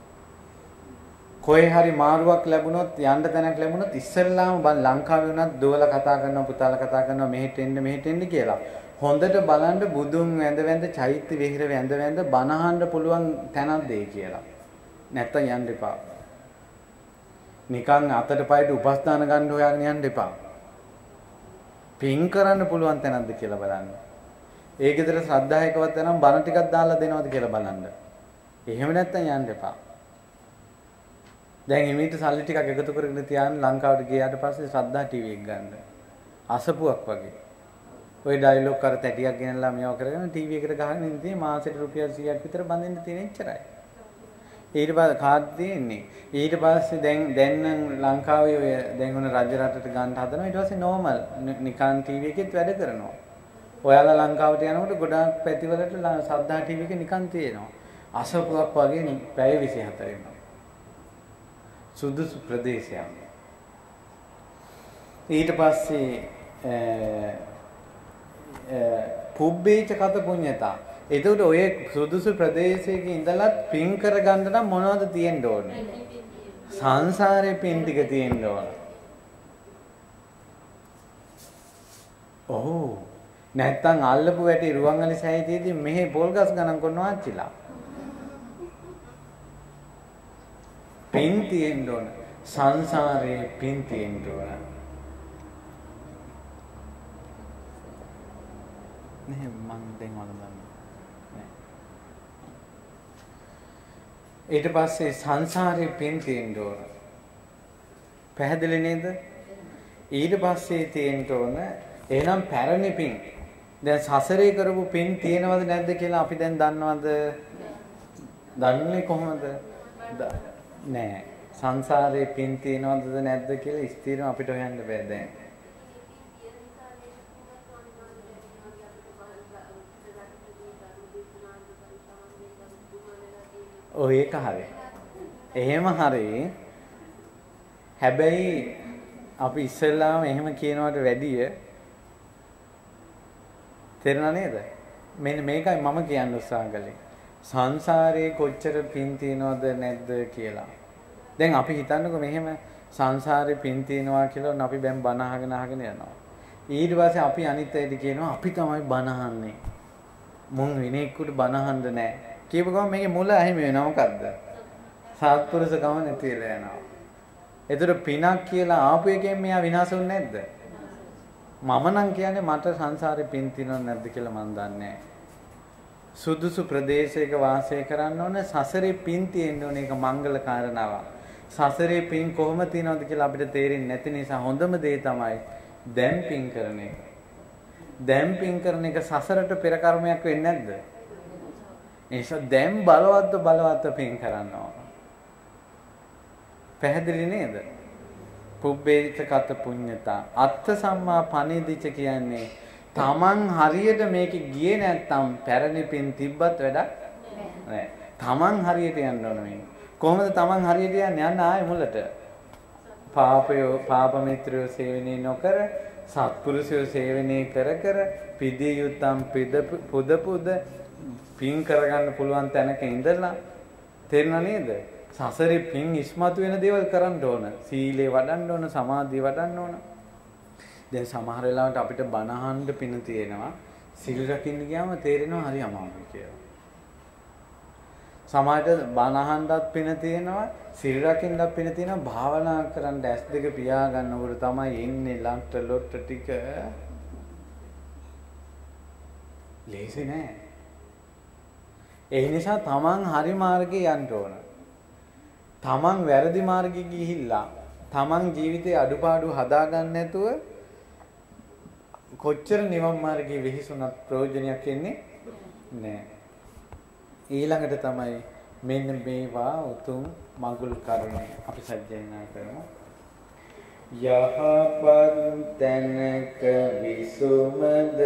[SPEAKER 1] කොහේ හරි මාරුවක් ලැබුණොත් යන්න තැනක් ලැබුණොත් ඉස්සෙල්ලාම බං ලංකාවේ වුණත් දුවලා කතා කරනවා පුතාලා කතා කරනවා මෙහෙට එන්න මෙහෙට එන්න කියලා. හොඳට බලන්න බුදුන් වැඳ වැඳ චෛත්‍ය විහෙර වැඳ වැඳ බණ අහන්න පුළුවන් තැනක්ද ඒ කියලා. නැත්තම් යන්න එපා. නිකන් අතට පයට උපස්ථාන ගන්න හොයාගෙන යන්න එපා. පින් කරන්න පුළුවන් තැනක්ද කියලා බලන්න. ඒ ගෙදර ශ්‍රද්ධායකවත් වෙනම් බණ ටිකක් දාලා දෙනවද කියලා බලන්න. එහෙම නැත්තම් යන්න එපා. දැන් එමෙිට සල්ලි ටිකක් එකතු කරගෙන තියාගෙන ලංකාවට ගියාට පස්සේ ශ්‍රද්ධා ටීවී එක ගන්න. අසපුවක් වගේ. ওই ඩයලොග් කර තැටියක් ගෙනල්ලා මේවා කරගෙන ටීවී එකට ගහගෙන ඉඳී මාසෙට රුපියල් සීයක් විතර බඳින්න තියෙන එච්චරයි. ඊට පස්සේ කාඩ් තියෙන්නේ. ඊට පස්සේ දැන් දැන් නම් ලංකාවේ ඔය දැන් උන රජ රටට ගන්න හදනවා. ඊට පස්සේ නෝමල් නිකන් ටීවී එකෙත් වැඩ කරනවා. ඔයාලා ලංකාවට යනකොට ගොඩාක් පැතිවලට ශ්‍රද්ධා ටීවී එක නිකන් තියෙනවා. අසපුවක් වගේ පැය විසිහතරෙම. සුදුසු ප්‍රදේශයක්. ඊට පස්සේ පුබ්බේච කත පුඤ්ඤතා. එතකොට ඔය සුදුසු ප්‍රදේශයක ඉඳලා පින් කරගන්න නම් මොනවද තියෙන්න ඕනේ? සංසාරේ පින් ටික තියෙන්න ඕන. ඔව්. නැත්තම් අල්ලපු වැටි රුවන්වැලි සෑයේදී මෙහි පොල් ගස් ගණන් කරනවා ආච්චිලා. පින් තියෙන්න ඕන. සංසාරේ පින් තියෙන්න ඕන. නේ මං දැන් වළඳන්නේ. නෑ. ඊට පස්සේ සංසාරේ පින් තියෙන්න ඕන. පැහැදිලි නේද? ඊට පස්සේ තියෙන්න ඕන එහෙනම් පැරණි පින්. දැන් සසරේ කරපු පින් තියෙනවද නැද්ද කියලා අපි දැන් දන්නවද? දන්නේ කොහොමද? නෑ. සංසාරේ පින් තියෙනවද නැද්ද කියලා ස්ථිරව අපිට හොයන්න බෑ දැන්. ඔය ඒක හරි. එහෙම හරි. හැබැයි අපි ඉස්සෙල්ලාම එහෙම කියනවට වැඩිය තේරුණා නේද? මෙන්න මේකයි මම කියන්න උත්සාහ කළේ. සංසාරේ කොච්චර පින් තියනවද නැද්ද කියලා. දැන් අපි හිතන්නකෝ මෙහෙම සංසාරේ පින් තියනවා කියලා අපි බැන් බණ අහගෙන අහගෙන යනවා. ඊට පස්සේ අපි අනිත් අයට කියනවා අපි තමයි බණ අහන්නේ. මුන් විනේක්කුට බණ අහන්න නැහැ. කියපු ගමන් මේකේ මුල අහිමි වෙනවා මොකද්ද? සත්පුරුෂකම නැති වෙලා යනවා. ඒතර පිනක් කියලා ආපු එකෙන් මෙයා විනාශ වුනේ නැද්ද? මම නම් කියන්නේ මට සංසාරේ පින් තියෙනවද නැද්ද කියලා මන් දන්නේ නැහැ. සුදුසු ප්‍රදේශයක වාසය කරන්න ඕන සසරේ පින් තියෙන්න ඕන එක මංගල කාරණාවක්. සසරේ පින් කොහොම තියෙනවද කියලා අපිට තේරෙන්නේ නැති නිසා හොඳම දේ තමයි දැන් පින් කරන එක. දැන් පින් කරන එක සසරට පෙර කර්මයක් වෙන්නේ නැද්ද? ඒසත් දැන් බලවත්ව බලවත්ව පින් කරන්න ඕන. පැහැදිලි නේද? පුබ්බේත කත පුඤ්ඤතා අත්ථ සම්මා පණිදිච කියන්නේ තමන් හරියට මේක ගියේ නැත්තම් පැරණි පින් තිබ්බත් වැඩක් නැහැ. තමන් හරියට යන්න ඕන මේ. කොහොමද තමන් හරියට යන්නේ? යන්න ආයේ මුලට. පාපයෝ පාප මිත්‍රයෝ සේවනයේ නොකර සත්පුරුෂයෝ සේවනයේ කර කර පිදී යුත්තම් පිද පුද පුද පින් කරගන්න පුළුවන් තැනක ඉඳලා තේරෙනව නේද? සසරේ පින් ඉස්මතු වෙන දේවල් කරන්න ඕන. සීලේ වඩන්න ඕන, සමාධිය වඩන්න ඕන. දැන් සමහර වෙලාවට අපිට බණ අහන්න පින තියෙනවා. සිල් රකින්න ගියාම තේරෙනවා හරි අමාරුයි කියලා. සමහරට බණ අහන්නත් පින තියෙනවා, සිල් රකින්නත් පින තියෙනවා, භාවනා කරන්න ඇස් දෙක පියා ගන්නකොට තමයි එන්නේ ලන්ට ලොට්ට ටික. ලේසි නෑ. ඒ නිසා තමන් හරි මාර්ගේ යන්න ඕන. තමන් වැරදි මාර්ගෙ ගිහිල්ලා තමන් ජීවිතේ අඩුපාඩු හදාගන්න නැතුව කොච්චර නිවන් මාර්ගයේ වෙහිසුණත් ප්‍රයෝජනයක් එන්නේ නැහැ. ඊළඟට තමයි මෙන්න මේවා උතුම් මඟුල් කරුණය අපි සජ්ජායනා කරමු. යහපත් තැනක විසුමද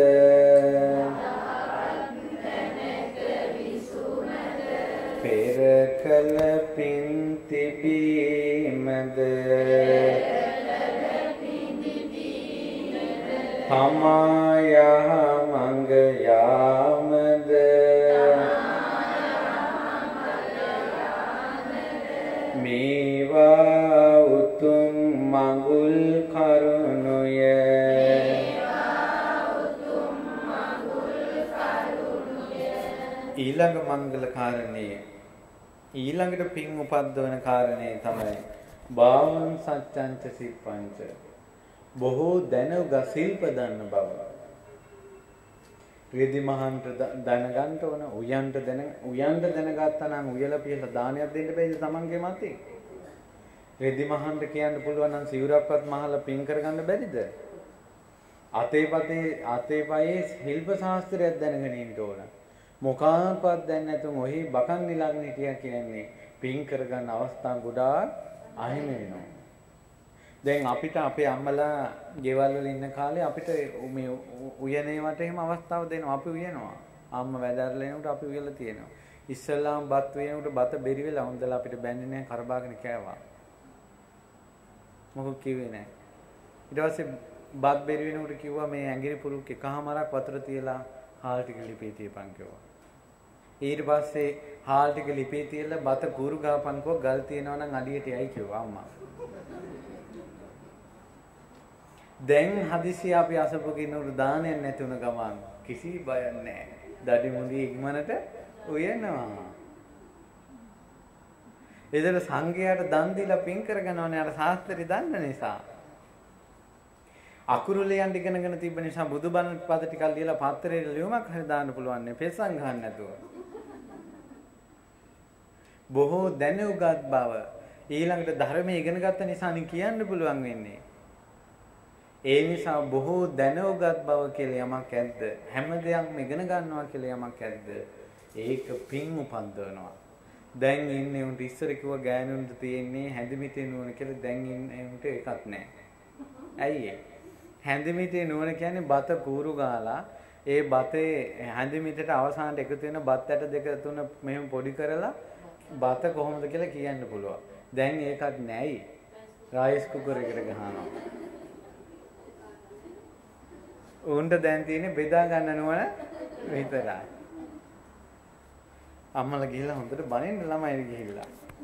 [SPEAKER 1] පෙර කල පින් තිබීමද තමාය මඟ යාමද මේවා උතුම් මඟුල් කරුණුය. ඊළඟ මංගල කාරණේ ඊළඟට පින් උපද්දවන කාරණේ තමයි බාවං සච්ඡංච සිප්පංච බොහෝ දැනුග ශිල්ප දන්න බව. රෙදි මහන්ට දැනගන්න ඕන, උයන්ට දැන උයන්ට දැනගත්තා නම් උයලා පියලා දානයක් දෙන්න බැයිද තමන්ගේ මතේ? රෙදි මහන්ට කියන්න පුළුවන් නම් සිවුරක්වත් මහලා පින් කරගන්න බැරිද? අතේ පතේ අතේ පයේ ශිල්ප ශාස්ත්‍රයක් දැනගෙන ඉන්න ඕන. මොකාපත් දැන් නැතුම් ඔහි බකන් නිලාගෙන හිටියා කියන්නේ පින් කරගන්න අවස්ථා ගොඩාක් අහිමි වෙනවා. දැන් අපිට අපේ අම්මලා ගෙවල් වල ඉන්න කාලේ අපිට මේ උයනේවට එහෙම අවස්ථාව දෙනවා. අපි උයනවා. අම්මා වැදärලා එනකොට අපි උයලා තියෙනවා. ඉස්සල්ලාම බත් උයනකොට බත බෙරි වෙලා හොඳලා අපිට බැන්නේ නැහැ, කරබාගෙන කෑවා. මොකක් කිව්වේ නැහැ. ඊට පස්සේ බත් බෙරි වෙනකොට කිව්වා මේ ඇඟිලි පුරුක් එකහමාරක් වතුර තියලා හාල් ටික ලිපේ තියපන් කිව්වා. ඊට පස්සේ හාල් ටික ලිපේ තියලා බත කూరు ගහපන් කිව්වා. ගල් තියනවා නම් අඩියට යයි කිව්වා අම්මා. දැන් හදිසිය අපි අසපු කිනුරු දානයක් නැති වුණ ගමන් කිසි බයක් නැහැ. දඩි මුඩි ඉක්මනට උයනවා. ඒතර සංඝයාට දන් දීලා පින් කරගන්නවනේ අර ශාස්ත්‍රي දන්න නිසා. අකුරුලයන් ඉගෙනගෙන තිබ්බ නිසා බුදුබණ පද ටිකක් ලියලා පත්තරේ ලියුමක් හරි දාන්න පුළුවන් නේ පෙස්සන් ගන්න නැතුව. බොහෝ දැනුගත් බව ඊළඟට ධර්මයේ ඉගෙන ගත්ත නිසා නේ කියන්න පුළුවන් වෙන්නේ. ඒ නිසා බොහෝ දැනුගත් බව කියලා යමක් ඇද්ද? හැම දෙයක්ම ඉගෙන ගන්නවා කියලා යමක් ඇද්ද? ඒක පින් උපන්දවනවා. දැන් ඉන්නේ උන්ට ඉස්සර කිව්ව ගෑනුන්ට තියෙන්නේ හැඳිමිටේ නුවණ කියලා දැන් ඉන්නේ උන්ට එකක් නැහැ. ඇයි ඒ? හැඳිමිටේ නුවණ කියන්නේ බත කూరు ගාලා ඒ බතේ හැඳිමිටට අවසානට එකතු වෙන බත් ඇට දෙක තුන මෙහෙම පොඩි කරලා බත කොහොමද කියලා කියන්න පුළුවන්. දැන් ඒකත් නැයි. රයිස් කුකර් එකට ගහනවා. උන්ට දැන් තියෙන්නේ බෙදා ගන්න නුවණ විතරයි. අම්මලා ගිහලා හොඳට බනින්න ළමයි ගිහිල්ලා.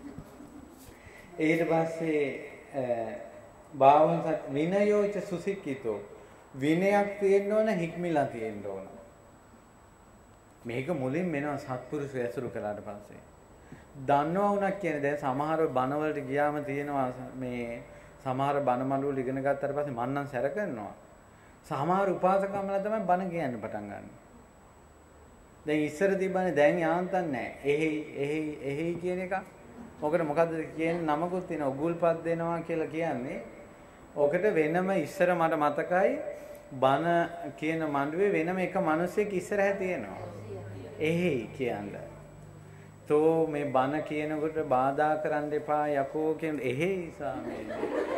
[SPEAKER 1] ඊට පස්සේ භාවන්සත් විනයෝච සුසික්කිතෝ විනයක් තියෙන්න ඕන, හික්මිලා තියෙන්න ඕන. මේක මුලින් මෙනවා සත්පුරුෂය ඇසුරු කළාට පස්සේ. දන්නවා වුණා කියන්නේ දැන් සමහර බණ වලට ගියාම තියෙනවා මේ සමහර බණ මඬුවල ඉගෙන ගත්තාට පස්සේ මන්නම් සැර කරනවා. සමහර උපාසකම්මලා තමයි බණ කියන්න පටන් ගන්න. දැන් ඉස්සර තිබ්බනේ දැන් යාන්තම් නැහැ. එහි එහි එහි කියන එක. ඔකට මොකද්ද කියන්නේ නමකුත් තියෙනවා. උගුල්පත් දෙනවා කියලා කියන්නේ. ඔකට වෙනම ඉස්සර මට මතකයි බණ කියන මඬුවේ වෙනම එක මිනිහෙක් ඉස්සරහ තියෙනවා. එහි කියන්නේ. තෝ මේ බණ කියනකොට බාධා කරන්න එපා යකෝ කියන එහි සාමයේ.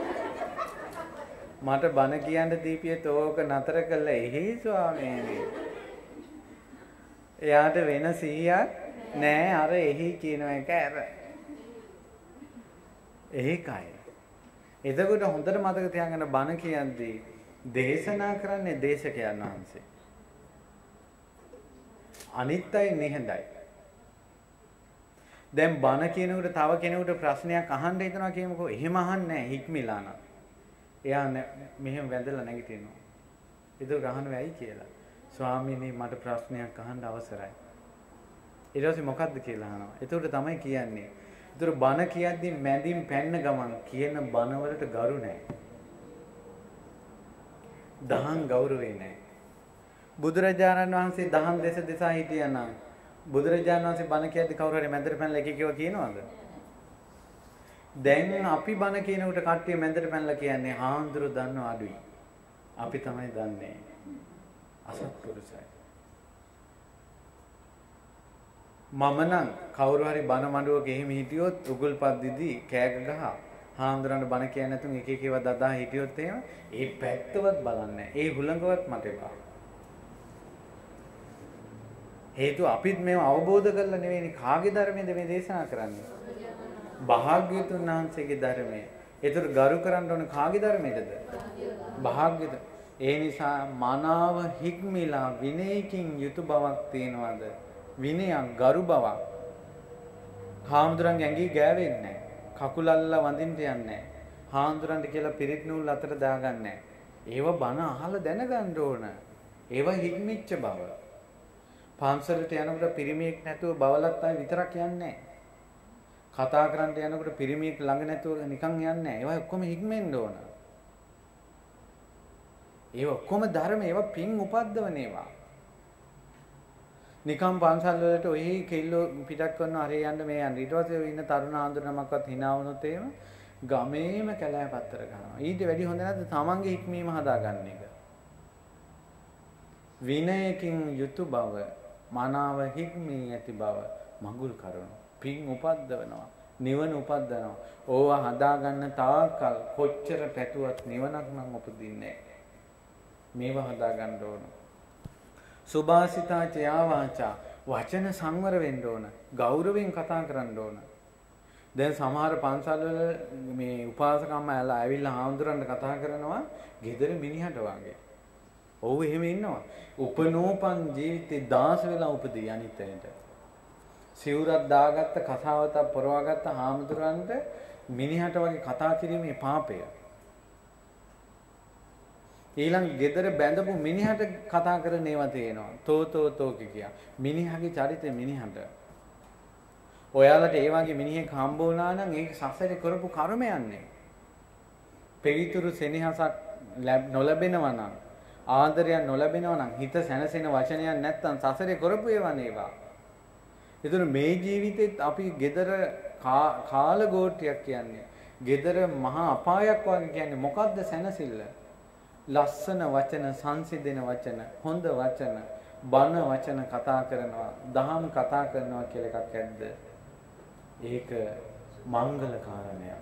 [SPEAKER 1] මට බණ කියන්න දීපිය තෝක නතර කළා එහි ස්වාමීනි. එයාට වෙන සිහියක් නෑ අර එහි කියන එක ඇර. ඒකයි. එතකොට හොඳට මතක තියාගන්න බණ කියද්දී දේශනා කරන්නේ දේශකයන් වහන්සේ. අනිත්‍යයි නිහඬයි. දැන් බණ කියනකොට තව කෙනෙකුට ප්‍රශ්නයක් අහන්න හිතනවා කියමුකෝ. එහෙම අහන්නේ නැහැ හික්මිලා නම්. එයා මෙහෙම වැඳලා නැගිටිනවා. ඒක අහන්න වෙයි කියලා. ස්වාමීනි මට ප්‍රශ්නයක් අහන්න අවසරයි. ඊට පස්සේ මොකද්ද කියලා අහනවා. ඒකට තමයි කියන්නේ. ඒතර බණ කියද්දි මැදින් පැන්න ගමන් කියන බණ වලට ගරු නැහැ. දහම් ගෞරවේ නැහැ. බුදුරජාණන් වහන්සේ දහම් දේශ දෙසා හිටියා නම් බුදුරජාණන් වහන්සේ බණ කියද්දි කවුරු හරි මැදට පැනලා එක එකව කියනවද? දැන් අපි බණ කියනකොට කට්ටිය මැදට පැනලා කියන්නේ හාමුදුරු දන්නව අඩුයි. අපි තමයි දන්නේ. අසත්පුරුෂයි. මම නම් කවුරු හරි බණ මඬුවක එහෙම හිටියොත් උගුල්පත් දිදී කෑග ගහ හාමුදුරන්ට බණ කියන්නේ නැතුන් එක එක ඒවා දදා හිටියොත් එහෙම ඒ පැත්තවත් බලන්නේ නැහැ. ඒ හුළඟවත් මට එපා. හේතුව අපිත් මේව අවබෝධ කරලා නෙවෙයි කාගේ ධර්මයේද මේ දේශනා කරන්නේ. භාග්‍යතුන් වහන්සේගේ ධර්මය. ඒතර ගරු කරන්න ඕන කාගේ ධර්මයේද? භාග්‍යතුන්. ඒ නිසා මනාව හික්මිලා විනයකින් යුතු බවක් තියනවාද? විනයක් ගරු බවක්. හාමුදුරන්ගේ ඇඟි ගෑවෙන්නේ නැහැ. කකුල අල්ලලා වඳින්න යන්නේ නැහැ. හාමුදුරන්ට කියලා පිරිත් නූල් අතර දාගන්නේ නැහැ. ඒව බණ අහලා දැනගන්න ඕන. ඒව හික්මිච්ච බව. පන්සලට යනකොට පිරිමියෙක් නැතුව බවලත් අය විතරක් යන්නේ නැහැ. කතා කරන්න යනකොට පිරිමියෙක් ළඟ නැතුව නිකන් යන්නේ නැහැ. ඒවා ඔක්කොම හික්මෙන්න ඕන. ඒවා ඔක්කොම ධර්ම ඒවා පින් උපද්දවන ඒවා. නිකම් පන්සල් වලට ඔහි කෙල්ලෝ පිටක් කරනවා හරි යන්න මේ යන්න. ඊට පස්සේ ඉන්න තරුණ ආන්දරනමක්වත් hina වුණොත් එහෙම ගමේම කැලෑ පත්තර ගන්නවා. ඊට වැඩි හොඳ නැද්ද තමන්ගේ හික්මීම හදාගන්න එක. විනයකින් යුතු බව, මනාව හික්මී ඇති බව මඟුල් කරනවා. පින් උපද්දවනවා. නිවන උපද්දනවා. ඕවා හදාගන්න තාකල් කොච්චර පැතුවත් නිවනක් නම් උපදින්නේ නැහැ. මේවා හදාගන්න ඕන. සුභාසිතා චයාවාචා වචන සංවර වෙන්න ඕන. ගෞරවයෙන් කතා කරන්න ඕන. දැන් සමහර පන්සල් වල මේ උපාසකම්ම ඇලා ඇවිල්ලා හාමුදුරන්ට කතා කරනවා ගෙදර මිනිහට වගේ. ඔව් එහෙම ඉන්නවා. උපනෝපන් ජීවිතේ දාස වෙලා උපදී අනිත් ඇයට. සිවුරක් දාගත්ත කතාවතක් පොරවාගත්ත හාමුදුරන්ට මිනිහට වගේ කතා කිරීමේ පාපය. ඊළඟ ගෙදර බැඳපු මිනිහට කතා කරන ඒවා තියෙනවා. තෝ තෝ තෝ කියා. මිනිහගේ චරිතය මිනිහට. ඔයාලට ඒ වගේ මිනිහෙක් හම්බ වුණා නම් ඒක සසරේ කරපු කර්මයන්නේ. පිළිතුරු සෙනෙහසක් නොලැබෙනවා නම් ආදරයක් නොලැබෙනවා නම් හිත සැනසෙන වචනයක් නැත්තම් සසරේ කරපු ඒවා නේවා. ඒතර මේ ජීවිතෙත් අපි ගෙදර කාල ගෝට්ටියක් කියන්නේ. ගෙදර මහා අපායක් වගේ කියන්නේ මොකද්ද සැනසෙල්ල? ලස්සන වචන, සංසිඳෙන වචන, හොඳ වචන, බණ වචන කතා කරනවා, දහම් කතා කරනවා කියලා එකක් ඇද්ද? ඒක මංගල කාරණයක්.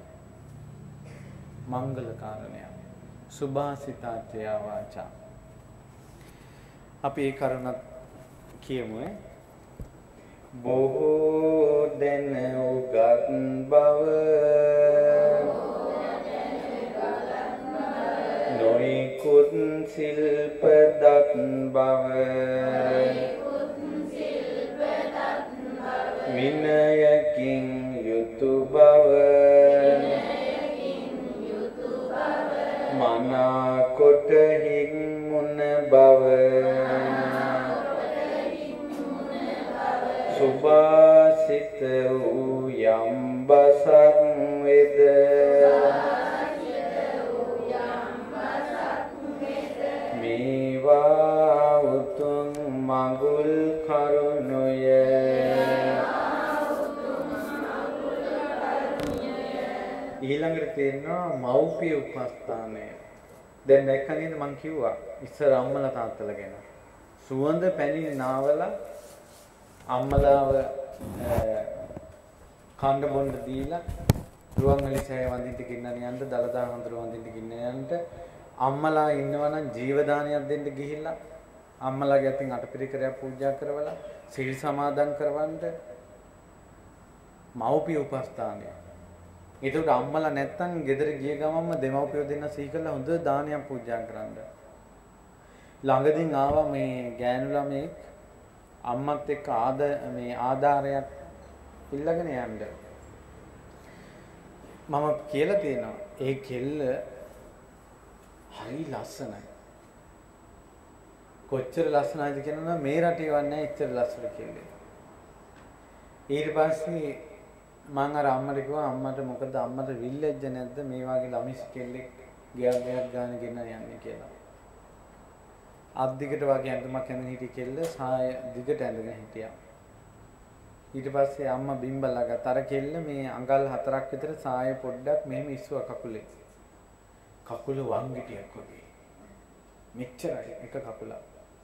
[SPEAKER 1] මංගල කාරණයක්. සුභාසිතාචය වාචා. අපි ඒ කරුණත් කියමු ඈ. බොහෝ දෙන උගත් බව නොයිකුත් සිල්පදත් බව විනයකින් යුතු බව මනාකොට හික්මුණ බව සුභාසිත වූ යම් බසක් වෙද මේ ඊළඟට තියෙනවා මව්පිය උපස්ථානය. දැන් දැක්ක නේද මං කිව්වා ඉස්සර අම්මලා තාත්තලා ගැන. සුවඳ පැණි නාවලා අම්මලාව කණ්ඩ බොණ්ඩ දීලා රුවන්වැලි සෑය වඳින්න ගින්නන යන්න දලදා හඳුර වඳින්න ගින්න යන්න අම්මලා ඉන්නවා නම් ජීවදානයක් දෙන්න ගිහිල්ලා අම්මලාගේ අතින් අටපිරිකරයක් පූජා කරවලා සිල් සමාදන් කරවන්න මව්පිය උපස්ථානය. ඒකට අම්මලා නැත්තම් ගෙදර ගිය ගමන්ම දෙමව්පියෝ දෙන්න සිහි කරලා හොඳ දානයක් පූජා කරන්න. ළඟදීන් ආවා මේ ගෑනු ළමෙක් අම්මත් එක්ක ආද මේ ආධාරයක් ඉල්ලගෙන යන්න. මම කියලා තියෙනවා ඒ කෙල්ල හරි ලස්සනයි. කොච්චර ලස්සනයිද කියනවා මේ රටේ වන්නේ ඉච්චර ලස්සන කෙල්ලෙක්. ඊට පස්සේ මං අර අම්මට කිව්වා අම්මට මොකද අම්මට විල්ලෙජ්ජ නැද්ද මේ වගේ ළමිස් කෙල්ලෙක් ගියක් ගියක් ගාන ගෙන්න යන්නේ කියලා. අත් දිගට වගේ ඇඳුමක් ඇඳගෙන හිටිය කෙල්ල සාය දිගට ඇඳගෙන හිටියා. ඊට පස්සේ අම්මා බිම්බලා ගත්ත අර කෙල්ල මේ අඟල් හතරක් විතර සාය පොඩ්ඩක් මෙහෙම ඉස්සුවා කකුලේ. කකුල වංගිටියක් වගේ. මෙච්චරයි එක කකුලක්.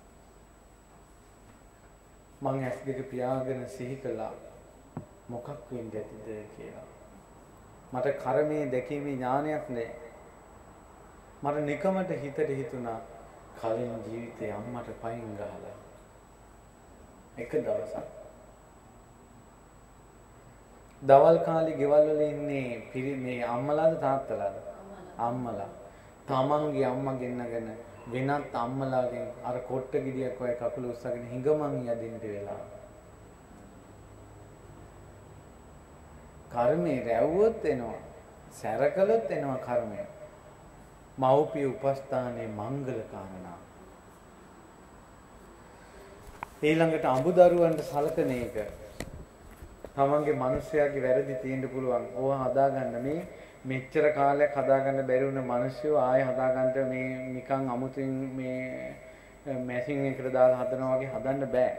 [SPEAKER 1] මං ඇස් දෙක පියාගෙන සිහි කළා මොකක් වෙන්නේ ඇතිද කියලා. මට කර්මයේ දැකීමේ ඥානයක් නැහැ. මට නිකමට හිතට හිතුණා කලින් ජීවිතේ අම්මට පයින් ගහලා එක දවසක් දවල් කාලේ ගෙවල් වල ඉන්නේ මේ අම්මලාද තාත්තලාද අම්මලා තමන්ගේ අම්මා ගෙන්නගෙන වෙනත් අම්මලාගෙන් අර කොට්ට ගෙඩියක් වගේ කකුල උස්සගෙන හිඟමන් යදින්න වෙලා කර්මේ රැව්වොත් එනවා සැරකලොත් එනවා කර්මය. මව්පිය උපස්ථානයේ මංගල කාරණා. ඊළඟට අඹදරුවන්ට සලකන එක. තමන්ගේ මිනිස්යාගේ වැරදි තියෙන්න පුළුවන්. ඕවා හදාගන්න මේ මෙච්චර කාලයක් හදාගන්න බැරි වුණ මිනිස්සු ආයෙ හදාගන්න මේ නිකන් අමුතුන් මේ මැෂින් එකකට දාලා හදනවා වගේ හදන්න බෑ.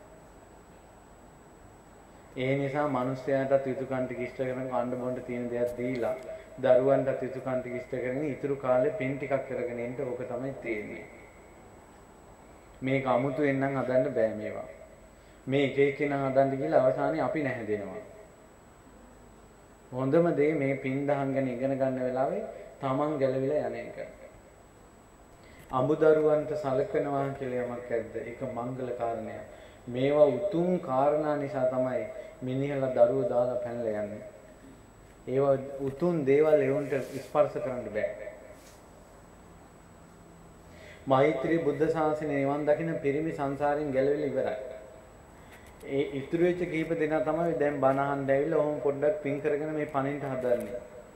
[SPEAKER 1] ඒ නිසා මිනිස්යාටත් යුතුයකම් ටික ඉෂ්ට කරගෙන කන්න බොන්න තියෙන දේක් දීලා දරුවන්ටත් යුතුයකම් ටික ඉෂ්ට කරගෙන ඉතුරු කාලේ පින් ටිකක් කරගෙන ඉන්න ඕක තමයි තියෙන්නේ. මේක අමුතුවෙන් නම් හදන්න බෑ මේවා. මේ එක එක්කෙනා හදන්න ගිහලා අවසානයේ අපි නැහැදෙනවා. හොඳම දේ මේ පින් දහම් ගැන ඉගෙන ගන්න වෙලාවේ තමන් ගැලවිලා යන එක. අඹදරුවන්ට සලකනවා කියලා යමක් ඇද්ද? ඒක මංගල කාරණයක්. මේවා උතුම් කාරණා නිසා තමයි මිනිහලා දරුවෝ දාලා පැනලා යන්නේ. ඒවා උතුම් දේවල් ඒවුන්ට ස්පර්ශ කරන්න බෑ. මෛත්‍රී බුද්ධ ශාසනය නිවන් දකින්න පිරිමි සංසාරයෙන් ගැලවිලා ඉවරයි. ඒ ඉතුරු වෙච්ච කීප දෙනා තමයි දැන් බණ අහන්න ඇවිල්ලා ඔහොම පොඩ්ඩක් පින් කරගෙන මේ පණින්ට හදන්නේ.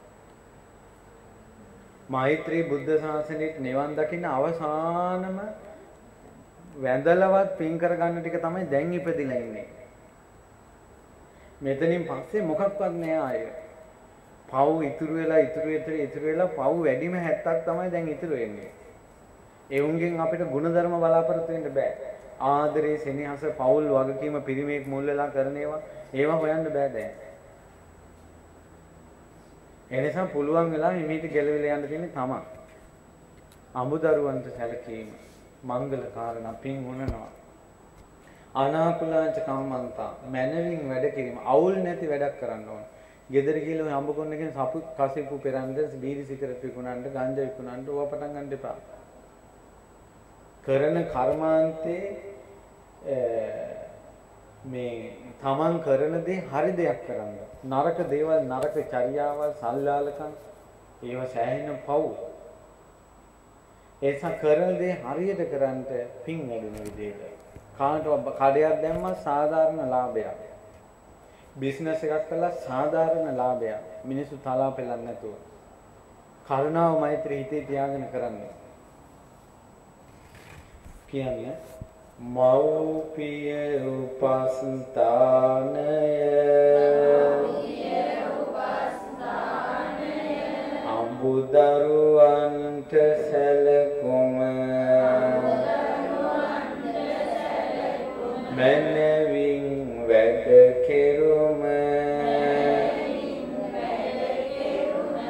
[SPEAKER 1] මෛත්‍රී බුද්ධ ශාසනයේ නිවන් දකින්න අවසානම වැඳලවත් පින් කරගන්න ටික තමයි දැන් ඉපදිලා ඉන්නේ. මෙතනින් පස්සේ මොකක්වත් නෑ ආය. පව් ඉතුරු වෙලා ඉතුරු ඉතුරු ඉතුරු වෙලා පව් වැඩිම හැත්තක් තමයි දැන් ඉතුරු වෙන්නේ. ඒ උන්ගෙන් අපිට ගුණධර්ම බලාපොරොත්තු වෙන්න බෑ. ආදරේ සෙනෙහස පවුල් වගකීම පිරිමේක් මුල් වෙලා කරන ඒවා ඒවා හොයන්න බෑ දැන්. ඒ නිසා පුළුවන් වෙලා හිමීට ගැලවිලා යන්න තියෙන්නේ තමයි. අඹදරුවන්ට සැලකීම මංගල කාරණා පින් වුණනවා. අනාකුලාංච කම්මන්තා මනවින් වැඩ කිරීම අවුල් නැති වැඩක් කරන්න ඕන. ගෙදර ගිහලා ඔය අඹ කොන්නකින් සපු කසිපු පෙරන්ද බීඩි සිගරට් විකුණන්න ගංජා විකුණන්න ඕවා පටන් ගන්න එපා. කරන කර්මාන්තේ මේ තමන් කරන දේ හරි දෙයක් කරන්න. නරක දේවල් නරක චර්යාවල් සල්ලාලකම් ඒවා සෑහෙන පව්. ඒසා කරන දේ හරියට කරන්න පින් වැඩෙන විදිහට. කාටවත් කඩයක් දැම්මා සාධාරණ ලාභයක්. බිස්නස් එකක් කළා සාධාරණ ලාභයක්. මිනිස්සු තලා පෙලන්නේ නැතුව. කරුණාව මෛත්‍රී හිතේ තියාගෙන කරන්නේ. කියන්නේ මෞපිය උපස්ථානය අඹදරුවන්ට සැලකුම මනවින් වැඩ කෙරුම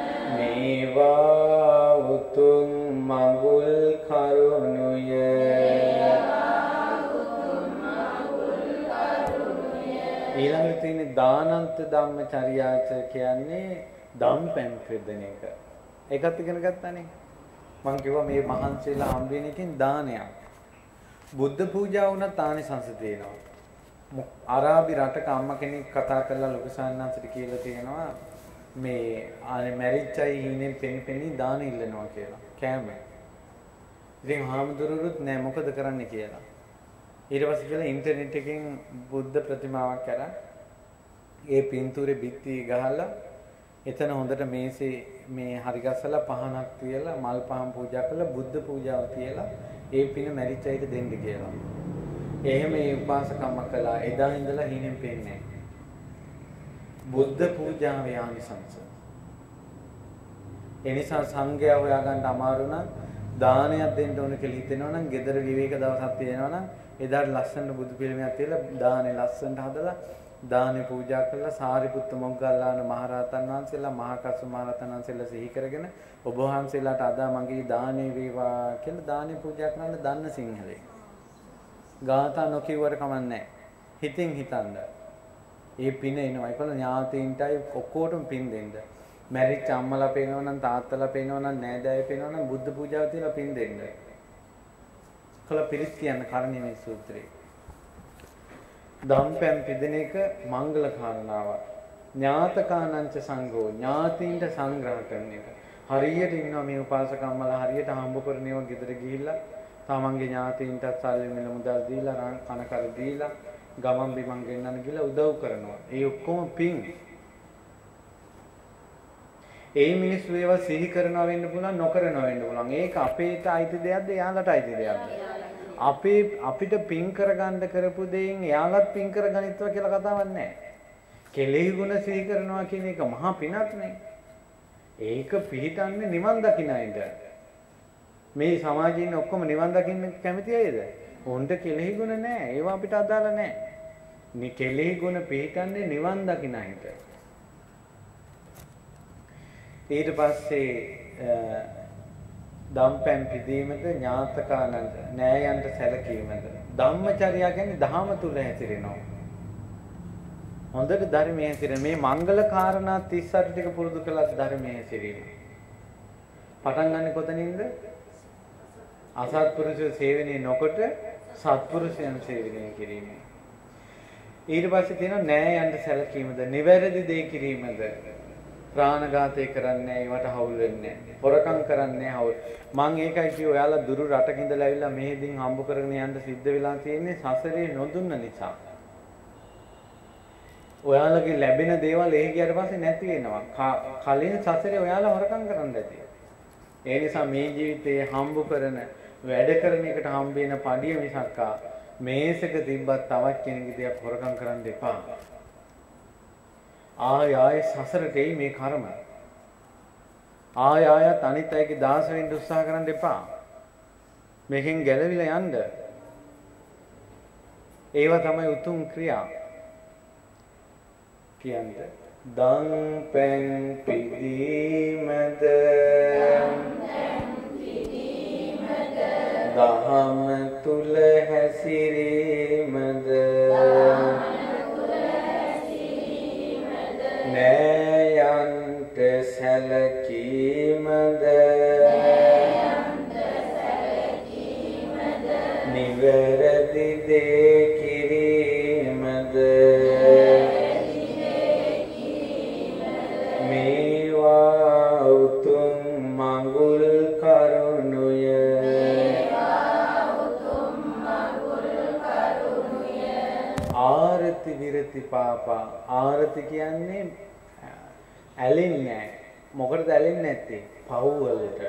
[SPEAKER 1] තියෙන්නේ දානන්ත ධම්මචර්යාච කියන්නේ ධම්පැන් පිළිදෙන එක. ඒකත් ඉගෙන ගත්තානේ. මම කිව්වා මේ මහන්සියලා හම්බ වෙන එකෙන් දානයක්. බුද්ධ පූජා වුණත් ආනිසංස තියෙනවා. අරාබි රටක අම්මා කෙනෙක් කතා කරලා ලොකු සාන්නාන්සට කියලා තියෙනවා මේ ආනේ මැරිච්චයි හිණෙන් පෙන් පෙනී දාන ඉල්ලනවා කියලා. කෑම. ඉතින් හාමුදුරුවොත් නෑ මොකද කරන්න කියලා. ඊට පස්සේ කියලා ඉන්ටර්නෙට් එකෙන් බුද්ධ ප්‍රතිමාවක් කරා. ඒ පින්තූරේ බිත්ති ගහලා එතන හොඳට මේසේ මේ හරි ගස්සලා පහනක් තියලා මල් පහන් පූජා කරලා බුද්ධ පූජාව තියලා ඒ පින මැරිච්චයිට දෙන්න කියලා. එහෙම ඒ උපාසකම්ම කළා. එදා ඉඳලා හිණෙන් පෙන්නේ. බුද්ධ පූජාවේ ආනිසංස. එනිසා සංඝයා හොයාගන්න අමාරු නම් දානයක් දෙන්න ඕන කියලා හිතෙනවා නම් ගෙදර විවේක දවසක් තියෙනවා නම් එදාට ලස්සන බුදු පිළිමයක් තියලා දානේ ලස්සනට හදලා දානේ පූජා කරලා සාරිපුත්ත මොග්ගල්ලාන මහරහතන් වහන්සේලා මහා කස්සප මහරහතන් වහන්සේලා සිහි කරගෙන ඔබ වහන්සේලාට අදා මගේ දානේ වේවා කියලා දානේ පූජා කරන්න දන්න සිංහලේ. ගාථා නොකියුවට කමන්නේ හිතින් හිතන්න. ඒ පින එනවා. ඒකල ඥාතීන්ටයි ඔක්කොටම පින් දෙන්න. මැරිච්ච අම්මලා පේනවා නම් තාත්තලා පේනවා නම් නෑදෑයෝ පේනවා නම් බුද්ධ පූජාව තියලා පින් දෙන්න. කළ පිළිස් කියන කර්ණීය සූත්‍රය. ධම්පැන් පිදෙන එක මංගල කාරණාවක්. ඥාතකානංච සංඝෝ ඥාතීන්ට සංග්‍රහ කරන එක. හරියට ඉන්නවා මේ උපාසකම්මලා හරියට හම්බ කරනේව ගෙදර ගිහිල්ලා තමන්ගේ ඥාතීන්ටත් සල්ලි මිල මුදල් දීලා කන කර දීලා ගමන් බිමන් ගෙන්නන්න ගිහලා උදව් කරනවා. ඒ ඔක්කොම පින්. ඒ මිනිස්සු ඒවා සිහි කරනවා වෙන්න පුළුවන් නොකරනවා වෙන්න පුළුවන්. ඒක අපේට අයිති දෙයක්ද එයාලට අයිති දෙයක්ද? අපේ අපිට පින් කරගන්න කරපු දෙයින් එයාලත් පින් කරගනිත්වා කියලා කතාවක් නැහැ. කෙලෙහි ගුණ සිහි කරනවා කියන එක මහා පිනක් නේ. ඒක පිළිටන්නේ නිවන් දකින්න අයිද. මේ සමාජයේ ඉන්න ඔක්කොම නිවන් දකින්න කැමති අයද? උන්ට කෙලෙහි ගුණ නැහැ. ඒවා අපිට අදාළ නැහැ. මේ කෙලෙහි ගුණ පිළිටන්නේ නිවන් දකින්න අයිද. ඊට පස්සේ ධම්පැන් පිදීමද ඥාතකානන්ද නෑයන්ට සැලකීමද ධම්මචර්යා කියන්නේ දහම තුල හැසිරෙනවා. හොඳට ධර්මයේ හැසිරෙන මේ මංගල කාරණා තිස් අට ටික පුරුදු කළත් ධර්මයේ හැසිරීම. පටන් ගන්න කොතනින්ද? අසත්පුරුෂ සේවනයේ නොකොට සත්පුරුෂයන් සේවනය කිරීම. ඊට පස්සේ තියෙනවා නෑයන්ට සැලකීමද නිවැරදි දේ කිරීමද ප්‍රාණඝාතය කරන්නේ ඒවට හවුල් වෙන්නේ නැහැ. හොරකම් කරන්නේ හවුල්. මම ඒකයි කිව්වේ ඔයාලා දුරු රටක ඉඳලා ඇවිල්ලා මෙහෙදින් හම්බ කරගෙන යන්න සිද්ධ වෙලා තියෙන්නේ සසරේ නොදුන්න නිසා. ඔයාලගේ ලැබෙන දේවල් ඒ ගියට පස්සේ නැති වෙනවා. කලින් සසරේ ඔයාලා හොරකම් කරන්න ඇති. ඒ නිසා මේ ජීවිතේ හම්බ කරන වැඩ කරන එකට හම්බ වෙන පඩිය මිසක්කා මේසක තිබ්බත් තවත් කෙනෙකුගේ දෙයක් හොරකම් කරන්න එපා. ආය ආය සසරට එයි මේ කර්ම. ආය ආයත් අනිත් අයගේ දාස වෙන්න උත්සාහ කරන්න එපා. මේකෙන් ගැලවිලා යන්න. ඒවා තමයි උතුම් ක්‍රියා. කියන්නේ දන් පෙන් පිදීමද දහම තුල හැසිරීමද නෑයන්ට සැලකීමද නිවැරදි දේ කිරීමද මේවා උතුම් මඟුල් කරුණුය. ආරති විරති පාපා. ආරති කියන්නේ ඇලෙන්නේ නැහැ. මොකටද ඇලෙන්නේ නැත්තේ? පව් වලට.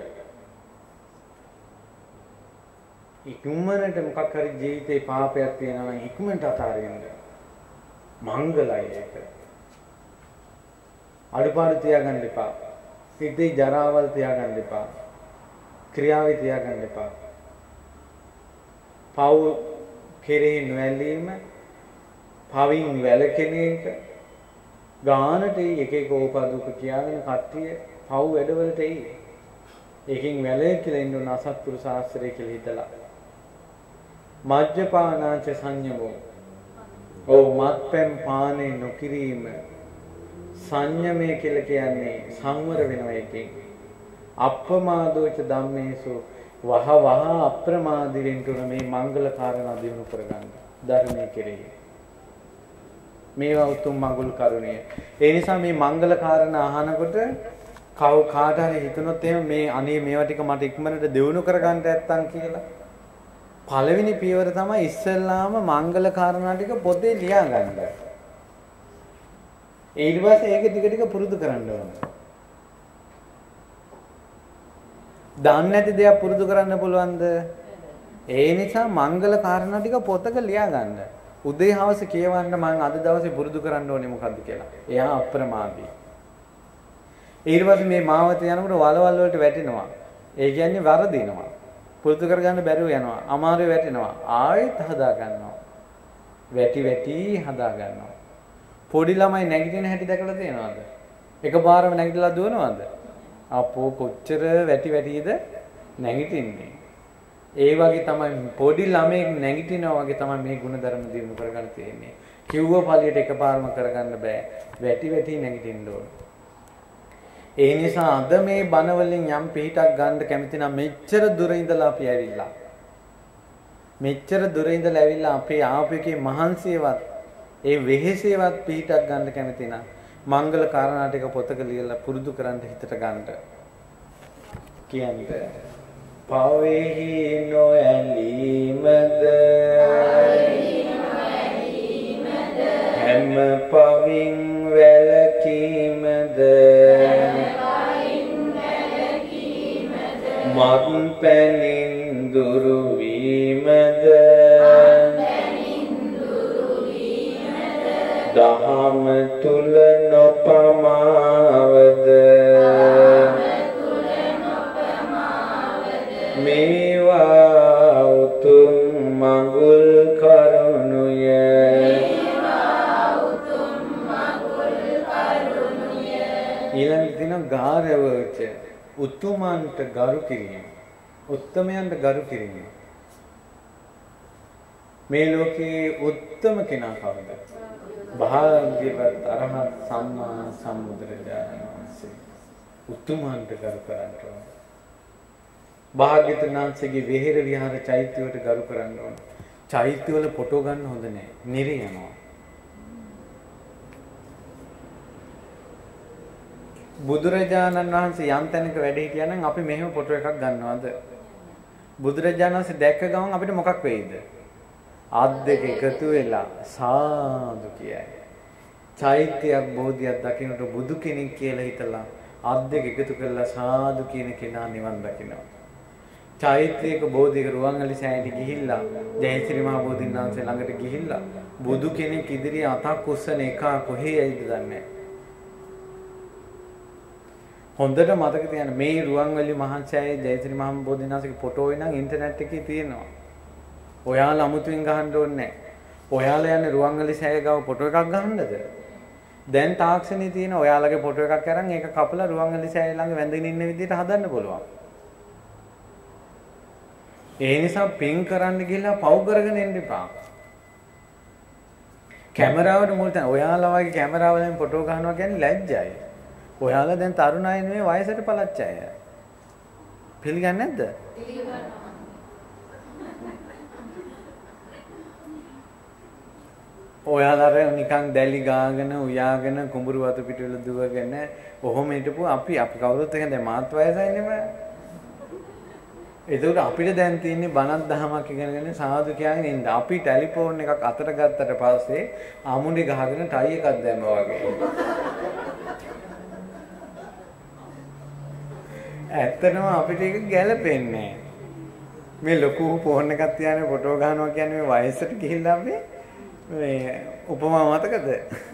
[SPEAKER 1] ඉක්මනට මොකක් හරි ජීවිතේ පාපයක් තියෙනවා නම් ඉක්මනට අතාරින්න. මංගලයි ඒක. අඩපාඩු තියාගන්න එපා. සිතේ ජරාවල් තියාගන්න එපා. ක්‍රියාවේ තියාගන්න එපා. පව් කෙරෙහි නොඇලීම, පවින් වැළකෙන එක ගානට එක එක ඕපාදුක කියාගෙන කට්ටිය පව් වැඩවලට එයි. ඒකෙන් වැළකීලා ඉන්න උන අසත්පුරුෂ ආශ්‍රය කියලා හිතලා. මජ්ජපානාච සංයමෝ. ඔව් මත්පැන් පානය නොකිරීම සංයමය කියලා කියන්නේ සංවර වෙනවා එකෙන්. අප්‍රමාදෝච ධම්මේසු වහ වහ අප්‍රමාදී වෙන්න උන මේ මංගල කාරණා දිනු කරගන්න ධර්මයේ කෙරෙහි. මේවා උතුම් මඟුල් කරුණය. ඒ නිසා මේ මංගල කාරණා අහනකොට කව කාට හරි හිතුනොත් එහෙම මේ අනේ මේවා ටික මට ඉක්මනට දිනු කරගන්න නැත්තම් කියලා. පළවෙනි පියවර තමයි ඉස්සෙල්ලාම මංගල කාරණා ටික පොතේ ලියා ගන්න. ඊට පස්සේ ඒක ටික ටික පුරුදු කරන්න ඕනේ. දන්නේ නැති දේක් පුරුදු කරන්න පුළුවන්ද? ඒ නිසා මංගල කාරණා ටික පොතක ලියා ගන්න. උදේ හවස කියවන්න මම අද දවසේ පුරුදු කරන්න ඕනේ මොකද්ද කියලා. එයා අප්‍රමාදී. ඊට පස්සේ මේ මාවත යනකොට වලවල් වලට වැටෙනවා. ඒ කියන්නේ වරදිනවා. පුරුදු කරගන්න බැරුව යනවා. අමාරු වැටෙනවා. ආයෙත් හදා ගන්නවා. වැටි වැටි හදා ගන්නවා. පොඩි ළමයි නැගිටින හැටි දැකලා තියෙනවද? එකපාරම නැගිටලා දුවනවද? අපෝ කොච්චර වැටි වැටිද නැගිටින්නේ. ඒ වගේ තමයි පොඩි ළමයෙක් නැගිටිනවා වගේ තමයි මේ ಗುಣධර්ම දිනු කරගන්න තියෙන්නේ. කිව්ව පළියට එකපාරම කරගන්න බෑ. වැටි වැටි නැගිටින්න ඕන. ඒ නිසා අද මේ බණ වලින් යම් පිටක් ගන්න කැමති නම් මෙච්චර දුර ඉඳලා අපි ඇවිල්ලා. මෙච්චර දුර ඉඳලා ඇවිල්ලා අපේ ආපේකේ මහන්සියවත් ඒ වෙහෙසේවත් පිටක් ගන්න කැමති නම් මංගල කාරණා ටික පොතක ලියලා පුරුදු කරන්න හිතට ගන්න. කියන්නේ පවෙහි නොඇලීමද හැම පවින් වැළකීමද මත් පැනින් දුරු වීමද දහම තුල නොපමාවද මේවා උතුම් මඟුල් කරුණුය. ඊළඟ දින ගාරවච උතුමන්ට ගරු කිරීම. උත්තමයන්ට ගරු කිරීම. මේ ලෝකේ උත්තම කෙනා කවුද? භාග්‍යවත් අරහත් සම්මා සම්බුදුරජාණන් වහන්සේ. උතුමන්ට ගරු කරන්න ඕන. භාග්‍යවතුන් වහන්සේගේ විහෙර විහාර චෛත්‍ය වලට ගරු කරන්න ඕන. චෛත්‍ය වල ෆොටෝ ගන්න හොඳ නෑ. නිරි යනවා. බුදුරජාණන් වහන්සේ යම් තැනක වැඩ හිටියා නම් අපි මෙහෙම ෆොටෝ එකක් ගන්නවද? බුදුරජාණන් වහන්සේ දැක්ක ගමන් අපිට මොකක් වෙයිද? ආත් දෙක එකතු වෙලා සාදු කියයි. චෛත්‍යයක් බෝධියක් දකින්නට බුදු කෙනෙක් කියලා හිතලා ආත් දෙක එකතු කරලා සාදු කියන කෙනා නිවන් දකිනවා. චෛත්‍යයක බෝධියක රුවන්වැලි සෑයට ගිහිල්ලා ජයශ්‍රී මහ බෝධීන් වහන්සේ ළඟට ගිහිල්ලා බුදු කෙනෙක් ඉදිරියේ අතක් උස්සන එක කොහේ ඇයිද දන්නේ නැහැ. හොඳට මතක තියාගන්න මේ රුවන්වැලි මහාචාර්ය ජයශ්‍රී මහ බෝධීන් වහන්සේගේ ෆොටෝ එනං ඉන්ටර්නෙට් එකේ තියෙනවා. ඔයාලා අමුතුවෙන් ගහන්න ඕනේ නැහැ. ඔයාලා යන්නේ රුවන්වැලි සෑය ගාව ෆොටෝ එකක් ගහන්නද? දැන් තාක්ෂණයේ තියෙන ඔයාලගේ ෆොටෝ එකක් අරන් ඒක කපලා රුවන්වැලි සෑය ළඟ වැඳගෙන ඉන්න විදිහට හදන්න පුළුවන්. ඒ නිසා පින් කරන්න ගිහලා පව් කරගෙන එන්න එපා. කැමරාවට මුල් තැන ඔයාලා වගේ කැමරාවලින් ෆොටෝ ගන්නවා කියන්නේ ලැජ්ජයි. ඔයාලා දැන් තරුණ අය නෙමෙයි වයසට පලච්ච අය. පිළිගන්නේ නැද්ද? පිළිගන්නවා. ඔයාලා නිකන් දැලි ගාගෙන උයාගෙන කුඹුරු වතු පිටවල දුවගෙන ඔහොම හිටපු අපි අපි කවුරුත් එක දැන් මාත් වයසයි නෙමෙයි. ඒකට අපිට දැන් තියෙන්නේ බණක් දහමක් ඉගෙනගෙන සාදු කියගෙන ඉන්න. අපි ටෙලිෆෝන් එකක් අතට ගත්තට පස්සේ ආමුණි ගහගෙන ටයි එකක් දැම්මා වගේ. ඇත්තටම අපිට ඒක ගැලපෙන්නේ නැහැ. මේ ලොකු ෆෝන් එකක් තියාගෙන ෆොටෝ ගන්නවා කියන්නේ මේ වයසට ගිහිල්ලා අපි මේ උපමා මතකද?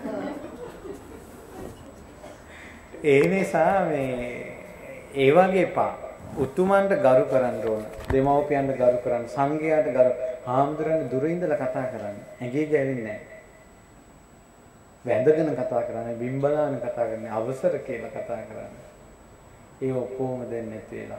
[SPEAKER 1] ඒ නිසා මේ ඒ වගේ පා උතුමන්ට ගරු කරන්න ඕන. දෙමව්පියන්ට ගරු කරන්න, සංඝයාට ගරු, හාමුදුරන්ට දුර ඉඳලා කතා කරන්න. ඇඟේ ගෑවෙන්නේ නැහැ. වැඳගෙන කතා කරන්නේ, බිම්බලාන කතා කරන්නේ, අවසර කියලා කතා කරන්නේ. ඒ ඔක්කොම දෙන්නේ නැති වෙලා.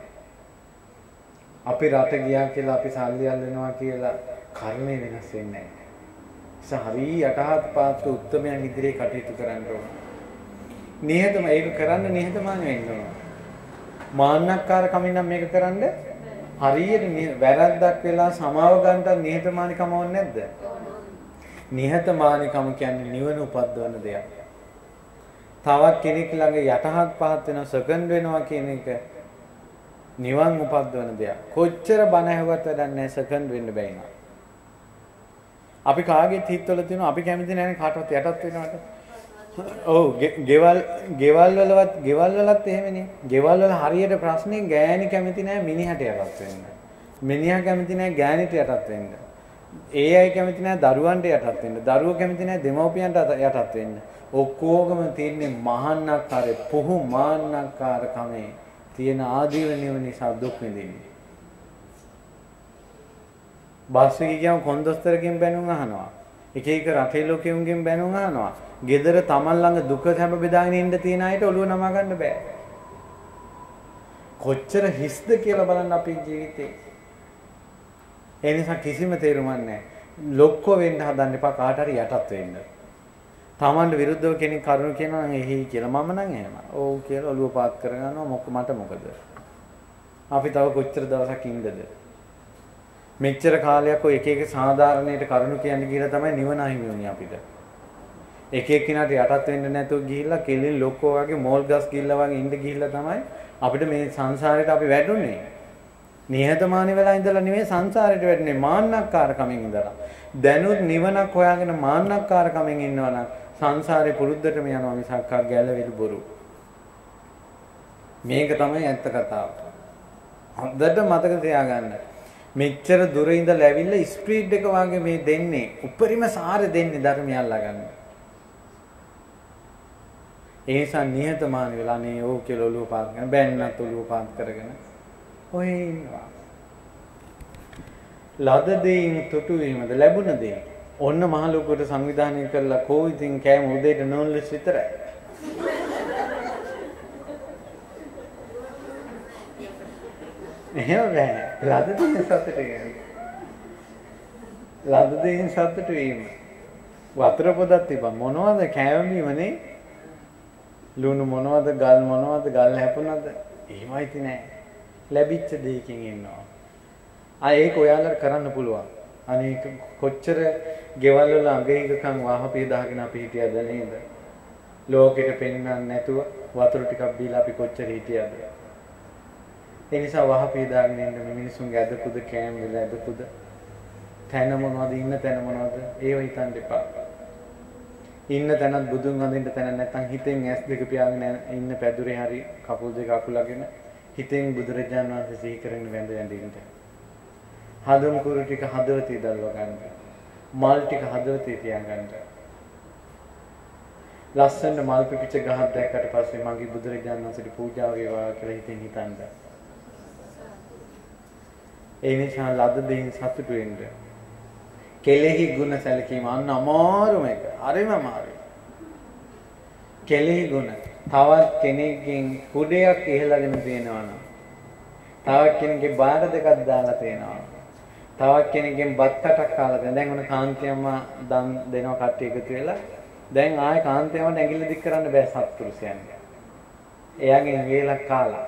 [SPEAKER 1] අපි රට ගියා කියලා අපි සල්ලි අල්ලනවා කියලා කර්මය වෙනස් වෙන්නේ නැහැ. සහරි යටහත් පාත් උත්තරමයන් ඉදිරියේ කටයුතු කරන්න ඕන. නිහතම ඒක කරන්න නිහතමානී වෙන්න ඕන. මාන්නක්කාර කමින් නම් මේක කරන්න හරියට වැරද්දක් වෙලා සමාව ගන්නට නිහතමානීකම ඕනේ නැද්ද? නිහතමානීකම කියන්නේ නිවන උපද්දවන දෙයක්. තවත් කෙනෙක් ළඟ යටහත් පහත් වෙන සෙකන්ඩ් වෙනවා කියන එක නිවන් උපද්දවන දෙයක්. කොච්චර බණ ඇහුවත් වැඩක් නැහැ සෙකන්ඩ් වෙන්න බැහැ නා. අපි කාගෙත් හිතවල තියෙනවා අපි කැමති නැහැ කාටවත් යටත් වෙනවට. ඔව් ගෙවල් ගෙවල් වලවත් ගෙවල් වලත් එහෙමනේ. ගෙවල් වල හරියට ප්‍රශ්නේ ගෑණි කැමති නැහැ මිනිහට යටත් වෙන්න. මිනිහා කැමති නැහැ ගෑණිට යටත් වෙන්න. ඒ අය කැමති නැහැ දරුවන්ට යටත් වෙන්න. දරුවෝ කැමති නැහැ දෙමව්පියන්ට යටත් වෙන්න. ඔක්කොගම තියෙන්නේ මහාන්නක්කාර පුහු මාන්නක්කාර කමේ තියෙන ආදීවනිය නිසා දුක් විඳින්නේ. බස් එකේ ගියාම කොන්දොස්තරකින් බැනුම් අහනවා. එක එක රටේ ලෝකෙුන්ගෙන් බැනුම් අහනවා. ගෙදර තමන් ළඟ දුක හැම බෙදාගෙන ඉන්න තියෙන අයට ඔළුව නමා ගන්න බෑ. කොච්චර හිස්ද කියලා බලන්න අපේ ජීවිතේ. ඒ නිසා කිසිම තේරුමක් නැහැ. ලොක්කෝ වෙන්න හදන්න එපා කාට හරි යටත් වෙන්න. තමන්ට විරුද්ධව කෙනෙක් කරුණු කියනවා නම් එහි කියලා මම නම් එහෙම. ඔව් කියලා ඔළුව පාත් කරගන්නවා මොක මට මොකද? අපි තව කොච්චර දවසක් ඉන්නද? මෙච්චර කාලයක් ඔය එක එක සාධාරණයට කරුණු කියන්නේ කියලා තමයි නිවන අහිමි වුනේ අපිට. එක එක කෙනාට යටත් වෙන්න නැතුව ගිහිල්ලා කෙලින් ලොක්කෝ වගේ මෝල් ගස් ගිහිල්ලා වගේ ඉඳ ගිහිල්ලා තමයි අපිට මේ සංසාරේට අපි වැටුනේ. නිහතමානී වෙලා ඉඳලා නෙමෙයි සංසාරේට වැටුනේ මාන්නක්කාරකමෙන් ඉඳලා. දැනුත් නිවනක් හොයාගෙන මාන්නක්කාරකමෙන් ඉන්නවනම් සංසාරේ පුරුද්දටම යනවා මිසක් ගැලවෙලු බොරු. මේක තමයි ඇත්ත කතාව. හොඳට මතක තියාගන්න. මෙච්චර දුර ඉඳලා ඇවිල්ලා ස්පීඩ් එක වාගේ මේ දෙන්නේ උපරිම සාරේ දෙන්නේ ධර්මය අල්ලගන්න. ඒ නිසා නිහතමානී වෙලා නේ ඕ කියලා ඔළුව පාත් කරන බෑන්නත් ඔළුව පාත් කරගෙන ඔය ඉන්නවා. ලද දෙයින් තුටු වීමද ලැබුණ දෙයක්. ඔන්න මහ ලොකුවට සංවිධානය කරලා කෝ ඉතින් කෑම උදේට නෝන්ලස් විතරයි. එහෙම බෑ. ලද දෙයින් සතුට වීම. ලද දෙයින් සතුට වීම. වතුර පොදක් තිබ්බා මොනවද කෑම බීමනේ? ලුණු මොනවද ගල් මොනවද ගල් හැපුණාද? එහෙමයි නෑ. ලැබිච්ච දෙයකින් ඉන්නවා. ආ ඒක ඔයාලට කරන්න පුළුවන්. අනේ කොච්චර ගෙවල් වල අගේකම් වාහපේ දාගෙන අපි හිටියද නේද? ලෝකෙට පෙන්වන්න නැතුව වතුර ටිකක් බීලා අපි කොච්චර හිටියද? ඒ නිසා වහපේ දාගෙන ඉන්න මිනිස්සුන්ගේ අදකුද කෑම වල අදකුද තැන මොනවද ඉන්න තැන මොනවද ඒව හිතන්න එපා. ඉන්න තැනත් බුදුන් වඳින්න තැන නැත්නම් හිතෙන් ඇස් දෙක පියාගෙන ඉන්න පැදුරේ හරි කකුල් දෙක අකුලගෙන හිතෙන් බුදුරජාණන් වහන්සේ සිහි කරගෙන වැඳ වැඳ ඉන්න. හදම් කුරු ටික හදවතේ දල්ව ගන්න. මල් ටික හදවතේ තියාගන්න. ලස්සන මල් පිපිච්ච ගහක් දැක්කට පස්සේ මගේ බුදුරජාණන් වහන්සේට පූජා වේවා කියලා හිතෙන් හිතන්න. ඒ නිසා ලද දෙයින් සතුටු වෙන්න. කෙලෙහි ගුණ සැලකීම අන්න අමාරුම එක. හරිම අමාරුයි. කෙලෙහි ගුණ. තවත් කෙනෙක්ගෙන් කුඩයක් ඉහළගෙන තියෙනවා නම් තවත් කෙනෙක්ගේ බාර දෙකක් දාලා තියෙනවා. තවත් කෙනෙක්ගෙන් බත් කටක් කාලා තියෙනවා. දැන් ඔන්න කාන්තියම්ම දන් දෙනවා කට්ටිය එකතු වෙලා. දැන් ආයේ කාන්තියම්මට ඇඟිල්ල දික් කරන්න බෑ සත්පුරුෂයන්ට. එයාගෙන් වේලක් කාලා.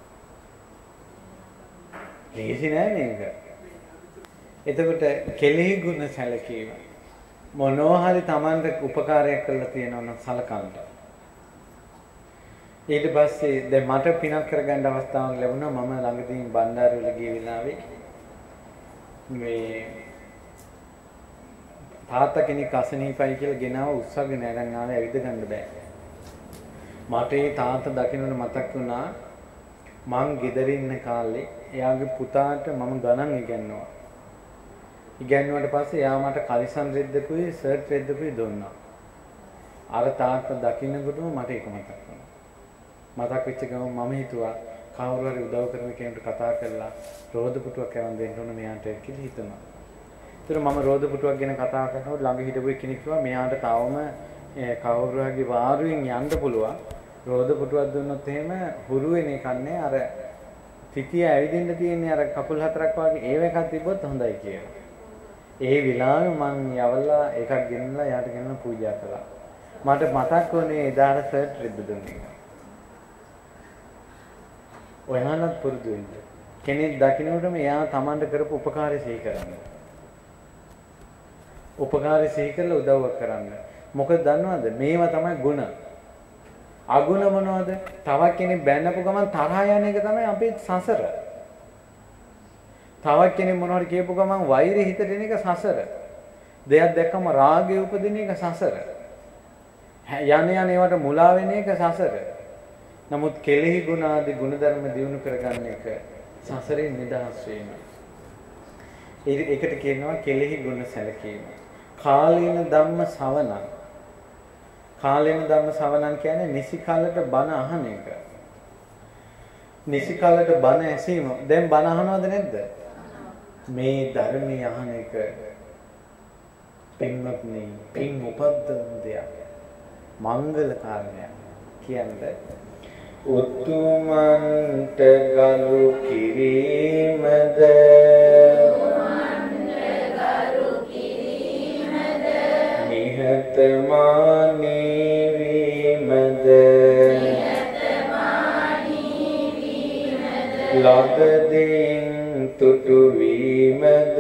[SPEAKER 1] ලේසි නෑ මේක. එතකොට කෙලෙහි ගුණ සැලකීම මොනවා හරි Tamanට උපකාරයක් කරලා තියෙනවා නම් සලකන්න. ඊට පස්සේ දැන් මට පිනක් කරගන්න අවස්ථාවක් ලැබුණා. මම ළඟදී බණ්ඩාරවල ගිය වෙලාවේ මේ තාත්තා කෙනෙක් අසනීපයි කියලා ගෙනාව උස්සගෙන අරන් ආවේ ඇවිද ගන්න බෑ. මට ඒ තාත්තා දකින්නට මතක් වුණා මං ගෙදර ඉන්න කාලේ එයාගේ පුතාට මම ගණන් ඉගෙනුවා. ඉගෙනුවාට පස්සේ එයා මට කලිසම් රෙද්දකුයි සර්ට් රෙද්දකුයි දුන්නා. අර තාත්තා දකින්නකොටම මට ඒක මතක් වුණා. මතක් වෙච්ච ගමන් මම හිතුවා කවුරු හරි උදව් කරන කෙනෙකුට කතා කරලා රෝද පුටුවක් කරන් දෙන්න ඕන මෙයාට කියලා හිතුණා. ඒතර මම රෝද පුටුවක් ගැන කතා කරනකොට ළඟ හිටපු කෙනෙක් කිව්වා මෙයාට තවම කවුරු හරි වාරුවෙන් යන්න පුළුවන්. රෝද පුටුවක් දුන්නොත් එහෙම හුරු වෙන එකක් නෑ. අර තිතිය ඇවිදින්න තියෙන්නේ අර කකුල් හතරක් වගේ ඒව එකක් තිබ්බොත් හොඳයි කියලා. ඒ විලාම මං යවලා එකක් ගෙනලා යාට ගෙනලා පූජා කළා. මට මතක් වුණේ එදාට සර්ට් රිද්ද දුන්නේ. ඔයාලත් පුරුදු වෙන්න. කෙනෙක් දකින්නකොටම එයා Tamanට කරපු උපකාරය සිහි කරන්න. උපකාරය සිහි කරලා උදව්වක් කරන්න. මොකද දන්නවද? මේවා තමයි ಗುಣ. අගුණ මොනවද? තවත් කෙනෙක් බැන්නපු ගමන් තරහ යන එක තමයි අපේ සසර. තවත් කෙනෙක් මොනවද කියපු ගමන් වෛරය හිතට එන එක සසර. දෙයක් දැක්කම රාගය උපදින එක සසර. යන යන ඒවට මුලා වෙන එක සසර. නමුත් කෙලෙහි ගුණ ආදී ගුණධර්ම දියුණු කරගන්න එක සසරෙන් නිදහස් වීම. ඒකට කියනවා කෙලෙහි ගුණ සැලකීම. කාලේන ධම්ම ශ්‍රවණං. කාලේන ධම්ම ශ්‍රවණං කියන්නේ නිසි කාලයට බණ අහන එක. නිසි කාලයට බණ ඇසීම. දැන් බණ අහනවද නැද්ද? මේ ධර්මයේ අහන එක පින්වත්නි පින් උපද්දන දෙයක්. මංගල කාරණයක් කියන්නේ උතුමන්ට ගරු කිරීමද නිහතමානී වීමද ලබදින් තුටු වීමද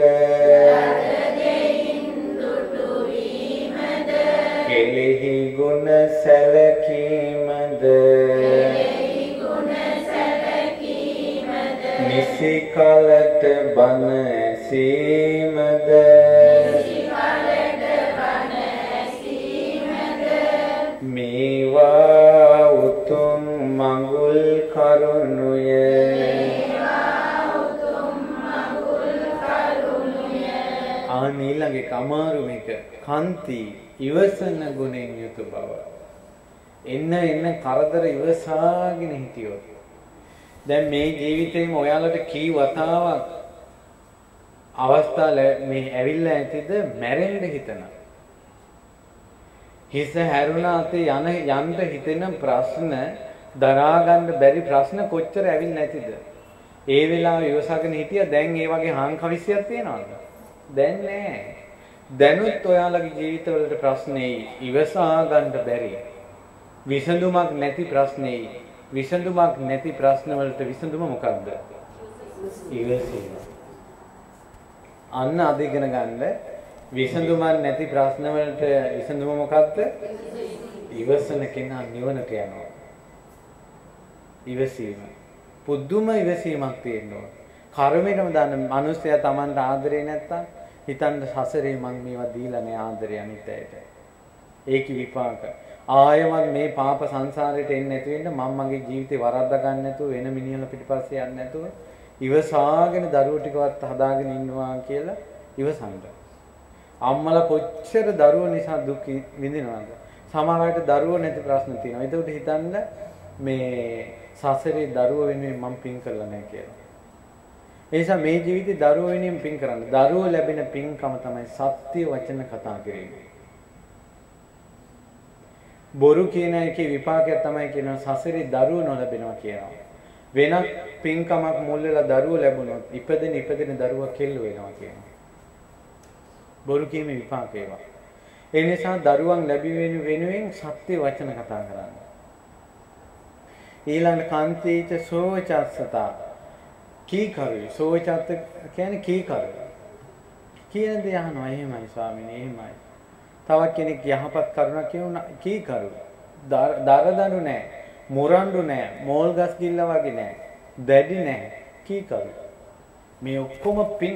[SPEAKER 1] කෙලෙහි ගුණ සැලකීමද නිසි කලට බණ ඇසීමද මේවා උතුම් මඟුල් කරුණුය. ආනීලගේ කමාරු මේක කාන්ති ඉවසන ගුණෙන් යුතු බව. එන්න එන්න කරදර ඉවසාගෙන හිටියොත් දැන් මේ ජීවිතේම ඔයාලට කී වතාවක් අවස්ථා මේ ඇවිල්ලා ඇතිද මැරෙන්න හිතන. හිස හැරුණා අතේ යන යන්න හිතෙන ප්‍රශ්න දරා ගන්න බැරි ප්‍රශ්න කොච්චර ඇවිල්ලා නැතිද? ඒ වෙලාව ඉවසගෙන හිටියා. දැන් ඒ වගේ හාන් කවිසියක් තියනවද? දැන් නෑ. දැනුත් ඔයාලගේ ජීවිතවලට ප්‍රශ්නේ ඉවසා ගන්න බැරි. විසඳුමක් නැති ප්‍රශ්නේ විසඳුමක් නැති ප්‍රශ්න වලට විසඳුම මොකක්ද? ඉවසීම. අන්න අද ඉගෙන ගන්න. විසඳුමක් නැති ප්‍රශ්න වලට විසඳුම මොකක්ද? ඉවසන කෙනා නිවනට යනවා. ඉවසීම. පුදුම ඉවසීමක් තියෙනවා. කර්මයටම දාන මිනිස්සයා Tamanට ආදරේ නැත්තම් හිතන්න සසරේ මං මේවා දීලා නෑ ආදරේ අනිත්‍යයට. ඒක විපාක. ආයමත් මේ පාප සංසාරයට එන්නේ නැති වෙන්න මම මගේ ජීවිතේ වරද්දා ගන්න නැතුව වෙන මිනිහල පිටිපස්සේ යන්නේ නැතුව ඉවසාගෙන දරුවෝ ටිකවත් හදාගෙන ඉන්නවා කියලා ඉවසන්න. අම්මලා කොච්චර දරුවෝ නිසා දුක් විඳිනවද? සමහර අයට දරුවෝ නැති ප්‍රශ්න තියෙනවා. ඒකට හිතන්න මේ සසරේ දරුවෝ වෙනුවෙන් මම පින් කළා නැහැ කියලා. ඒ නිසා මේ ජීවිතේ දරුවෝ වෙනුවෙන් පින් කරන්න. දරුවෝ ලැබෙන පින්කම තමයි සත්‍ය වචන කතා කිරීම. බොරු කියන එකේ විපාකයක් තමයි කියනවා සසරේ දරුවෝ නොලැබෙනවා කියනවා. වෙනත් පින්කමක් මුල් වෙලා දරුවෝ ලැබුණොත් ඉපදෙන ඉපදෙන දරුවා කෙල්ල වෙනවා කියනවා. බොරු කීමේ විපාක ඒවා. ඒ නිසා දරුවන් ලැබෙන වෙනුවෙන් සත්‍ය වචන කතා කරන්න. ඊළඟ කාන්තීච සෝචස්සතා කීකරු සෝචත් කියන්නේ කීකරු. කියන දේ අහනවා එහෙමයි ස්වාමීනි එහෙමයි. තවත් කෙනෙක් යහපත් කරුණා කියනවා කීකරු. දරදඬු නැහැ. මොරඬු නැහැ. මෝල් ගස් ගිල්ල වගේ නැහැ. දැඩි නැහැ. කීකරු. මේ ඔක්කොම පින්.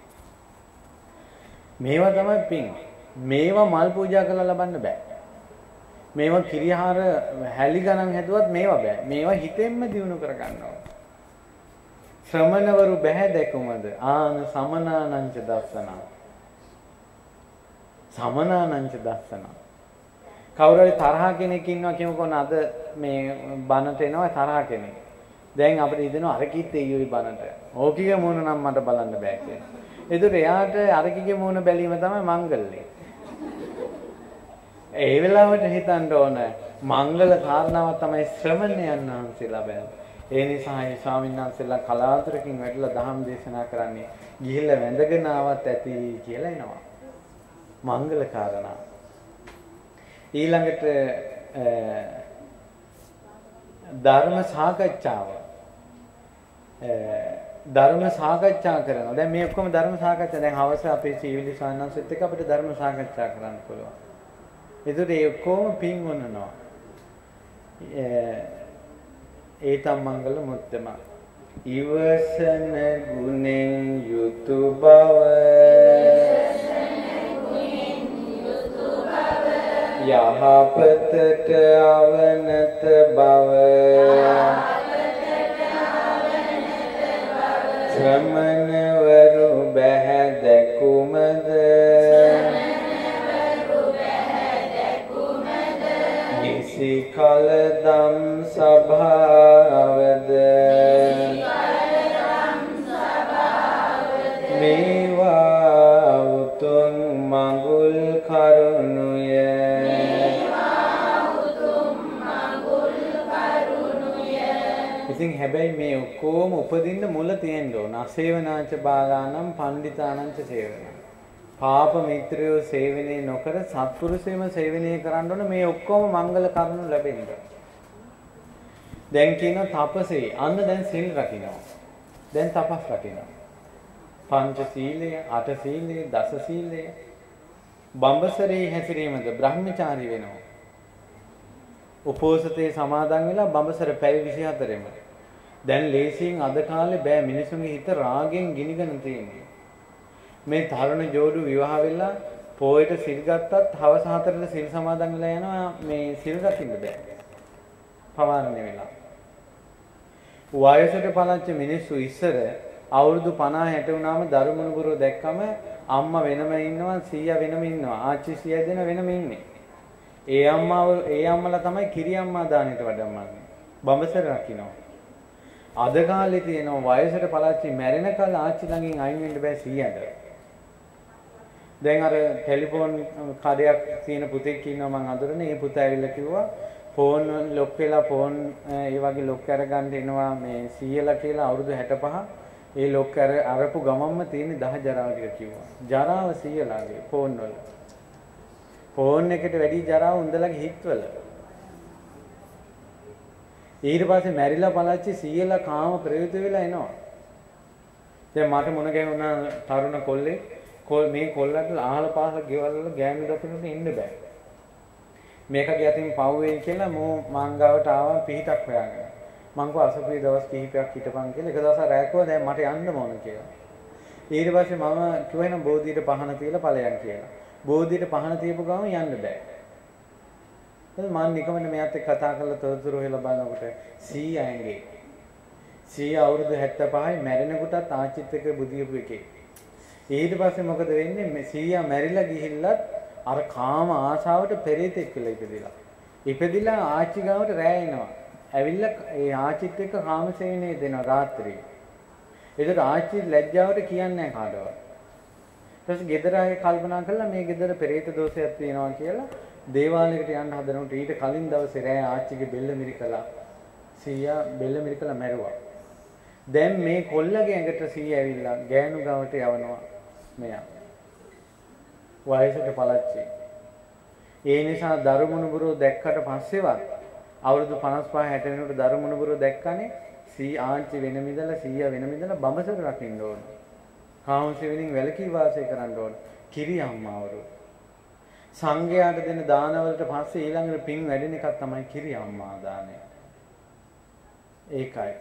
[SPEAKER 1] මේවා තමයි පින්. මේවා මල් පූජා කරලා ලබන්න බෑ. මේවා කිරිහාර හැලි ගණන් හැදුවත් මේවා බෑ. මේවා හිතෙන්ම දිනු කර ගන්නවා. ශ්‍රමණවරු බෑ දැකුමද? ආන සමනානංච දස්සනා. සමනානංච දස්සනා. කවුරු හරි තරහ කෙනෙක් ඉන්නවා කියමුකෝ අද මේ බනට එනවා තරහ කෙනෙක්. දැන් අපිට හිතෙනවා අර කිත් එయ్యුයි බනට. ඕකිගේ මොන නම් මට බලන්න බෑ කියලා. ඒතර එයාට අරකිගේ මොන බැලීම තමයි මංගල්‍යය. ඒ වෙලාවට හිතන්න ඕන මංගල කාරණාවක් තමයි ශ්‍රමණයන් වහන්සේලා බෑ. ඒ නිසා මේ ස්වාමීන් වහන්සේලා කලාතුරකින් වැටලා ධම්ම දේශනා කරන්නේ ගිහිල්ලා වැඳගෙන ආවත් ඇති කියලා එනවා. මංගල කාරණා. ඊළඟට ධර්ම සාකච්ඡාව. ධර්ම සාකච්ඡා කරනවා. දැන් මේ ඔක්කොම ධර්ම සාකච්ඡා. දැන් හවස අපේ සීවිලි ස්වාමීන් වහන්සේත් එක්ක අපිට ධර්ම සාකච්ඡා කරන්න පුළුවන්. ඒකට ඒ ඔක්කොම පින් වුණනවා. ඒතම් මංගල මුත්තම ඉවසන ගුණෙන් යුතු බව යහපතට අවනත බව ශ්‍රමණවරු බැහැ දැකුමද නිසි කල දම් සභාවද මේවා උතුම් මඟුල් කරුණුය. ඉතින් හැබැයි මේ ඔක්කොම උපදින්න මුල තියෙන්න ඕන. අසේවනාච බාලානම් පණ්ඩිතානංච සේවන. පාප මිත්‍රයෝ සේවනය නොකර සත්පුරුෂයම සේවනය කරන්න ඕන. මේ ඔක්කොම මංගල කරුණු ලැබෙන්න. දැන් කියන තපසේ අන්න දැන් සිල් රකින්නවා. දැන් තපස් රකින්නවා. පංච සීලය, අට සීලය, දස සීලය බඹසරේ හැසිරීමද බ්‍රහ්මචාරී වෙනවා. උපෝසතේ සමාදන් වෙලා බඹසර පැය විසිහතරෙම. දැන් ලේසියෙන් අද කාලේ බෑ මිනිසුන්ගේ හිත රාගෙන් ගිනිගෙන තියෙනවා. මේ තරුණ ජෝඩු විවාහ වෙලා පොයට සිල් ගත්තත් හවස හතරට සිල් සමාදන් වෙලා යනවා මේ සිල් රකින්න බෑ. පවාරණය වෙලා. වයසට පලච්ච මිනිස්සු ඉස්සර අවුරුදු පනහ හැට වුණාම දරුමුණුපුරෝ දැක්කම අම්මා වෙනම ඉන්නවා සීයා වෙනම ඉන්නවා ආච්චි සීයා දෙන වෙනම ඉන්නේ. ඒ අම්මාව ඒ අම්මලා තමයි කිරි අම්මා දානෙට වඩම්මන්නේ. බඹසර රකින්නවා. අද කාලේ තියෙනවා වයසට පලච්චි මැරෙන කල ආච්චි ළඟින් අයින් වෙන්න බෑ සීයාට. දැන් අර ටෙලිෆෝන් කඩයක් තියෙන පුතෙක් ඉන්නවා මං අඳුරනේ. ඒ පුතා ඇවිල්ලා කිව්වා ෆෝන් ලොක් වෙලා ෆෝන් ඒ වගේ ලොක් අරගන්න එනවා මේ සීයලා කියලා අවුරුදු හැටපහ. ඒ ලොක් අර අරපු ගමම්ම තියෙන දහ ජරාව ටික කිව්වා. ජරාව සීයලාගේ ෆෝන් වල. ෆෝන් එකට වැඩි ජරාව උන්දලගේ හිටවල. ඊට පස්සේ මැරිලා පළච්චි සීයලා කාම ප්‍රයුක්ත වෙලා එනවා. දැන් මට මොන ගැහුණා තරුණ කොල්ලේ මේ කොල්ලන්ට අහල පහල ගෙවල් වල ගෑනු දකින්නට ඉන්න බෑ. මේකගේ අතින් පව් වෙයි කියලා මෝ මංගාවට ආවම පිහිටක් හොයාගෙන. මං කව අසපුවේ දවස් කිහිපයක් හිටපන් කියලා. එක දවසක් රැකුවා දැන් මට යන්න ඕන කියලා. ඊට පස්සේ මම කිව්වා එහෙනම් බෝධියට පහන තියලා ඵලයන් කියලා. බෝධියට පහන තියපු ගමන් යන්න බෑ. ඊට මම නිකමන මෙයාත් එක්ක කතා කරලා තොරතුරු හොයලා බලනකොට සීයාගේ සීයා අවුරුදු හැත්තපහයි මැරෙනකොටත් ආච්චිත් එක්ක බුදියපු එකේ. ඊට පස්සේ මොකද වෙන්නේ මේ සීයා මැරිලා ගිහිල්ලත් අර කාම ආශාවට පෙරේතෙක් කියලා ඉපදිලා. ඉපදිලා ආච්චි ගාවට රෑ එනවා. ඇවිල්ලා ඒ ආච්චිත් එක්ක කාමසේවනේ දෙනවා රාත්‍රියේ. ඒකට ආච්චි ලැජ්ජාවට කියන්නේ නැහැ කාටවත්. ඊට පස්සේ ගෙදර ආයේ කල්පනා කළා මේ ගෙදර පෙරේත දෝෂයක් තියෙනවා කියලා දේවාලයකට යන්න හදනකොට ඊට කලින් දවසේ රෑ ආච්චිගේ බෙල්ල මිරිකලා සීයා බෙල්ල මිරිකලා මැරුවා. දැන් මේ කොල්ලගේ ඇඟට සීයා ඇවිල්ලා ගෑනු ගාවට යවනවා මෙයා. වයසට පළච්චි. ඒ නිසා දරුමුණුබුරෝ දැක්කට පස්සේවත් අවුරුදු පනස් පහ හැට වෙනකොට දරුමුණුබුරෝ දැක්කනේ සී ආච්චි වෙන මිදලා සීයා වෙන මිදලා බඹසර රකින්න ඕන. කාමසෙවණින් වැළකී වාසය කරන්න ඕන. කිරි අම්මාවරු. සංඝයාට දෙන දානවලට පස්සේ ඊළඟට පින් වැඩෙන එකක් තමයි කිරි අම්මා දානය. ඒකයි.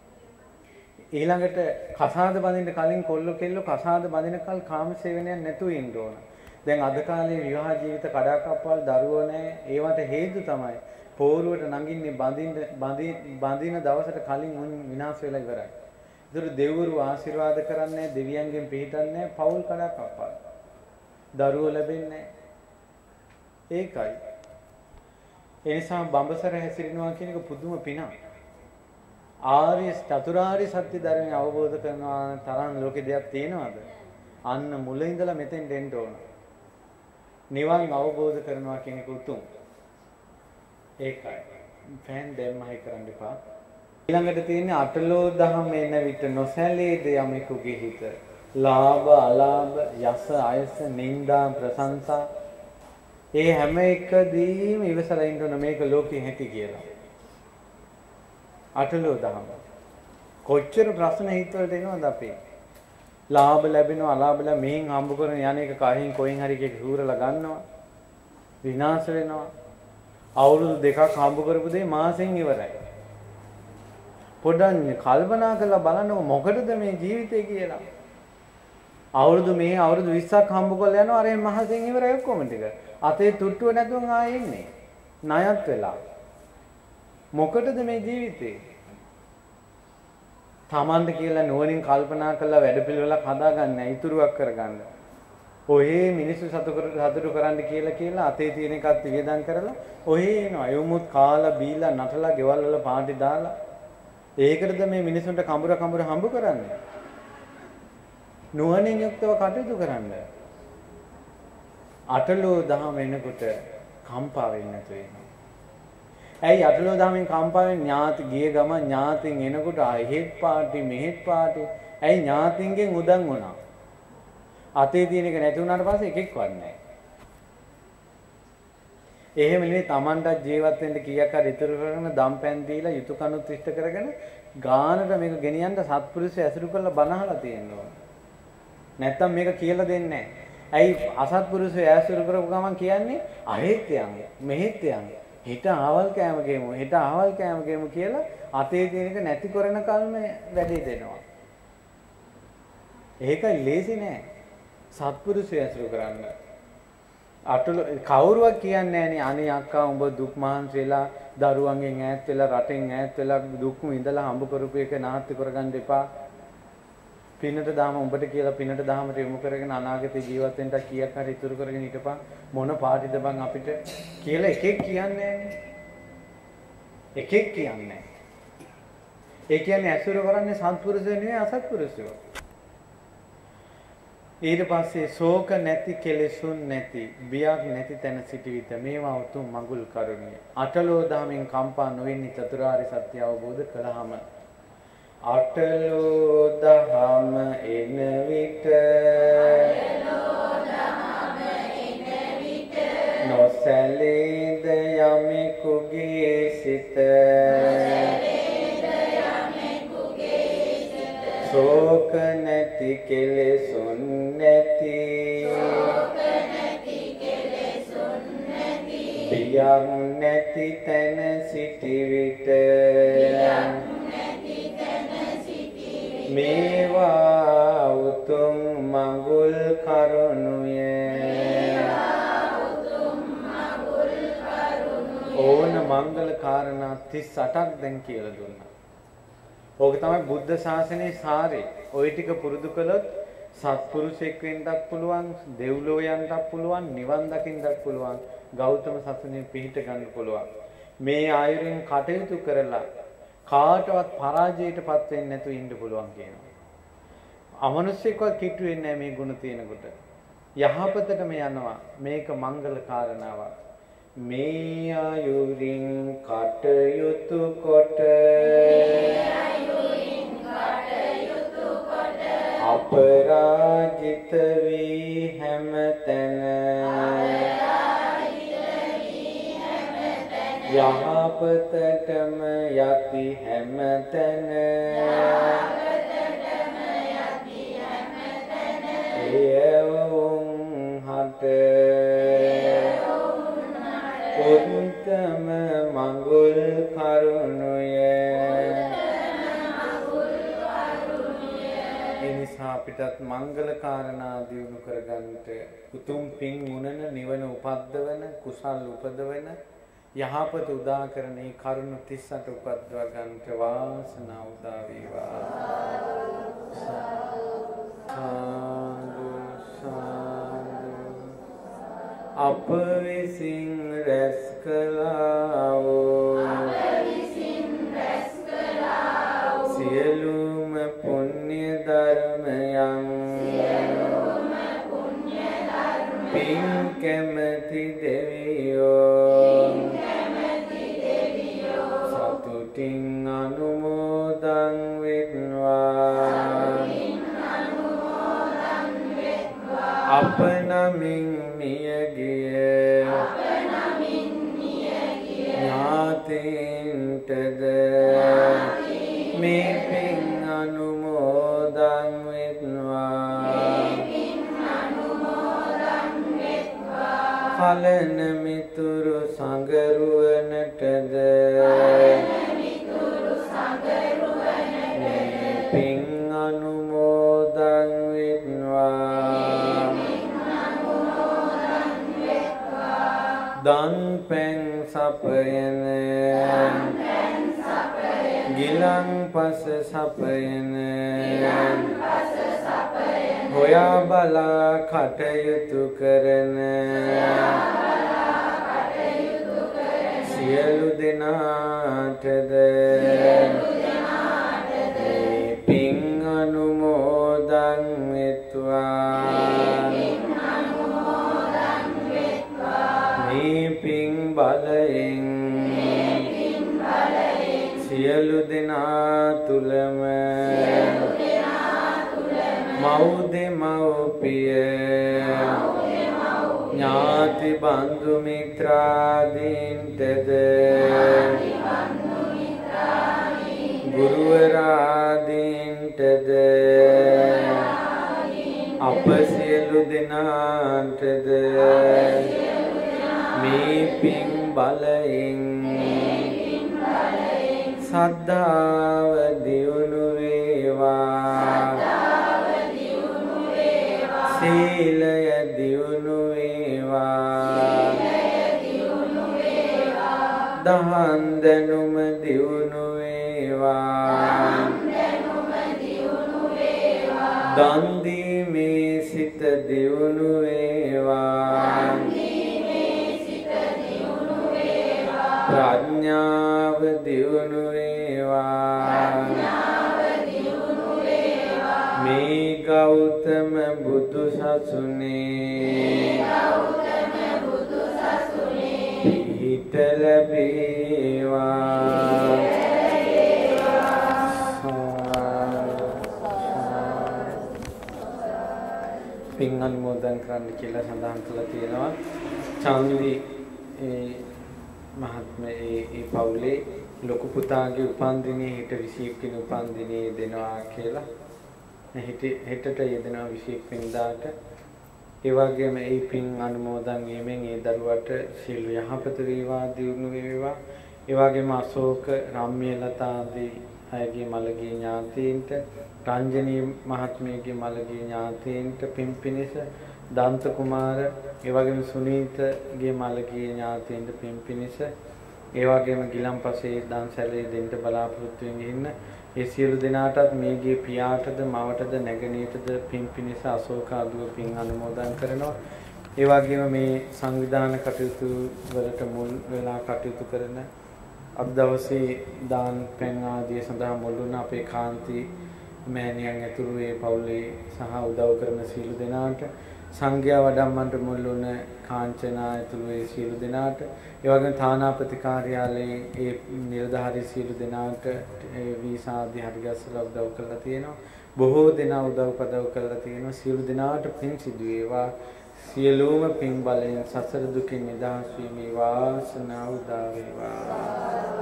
[SPEAKER 1] ඊළඟට කසාද බඳින්න කලින් කොල්ල කෙල්ල කසාද බඳිනකල් කාමසේවණයක් නැතුව ඉන්න ඕන. දැන් අද කාලේ විවාහ ජීවිත කඩාකප්පල් දරුවෝ නැහැ. ඒවට හේතු තමයි පෝරුවට නගින්නේ බඳින්න බඳින දවසට කලින් උන් විනාශ වෙලා ඉවරයි. ඒතර දෙවිවරු ආශිර්වාද කරන්නේ දෙවියන්ගෙන් පිහිටන්නේ පෞල් කඩාකප්පල්. දරුවෝ ලැබෙන්නේ ඒකයි. ඒ නිසා බඹසර හැසිරෙනවා කියන එක පුදුම පිනක්. ආර්ය චතුරාර්ය සත්‍ය ධර්මය අවබෝධ කරනවා තරම් ලෝකේ දෙයක් තියෙනවද? අන්න මුල ඉඳලා මෙතෙන්ට එන්න ඕන. නිවන් අවබෝධ කරනවා කියන එක උතුම්. ඒකයි. ෆෑන් දැම්මයි කරන්න එපා. ඊළඟට තියෙන්නේ අටලෝ දහම එන විට නොසැලේද යමෙකුගේ හිත. ලාභ අලාභ යස අයස නිന്ദා ප්‍රශංසා ඒ හැම එකදීම ඉවසලා ඉන්න ඕන මේක ලෝකේ හැටි කියලා. අටලෝ දහම. කොච්චර ප්‍රශ්න හිතවලට එනවද අපේ? ලාභ ලැබෙනවා අලාභ ලැබ මෙහින් හම්බ කරන යන්නේක කහින් කොහෙන් හරි එකක හූරලා ගන්නවා. විනාශ වෙනවා. අවුරුදු දෙකක් හම්බ කරපු දේ මාසෙන් ඉවරයි. පොඩ්ඩක් කල්පනා කරලා බලන්න මොකටද මේ ජීවිතේ කියලා. අවුරුදු මේ අවුරුදු විස්සක් හම්බ කරලා යනවා අර මාසෙන් ඉවරයි ඔක්කොම ටික. අතේ තුට්ටුව නැතුව ආයෙ ඉන්නේ. ණයත් වෙලා. මොකටද මේ ජීවිතේ? තමන්ට කියලා නුවණින් කල්පනා කරලා වැඩපිළිවෙලක් හදාගන්න, ඉතුරුවක් කරගන්න. ඔහේ මිනිස්සු සතුටු සතුටු කරන්න කියලා කියලා අතේ තියෙන එකත් වියදම් කරලා ඔහේ එනවා. යොමුත් කාලා බීලා නටලා ගෙවල් වල පාටි දාලා ඒකටද මේ මිනිසුන්ට කඹර කඹර හම්බ කරන්නේ? නුවණින් යුක්තව කටයුතු කරන්න. අටලෝ දහම එනකොට කම්පා වෙන්නේ නැතු වෙනවා. ඇයි අටලෝ දහමෙන් කම්පා වෙන්නේ? ඥාති ගිය ගම ඥාතින් එනකොට ආයෙත් පාටි මෙහෙත් පාටි. ඇයි ඥාතින්ගෙන් උදන් වුණා? අතේ තියෙන එක නැති වුණාට පස්සේ එකෙක්වත් නැහැ. එහෙම නෙවෙයි Tamanට ජීවත් වෙන්න කීයක් හරි ඉතුරු කරගෙන දම්පැන් දීලා යුතුයකනුත් ඉෂ්ට කරගෙන ගානට මේක ගෙනියන්න සත්පුරුෂය ඇසුරු කරලා බනහලා තියෙනවා. නැත්තම් මේක කියලා දෙන්නේ නැහැ. ඇයි අසත්පුරුෂය ඇසුරු කරපු ගමන් කියන්නේ අහෙත් යන්න මෙහෙත් යන්න හිත ආවල් කෑම ගේමු හිත ආවල් කෑම ගේමු කියලා අතේ තියෙන එක නැති කරන කල්ම වැඩේ දෙනවා. ඒක ලේසි නෑ. සත්පුරුෂය ඇසුරු කරන්න. අටල කවුරුවක් කියන්නේ නෑනේ අනේ අක්කා උඹ දුක් මහන්සි වෙලා දරුවන්ගෙන් ඈත් වෙලා රටෙන් ඈත් වෙලා දුක් විඳලා හම්බ කරපු එක නාස්ති කරගන්න එපා. පිනට දාම උඹට කියලා පිනට දාමට යොමු කරගෙන අනාගතේ ජීවත් වෙන්න කීයක් හරි ඉතුරු කරගෙන හිටපන් මොන පාටිද බං අපිට කියලා එකෙක් කියන්නේ එකෙක් කියන්නේ. ඒ කියන්නේ ඇසුරු කරන්නේ සත්පුරුෂයෝ නෙවෙයි අසත්පුරුෂයෝ. ඊට පස්සේ ශෝක නැති කෙලෙසුන් නැති බියක් නැති තැන සිටි විට මේවා උතුම් මඟුල් කරුණිය. අටලෝ දහමින් කම්පා නොවෙන්නේ චතුරාර්ය සත්‍ය අවබෝධ කළාම. අටලෝ දහම එන විට නොසැලේද යමෙකුගේ සිත ශෝක නැති කෙලෙසුන් නැති බියක් නැති තැන සිටි විට මේවා උතුම් මඟුල් කරුණුය. ඕන මංගල කාරණා තිස් අටක් දැන් කියලා දුන්නා. ඕක තමයි බුද්ධ ශාසනයේ සාරේ. ওই ටික පුරුදු කළොත් සත්පුරුෂෙක් වෙන්නත් පුළුවන්, දෙව්ලෝ යන්නත් පුළුවන්, නිවන් දකින්නත් පුළුවන්, ගෞතම සසුනේ පිහිට ගන්න පුළුවන්. මේ ආයුරින් කටයුතු කරලා කාටවත් පරාජයටපත් වෙන්නේ නැතුව ඉන්න පුළුවන් කියනවා. අමනුෂ්‍යෙක්වත් කිට්ටු වෙන්නේ නැහැ මේ ගුණ තියෙනකොට. යහපතටම යනවා. මේක මංගල කාරණාවක්. මේ ආයුරින් කටයුතු කොට අපරාජිත වී හැමතැන යහපතටම යති හැමතැන එයවුන් හට උත්තම මඟුල් කරුණුය. එනිසා අපිටත් මංගල කාරණා දියුණු කරගන්නට උතුම් පින් උනන නිවන උපද්දවන කුසල් උපදවන යහපත උදා කරන මේ කරුණ තිස් අට උපද්දවා ගන්නට වාසනාව උදා වේවා. සාදු සාදු අප විසින් රැස් කළා වූ සියලුම පුණ්‍ය ධර්මයන් පින් කැමැති දෙවියෝ සතුටින් අනුමෝදන් නමින් මියගිය ඥාතීන්ටද මේ පින් අනුමෝදන් වෙත්වා. කලන මිතුරු සංගරුවනටද මේ පින් අනුමෝදන් වෙත්වා. දන් පැන් සපයන ගිලන් පස සපයන හොයා බලා කටයුතු කරන සියලු දෙනාටද මේ පින් අනුමෝදන් වෙත්වා. මේ පින් බලයෙන් සියලු දෙනා තුලම මව් දෙමව්පිය ඥාති බන්දු මිත්‍රාදීන්ටද ගුරුවරාදීන්ටද අප සියලු දෙනාටද මේ පින් බලයෙන් සද්ධාව දියුණු වේවා. සීලය දියුණු වේවා. දහම් දැනුම දියුණු වේවා. දන් දීමේ සිත දියුණු වේවා. ප්‍රඥාව දියුණු වේවා. මේ ගෞතම බුදු සසුනේ හිත ලැබේවා. පින් අනුමෝදන් කරන්න කියලා සඳහන් කළා තියෙනවා. චන්දි මහත්මයේ ඒ පවුලේ ලොකු පුතාගේ උපන්දිනේ හෙට විසිඑක වෙනි උපන්දිනේ දෙනවා කියලා. හෙට හෙටට යෙදෙනවා විසිඑක වෙනිදාට. ඒ වගේම ඒ පින් අනුමෝදන් වීමෙන් ඒ දරුවට සියලු යහපත වේවා, දියුණු වේවා. ඒ වගේම අශෝක, රම්මිය ලතා ආදී අයගේ මළගිය ඥාතීන්ට, රංජනී මහත්මියගේ මළගිය ඥාතීන්ට පින් පිණිස, දන්ත කුමාර, ඒ වගේම සුනීතගේ මළගිය ඥාතීන්ට පින් පිණිස, ඒ වගේම ගිලන්පසේ දන්සැලේ දෙන්න බලාපොරොත්තු වෙමින් ඉන්න ඒ සියලු දෙනාටත් මේගේ පියාටද මවටද නැගණියටද පින් පිණිස අශෝක අදුව පින් අනුමෝදන් කරනවා. ඒ වගේම මේ සංවිධාන කටයුතු වලට මුල් වෙලා කටයුතු කරන අද දවසේ දාන පැන් ආදී සඳහා මුල් වුණ අපේ කාන්ති මෑණියන් ඇතුළු ඒ පවුලේ සහ උදව් කරන සියලු දෙනාට, සංඝයා වඩම්මන්ට මුල් වුණ කාංචනා ඇතුළු ඒ සියලු දෙනාට, ඒ වගේම තානාපති කාර්යාලයේ ඒ නිලධාරී සියලු දෙනාට ඒ වීසා ආදී හරිගස්සලා උදව් කරලා තියෙනවා. බොහෝ දෙනා උදව් පදව් කරලා තියෙනවා. සියලු දෙනාට පින් සිදු වේවා. සියලුම පින් බලයෙන් සසර දුකින් නිදහස් වීමේ වාසනාව උදා වේවා.